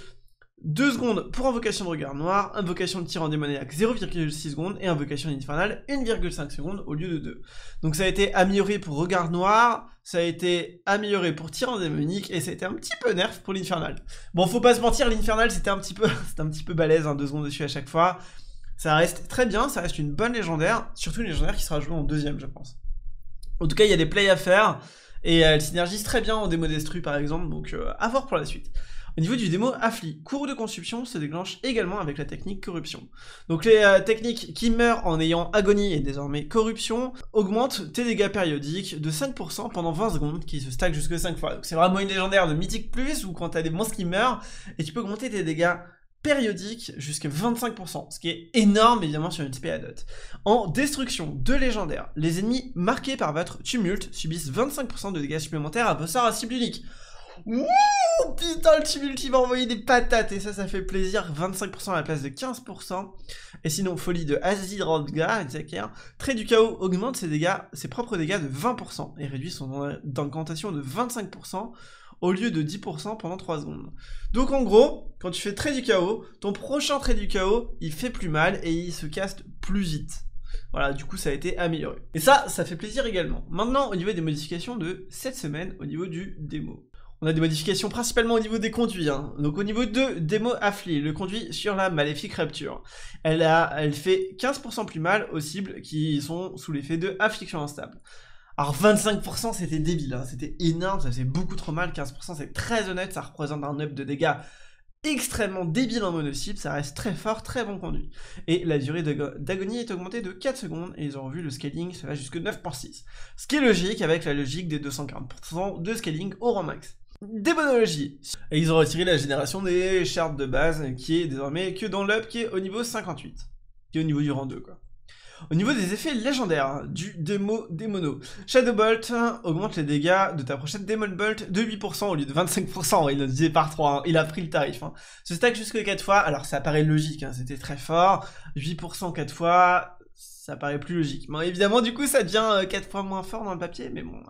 2 secondes pour Invocation de Regard Noir, Invocation de Tyran Démoniaque 0,6 secondes et Invocation Infernale 1,5 secondes au lieu de 2. Donc ça a été amélioré pour Regard Noir, ça a été amélioré pour Tyran Démoniaque et ça a été un petit peu nerf pour l'Infernal. Bon, faut pas se mentir, l'Infernal c'était un petit peu balèze, 2 secondes dessus à chaque fois. Ça reste très bien, ça reste une bonne légendaire, surtout une légendaire qui sera jouée en deuxième je pense. En tout cas il y a des plays à faire et elle synergise très bien en démo destru par exemple, donc à voir pour la suite. Au niveau du démo Affli, cours de conscription se déclenche également avec la technique corruption. Donc les techniques qui meurent en ayant agonie et désormais corruption augmentent tes dégâts périodiques de 5% pendant 20 secondes qui se stack jusque 5 fois. Donc c'est vraiment une légendaire de Mythique Plus où quand t'as des monstres qui meurent et tu peux augmenter tes dégâts périodiques jusqu'à 25%, ce qui est énorme évidemment sur une spé dot. En destruction de légendaire, les ennemis marqués par votre tumulte subissent 25% de dégâts supplémentaires à vos sorts à cible unique. Wouh, putain, le tumulte il va envoyer des patates et ça fait plaisir, 25% à la place de 15%. Et sinon, folie de Azirandga, Trait du Chaos augmente ses propres dégâts de 20% et réduit son incantation de 25% au lieu de 10% pendant 3 secondes. Donc en gros, quand tu fais Trait du Chaos, ton prochain Trait du Chaos, il fait plus mal et il se caste plus vite. Voilà, du coup ça a été amélioré. Et ça fait plaisir également. Maintenant, au niveau des modifications de cette semaine, au niveau du démo. On a des modifications principalement au niveau des conduits. Donc au niveau de démo Affli, le conduit sur la Maléfique Rapture. Elle fait 15% plus mal aux cibles qui sont sous l'effet de Affliction Instable. Alors 25% c'était débile, c'était énorme, ça faisait beaucoup trop mal, 15% c'est très honnête, ça représente un up de dégâts extrêmement débile en mono-cible, ça reste très fort, très bon conduit. Et la durée d'agonie est augmentée de 4 secondes, et ils ont revu le scaling, ça va jusque 9/6. Ce qui est logique avec la logique des 240% de scaling au rang max. Démonologie. Et ils ont retiré la génération des chartes de base, qui est désormais que dans l'up, qui est au niveau 58. Qui est au niveau du rang 2, quoi. Au niveau des effets légendaires du démono, Shadowbolt augmente les dégâts de ta prochaine Demon Bolt de 8% au lieu de 25%, il a divisé par 3, il a pris le tarif. Se stack jusque 4 fois, alors ça paraît logique, c'était très fort, 8% 4 fois, ça paraît plus logique. Bon, évidemment du coup ça devient 4 fois moins fort dans le papier, mais bon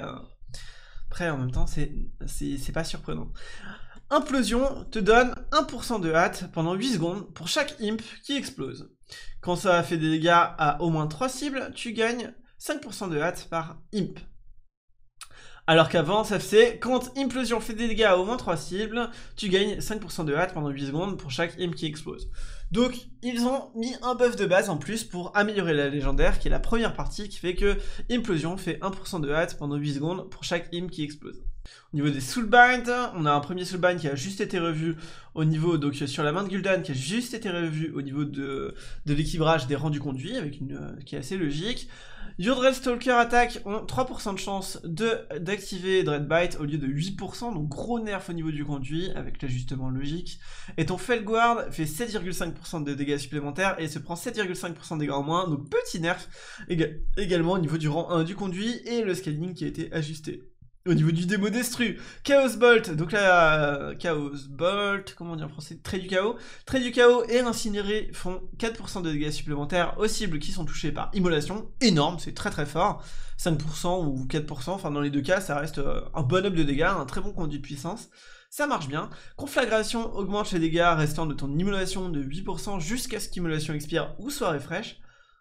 après en même temps c'est pas surprenant. Implosion te donne 1% de hâte pendant 8 secondes pour chaque imp qui explose. Quand ça fait des dégâts à au moins 3 cibles, tu gagnes 5% de hâte par imp. Alors qu'avant, ça faisait, quand Implosion fait des dégâts à au moins 3 cibles, tu gagnes 5% de hâte pendant 8 secondes pour chaque imp qui explose. Donc, ils ont mis un buff de base en plus pour améliorer la légendaire, qui est la première partie, qui fait que Implosion fait 1% de hâte pendant 8 secondes pour chaque imp qui explose. Au niveau des soulbind, on a un premier soulbind qui a juste été revu au niveau, donc sur la main de Gul'dan, qui a juste été revu au niveau de l'équilibrage des rangs du conduit, avec qui est assez logique. Yordred Stalker Attack ont 3% de chance d'activer Dreadbite au lieu de 8%, donc gros nerf au niveau du conduit, avec l'ajustement logique. Et ton Felguard fait 7,5% de dégâts supplémentaires et se prend 7,5% de dégâts en moins, donc petit nerf également au niveau du rang 1 du conduit et le scaling qui a été ajusté. Au niveau du démo destru, Chaos Bolt, donc là, Chaos Bolt, comment on dit en français, trait du chaos et Incinéré font 4% de dégâts supplémentaires aux cibles qui sont touchées par immolation, énorme, c'est très très fort, 5% ou 4%, enfin dans les deux cas, ça reste un bon up de dégâts, un très bon conduit de puissance, ça marche bien. Conflagration augmente les dégâts restant de ton immolation de 8% jusqu'à ce qu'immolation expire ou soit refresh.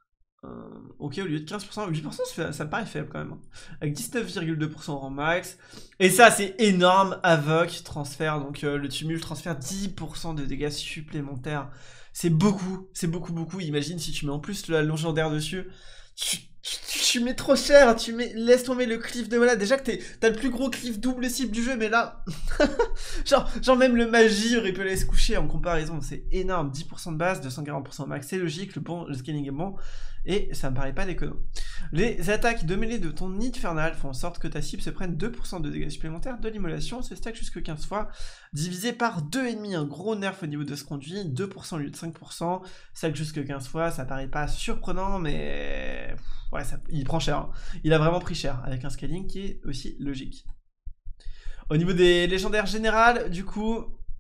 Ok, au lieu de 15%, 8% ça me paraît faible quand même. Avec 19,2% en max. Et ça c'est énorme, Avoc, transfert, donc le tumulte transfère 10% de dégâts supplémentaires. C'est beaucoup, beaucoup. Imagine si tu mets en plus la légendaire dessus. Tu mets trop cher, laisse tomber le cliff de malade. Déjà que t'as le plus gros cliff double cible du jeu, mais là, genre même le magie il peut aller se coucher en comparaison, c'est énorme. 10% de base, 240% max, c'est logique, le scaling est bon, et ça me paraît pas déconnant. Les attaques de mêlée de ton nid infernal font en sorte que ta cible se prenne 2% de dégâts supplémentaires de l'immolation, se stack jusque 15 fois, divisé par 2,5, un gros nerf au niveau de ce conduit, 2% au lieu de 5%, stack jusque 15 fois, ça paraît pas surprenant, mais ouais, il prend cher, hein. Il a vraiment pris cher, avec un scaling qui est aussi logique. Au niveau des légendaires générales, du coup,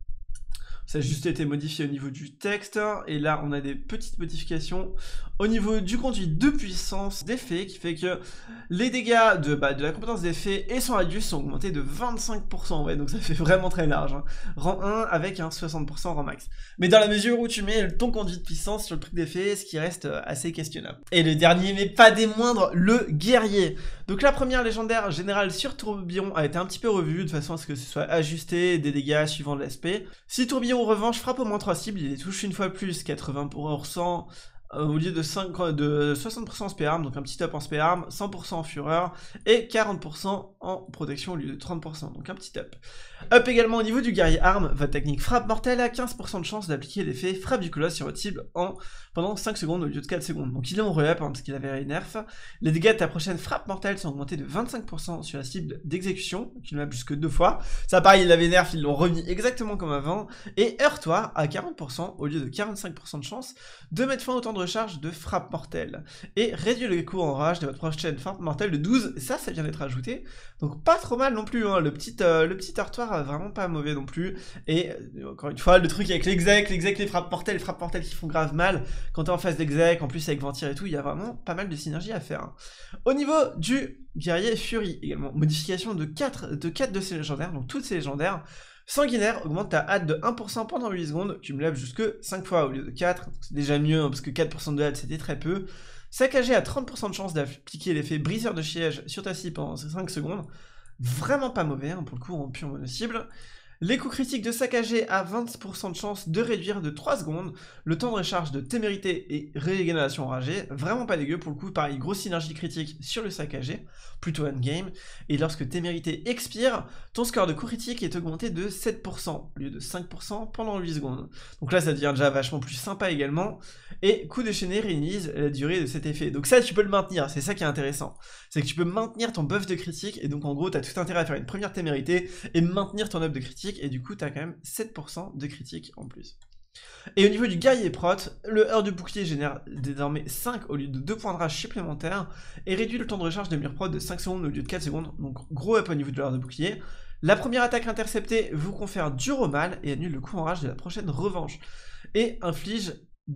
ça a juste été modifié au niveau du texte, et là on a des petites modifications au niveau du conduit de puissance d'effet, qui fait que les dégâts de la compétence d'effet et son radius sont augmentés de 25%, ouais, donc ça fait vraiment très large, hein. Rang 1 avec un 60% rang max. Mais dans la mesure où tu mets ton conduit de puissance sur le truc d'effet, ce qui reste assez questionnable. Et le dernier, mais pas des moindres, le guerrier. Donc la première légendaire générale sur Tourbillon a été un petit peu revue, de façon à ce que ce soit ajusté des dégâts suivant l'aspect. Si Tourbillon en revanche frappe au moins 3 cibles, il les touche une fois plus, 80% au lieu de 60% en spé-arme, donc un petit up en spé-arme, 100% en fureur, et 40% en protection au lieu de 30%, donc un petit up. Up également au niveau du guerrier arme, votre technique frappe mortelle a 15% de chance d'appliquer l'effet frappe du colosse sur votre cible pendant 5 secondes au lieu de 4 secondes. Donc il est en re-up parce qu'il avait nerf. Les dégâts de ta prochaine frappe mortelle sont augmentés de 25% sur la cible d'exécution, donc il m'a jusque 2 fois. Ça pareil, il avait nerf, ils l'ont remis exactement comme avant. Et heurtoir à 40% au lieu de 45% de chance de mettre fin au temps de recharge de frappe mortelle. Et réduit le coût en rage de votre prochaine frappe mortelle de 12, ça vient d'être ajouté. Donc pas trop mal non plus, hein. Le petit heurtoir vraiment pas mauvais non plus. Et encore une fois, le truc avec l'exec, les frappes mortelles qui font grave mal. Quand t'es en phase d'exec, en plus avec Ventir et tout, il y a vraiment pas mal de synergie à faire, hein. Au niveau du guerrier Fury également, modification de 4 de ces légendaires, donc toutes ces légendaires. Sanguinaire augmente ta hâte de 1% pendant 8 secondes, cumulable jusque 5 fois au lieu de 4, c'est déjà mieux, hein, parce que 4% de hâte c'était très peu. Saccagé à 30% de chance d'appliquer l'effet briseur de siège sur ta cible pendant 5 secondes, vraiment pas mauvais, hein, pour le coup en pure mono-cible. Les coups critiques de saccagé à 20% de chance de réduire de 3 secondes le temps de recharge de témérité et régénération enragée, vraiment pas dégueu pour le coup, pareil, grosse synergie critique sur le saccagé, plutôt endgame, et lorsque témérité expire, ton score de coup critique est augmenté de 7% au lieu de 5% pendant 8 secondes. Donc là ça devient déjà vachement plus sympa également, et coup déchaîné réinitialise la durée de cet effet. Donc ça tu peux le maintenir, c'est ça qui est intéressant, c'est que tu peux maintenir ton buff de critique, et donc en gros t'as tout intérêt à faire une première témérité, et maintenir ton up de critique, et du coup t'as quand même 7% de critique en plus. Et au niveau du guerrier prot, le heure de bouclier génère désormais 5 au lieu de 2 points de rage supplémentaires et réduit le temps de recharge de mur prot de 5 secondes au lieu de 4 secondes, donc gros up au niveau de l'heure de bouclier. La première attaque interceptée vous confère dur au mal et annule le coup en rage de la prochaine revanche, et inflige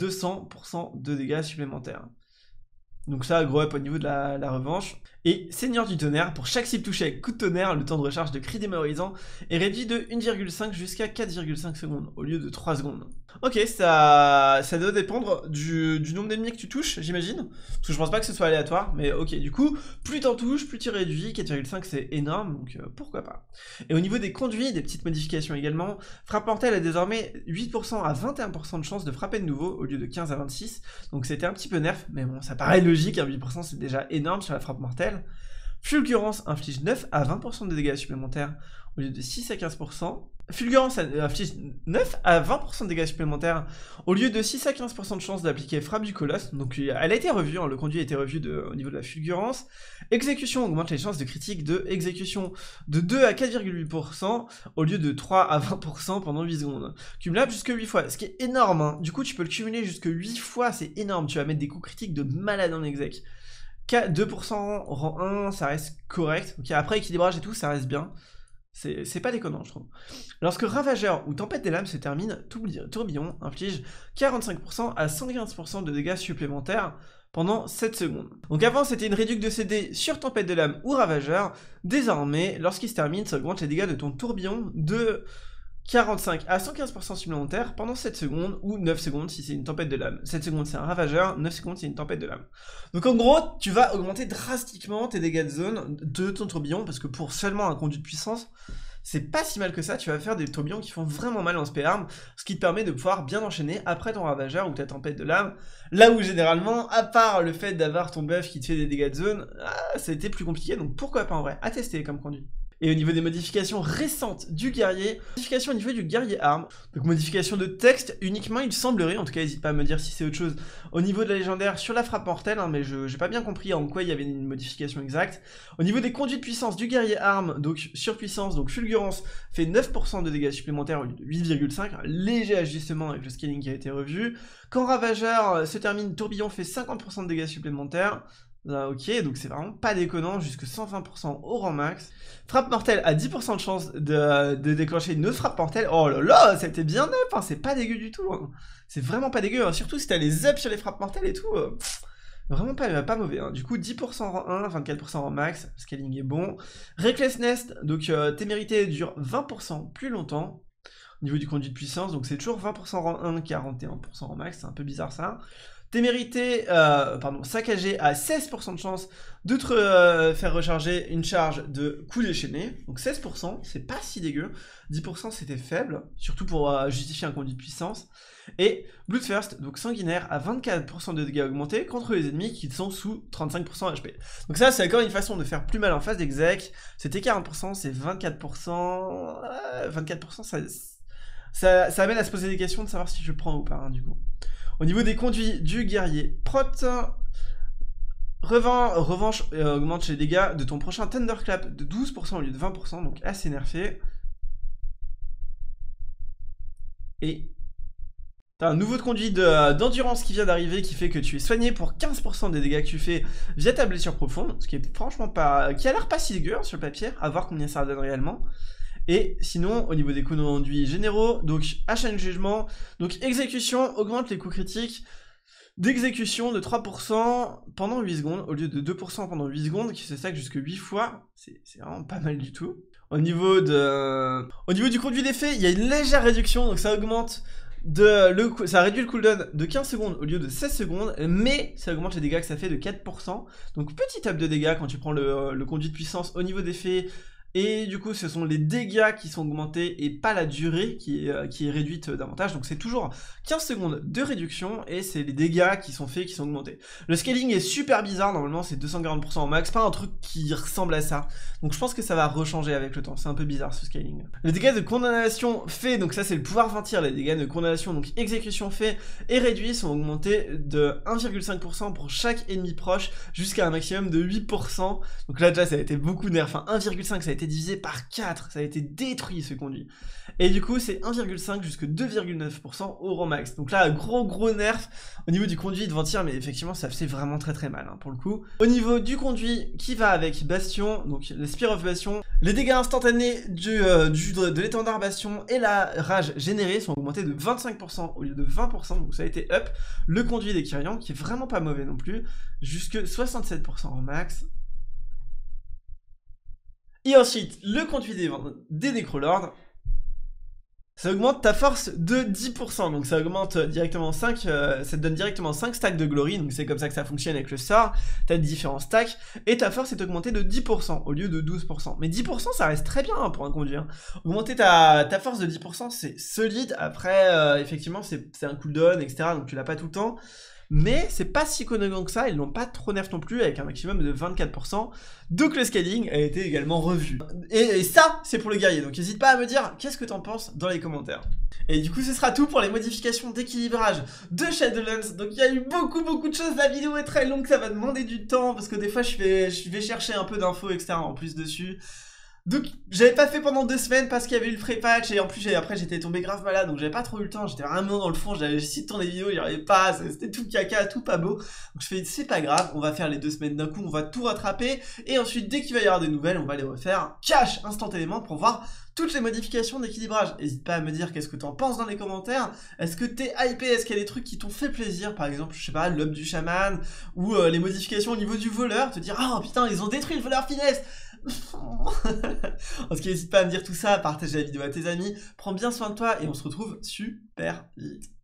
200% de dégâts supplémentaires. Donc ça, gros up au niveau de la revanche. Et Seigneur du Tonnerre, pour chaque cible touchée avec coup de tonnerre, le temps de recharge de cri démorisant est réduit de 1,5 jusqu'à 4,5 secondes, au lieu de 3 secondes. Ok, ça doit dépendre du nombre d'ennemis que tu touches, j'imagine. Parce que je pense pas que ce soit aléatoire, mais ok, du coup, plus t'en touches, plus tu réduis, 4,5 c'est énorme, donc pourquoi pas. Et au niveau des conduits, des petites modifications également, frappe mortelle a désormais 8% à 21% de chance de frapper de nouveau, au lieu de 15 à 26, donc c'était un petit peu nerf, mais bon, ça paraît logique, hein, 8% c'est déjà énorme sur la frappe mortelle. Fulgurance inflige 9 à 20% de dégâts supplémentaires au lieu de 6 à 15%. Fulgurance inflige 9 à 20% de dégâts supplémentaires au lieu de 6 à 15% de chance d'appliquer frappe du colosse. Donc elle a été revue, hein, le conduit a été revu au niveau de la fulgurance. Exécution augmente les chances de critique de exécution de 2 à 4,8% au lieu de 3 à 20% pendant 8 secondes. Cumulable jusque 8 fois, ce qui est énorme, hein. Du coup tu peux le cumuler jusque 8 fois, c'est énorme, tu vas mettre des coups critiques de malade en exec. 2% rang 1, ça reste correct. Ok, après équilibrage et tout, ça reste bien. C'est pas déconnant, je trouve. Lorsque Ravageur ou Tempête des Lames se termine, Tourbillon inflige 45% à 115% de dégâts supplémentaires pendant 7 secondes. Donc avant, c'était une réduction de CD sur Tempête de Lames ou Ravageur. Désormais, lorsqu'il se termine, ça augmente les dégâts de ton Tourbillon de 45 à 115% supplémentaires pendant 7 secondes ou 9 secondes si c'est une tempête de lame. 7 secondes c'est un ravageur, 9 secondes c'est une tempête de lame. Donc en gros, tu vas augmenter drastiquement tes dégâts de zone de ton tourbillon parce que pour seulement un conduit de puissance, c'est pas si mal que ça, tu vas faire des tourbillons qui font vraiment mal en spé arme, ce qui te permet de pouvoir bien enchaîner après ton ravageur ou ta tempête de lame, là où généralement, à part le fait d'avoir ton buff qui te fait des dégâts de zone, ça a été plus compliqué, donc pourquoi pas en vrai, à tester comme conduit. Et au niveau des modifications récentes du guerrier, modification au niveau du guerrier arme, donc modification de texte uniquement il semblerait, en tout cas n'hésite pas à me dire si c'est autre chose, au niveau de la légendaire sur la frappe mortelle, hein, mais j'ai pas bien compris en quoi il y avait une modification exacte. Au niveau des conduits de puissance du guerrier arme, donc surpuissance, donc fulgurance, fait 9% de dégâts supplémentaires au lieu de 8,5, un léger ajustement avec le scaling qui a été revu. Quand ravageur se termine, tourbillon fait 50% de dégâts supplémentaires. Ok, donc c'est vraiment pas déconnant, jusque 120% au rang max. Frappe mortelle à 10% de chance de déclencher une autre frappe mortelle. Oh là là, c'était bien up, hein, c'est pas dégueu du tout. Hein. C'est vraiment pas dégueu, hein. Surtout si t'as les ups sur les frappes mortelles et tout. Vraiment pas mauvais. Hein. Du coup, 10% rang 1, 24% rang max, scaling est bon. Recklessness, donc témérité dure 20% plus longtemps. Au niveau du conduit de puissance, donc c'est toujours 20% rang 1, 41% rang max, c'est un peu bizarre ça. Témérité, saccagé à 16% de chance de te faire recharger une charge de coup déchaîné. Donc 16%, c'est pas si dégueu. 10% c'était faible, surtout pour justifier un conduit de puissance. Et Bloodthirst, donc sanguinaire, à 24% de dégâts augmentés contre les ennemis qui sont sous 35% HP. Donc ça, c'est encore une façon de faire plus mal en phase d'exec. C'était 40%, c'est 24%. 24%, ça amène à se poser des questions de savoir si je prends ou pas, hein, du coup. Au niveau des conduits du guerrier Prot, revanche augmente les dégâts de ton prochain Thunderclap de 12% au lieu de 20%, donc assez nerfé. Et t'as un nouveau conduit d'endurance qui vient d'arriver qui fait que tu es soigné pour 15% des dégâts que tu fais via ta blessure profonde, ce qui est franchement pas... qui a l'air pas si dégueu hein, sur le papier, à voir combien ça donne réellement. Et sinon, au niveau des conduits généraux, donc achat de jugement, donc exécution augmente les coups critiques d'exécution de 3% pendant 8 secondes, au lieu de 2% pendant 8 secondes, qui se stack jusque 8 fois, c'est vraiment pas mal du tout. Au niveau du conduit d'effet, il y a une légère réduction, donc ça augmente ça réduit le cooldown de 15 secondes au lieu de 16 secondes, mais ça augmente les dégâts que ça fait de 4%, donc petit up de dégâts quand tu prends le conduit de puissance au niveau d'effet. Et du coup, ce sont les dégâts qui sont augmentés et pas la durée qui est réduite davantage. Donc c'est toujours 15 secondes de réduction et c'est les dégâts qui sont faits qui sont augmentés. Le scaling est super bizarre, normalement c'est 240% au max, pas un truc qui ressemble à ça. Donc je pense que ça va rechanger avec le temps, c'est un peu bizarre ce scaling. Les dégâts de condamnation faits, donc ça c'est le pouvoir ventir, les dégâts de condamnation, donc exécution faits et réduits sont augmentés de 1,5% pour chaque ennemi proche jusqu'à un maximum de 8%. Donc là déjà ça a été beaucoup nerf, enfin 1,5 ça a été divisé par 4, ça a été détruit ce conduit. Et du coup c'est 1,5 jusqu'à 2,9% au rang max. Donc là gros nerf au niveau du conduit de ventir, mais effectivement ça fait vraiment très mal hein, pour le coup. Au niveau du conduit qui va avec Bastion, donc le Spear of Bastion, les dégâts instantanés de l'étendard Bastion et la rage générée sont augmentés de 25% au lieu de 20%, donc ça a été up. Le conduit des Kyrian qui est vraiment pas mauvais non plus, jusque 67% en max. Et ensuite, le conduit des Nécrolords, ça augmente ta force de 10%, donc ça augmente directement 5, ça te donne directement 5 stacks de glory, donc c'est comme ça que ça fonctionne avec le sort, t'as différents stacks, et ta force est augmentée de 10% au lieu de 12%. Mais 10% ça reste très bien hein, pour un conduit. Hein. Augmenter ta force de 10% c'est solide, après effectivement c'est un cooldown, etc., donc tu l'as pas tout le temps. mais c'est pas si connotant que ça, ils l'ont pas trop nerf non plus, avec un maximum de 24%, donc le scaling a été également revu. Et ça, c'est pour le guerrier, donc n'hésite pas à me dire qu'est-ce que t'en penses dans les commentaires. Et du coup, ce sera tout pour les modifications d'équilibrage de Shadowlands. Donc il y a eu beaucoup de choses, la vidéo est très longue, ça va demander du temps, parce que des fois je vais chercher un peu d'infos, etc. en plus dessus. Donc j'avais pas fait pendant 2 semaines parce qu'il y avait eu le free patch et en plus après j'étais tombé grave malade donc j'avais pas trop eu le temps, j'étais vraiment dans le fond, j'avais essayé de tourner des vidéos, j'y arrivais pas, c'était tout caca, tout pas beau. Donc je fais c'est pas grave, on va faire les 2 semaines d'un coup, on va tout rattraper et ensuite dès qu'il va y avoir des nouvelles, on va les refaire cash instantanément pour voir toutes les modifications d'équilibrage. N'hésite pas à me dire qu'est-ce que t'en penses dans les commentaires. Est-ce que t'es hypé? Est-ce qu'il y a des trucs qui t'ont fait plaisir? Par exemple, je sais pas, l'op du chaman ou les modifications au niveau du voleur, te dire ah oh, putain ils ont détruit le voleur finesse. En tout cas, n'hésite pas à me dire tout ça, partager la vidéo à tes amis, prends bien soin de toi et on se retrouve super vite.